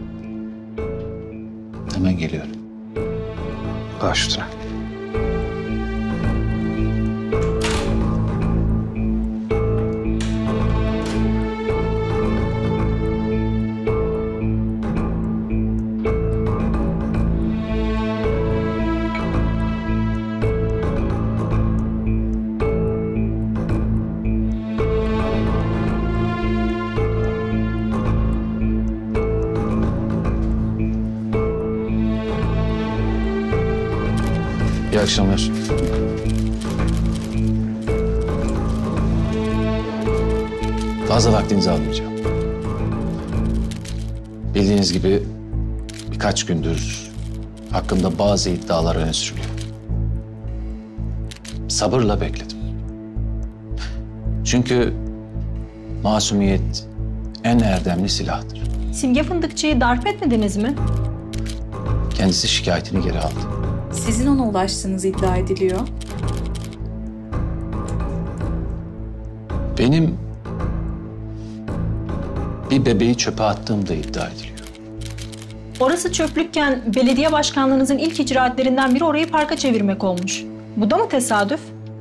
Hemen geliyorum. Baş üstüne. İyi akşamlar. Fazla vaktinizi almayacağım. Bildiğiniz gibi birkaç gündür hakkında bazı iddialar öne sürülüyor. Sabırla bekledim. Çünkü masumiyet en erdemli silahtır. Simge Fındıkçı'yı darp etmediniz mi? Kendisi şikayetini geri aldı. Sizin ona ulaştığınız iddia ediliyor. Benim bir bebeği çöpe attığım da iddia ediliyor. Orası çöplükken belediye başkanlığınızın ilk icraatlerinden biri orayı parka çevirmek olmuş. Bu da mı tesadüf?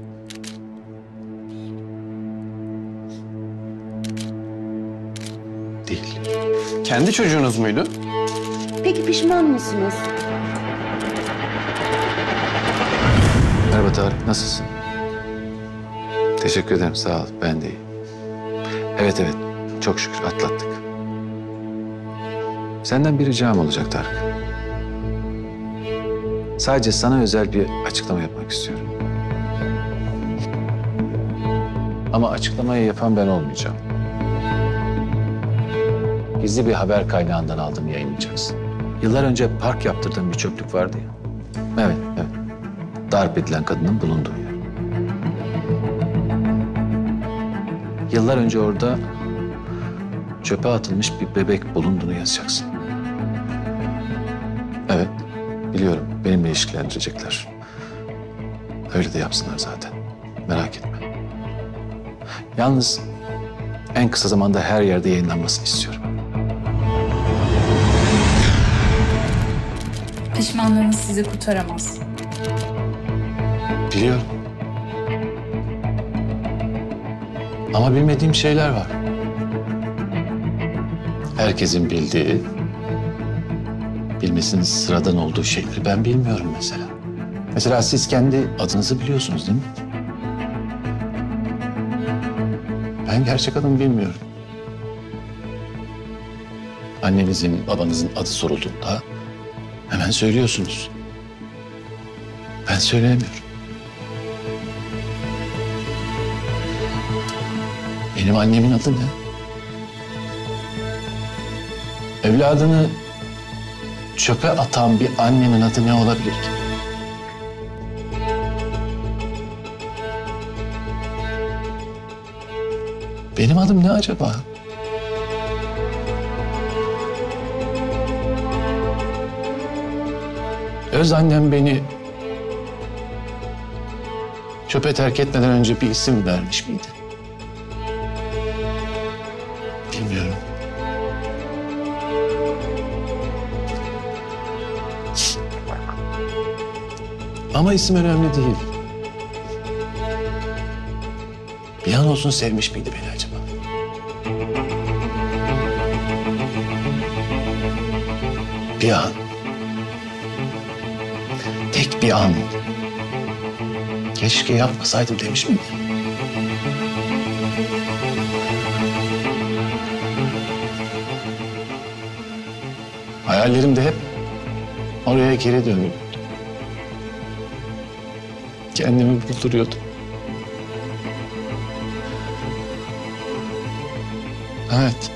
Değil. Kendi çocuğunuz muydu? Peki pişman mısınız? Merhaba Tarık, nasılsın? Teşekkür ederim, sağ ol. Ben de iyiyim. Evet, çok şükür atlattık. Senden bir ricam olacak Tarık. Sadece sana özel bir açıklama yapmak istiyorum. Ama açıklamayı yapan ben olmayacağım. Gizli bir haber kaynağından aldım, yayınlayacaksın. Yıllar önce park yaptırdığım bir çöplük vardı ya. Evet. Darp edilen kadının bulunduğu yer. Yıllar önce orada çöpe atılmış bir bebek bulunduğunu yazacaksın. Evet, biliyorum. Benimle ilişkilendirecekler. Öyle de yapsınlar zaten. Merak etme. Yalnız en kısa zamanda her yerde yayınlanmasını istiyorum. Pişmanlığınız sizi kurtaramaz. Biliyorum. Ama bilmediğim şeyler var. Herkesin bildiği, bilmesinin sıradan olduğu şeyleri ben bilmiyorum mesela. Mesela siz kendi adınızı biliyorsunuz değil mi? Ben gerçek adımı bilmiyorum. annenizin, babanızın adı sorulduğunda hemen söylüyorsunuz. Ben söyleyemiyorum. Benim annemin adı ne? Evladını çöpe atan bir annenin adı ne olabilir ki? Benim adım ne acaba? Öz annem beni çöpe terk etmeden önce bir isim vermiş miydi? Bilmiyorum. Ama isim önemli değil. Bir an olsun sevmiş miydi beni acaba? Bir an. Tek bir an. Keşke yapmasaydım demiş miydi? Hayallerimde hep oraya geri dönüyordum. Kendimi bulduruyordum. Evet.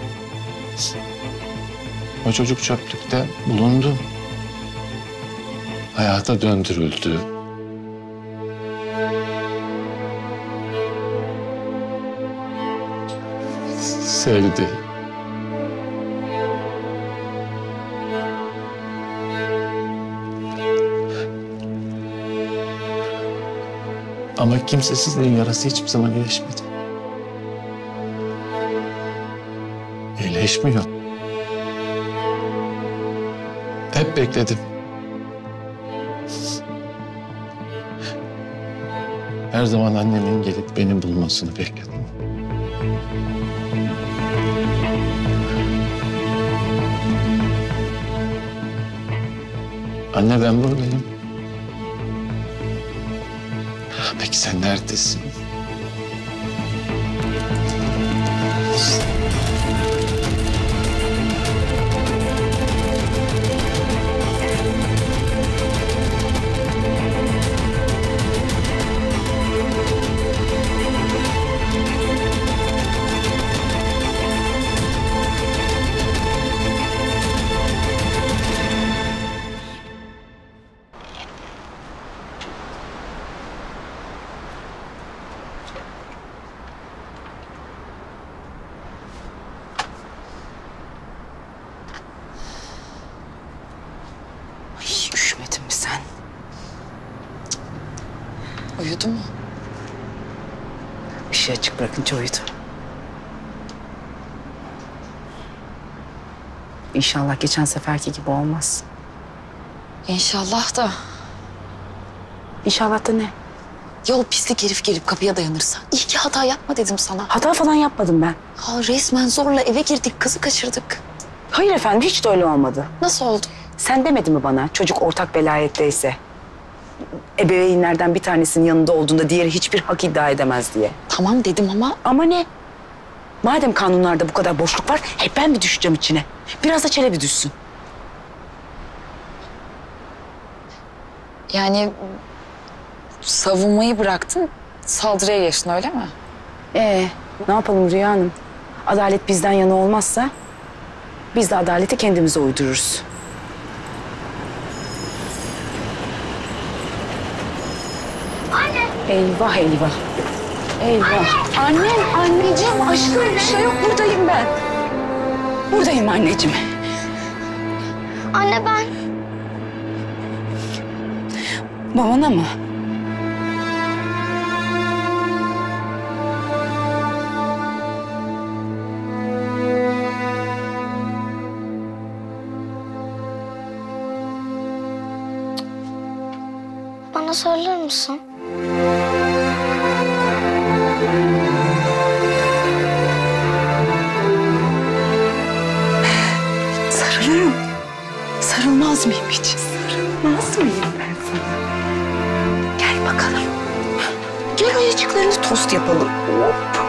O çocuk çöplükte bulundu. Hayata döndürüldü. Sevdi. Ama kimsesizliğin yarası hiçbir zaman iyileşmedi. İyileşmiyor. Hep bekledim. Her zaman annemin gelip beni bulmasını bekledim. Anne, ben buradayım. Peki sen neredesin? Üşümedin mi sen? Uyudu mu? Işığı açık bırakınca uyudu. İnşallah geçen seferki gibi olmaz. İnşallah da. İnşallah da ne? Ya o pislik herif gelip kapıya dayanırsa. İyi ki hata yapma dedim sana. Hata falan yapmadım ben. Ha, resmen zorla eve girdik, kızı kaçırdık. Hayır efendim, hiç de öyle olmadı. Nasıl oldu? Sen demedin mi bana çocuk ortak velayetteyse? Ebeveynlerden bir tanesinin yanında olduğunda diğeri hiçbir hak iddia edemez diye. Tamam dedim ama... Ama ne? Madem kanunlarda bu kadar boşluk var, hep ben mi düşeceğim içine? Biraz da Çelebi düşsün. Yani savunmayı bıraktın, saldırıya geçtin öyle mi? Ne yapalım Rüya Hanım? Adalet bizden yana olmazsa biz de adaleti kendimize uydururuz. Anne. Eyvah eyvah. Eyvah. Annem, anneciğim, aşkım bir şey yok. Buradayım ben. Buradayım anneciğim. Anne ben. Babana mı? Bana söyler misin? Sarılırım. Sarılmaz mıyım hiç? Sarılmaz mıyım ben sana? Gel bakalım. Gel ayıcıklarını tost yapalım. Hop.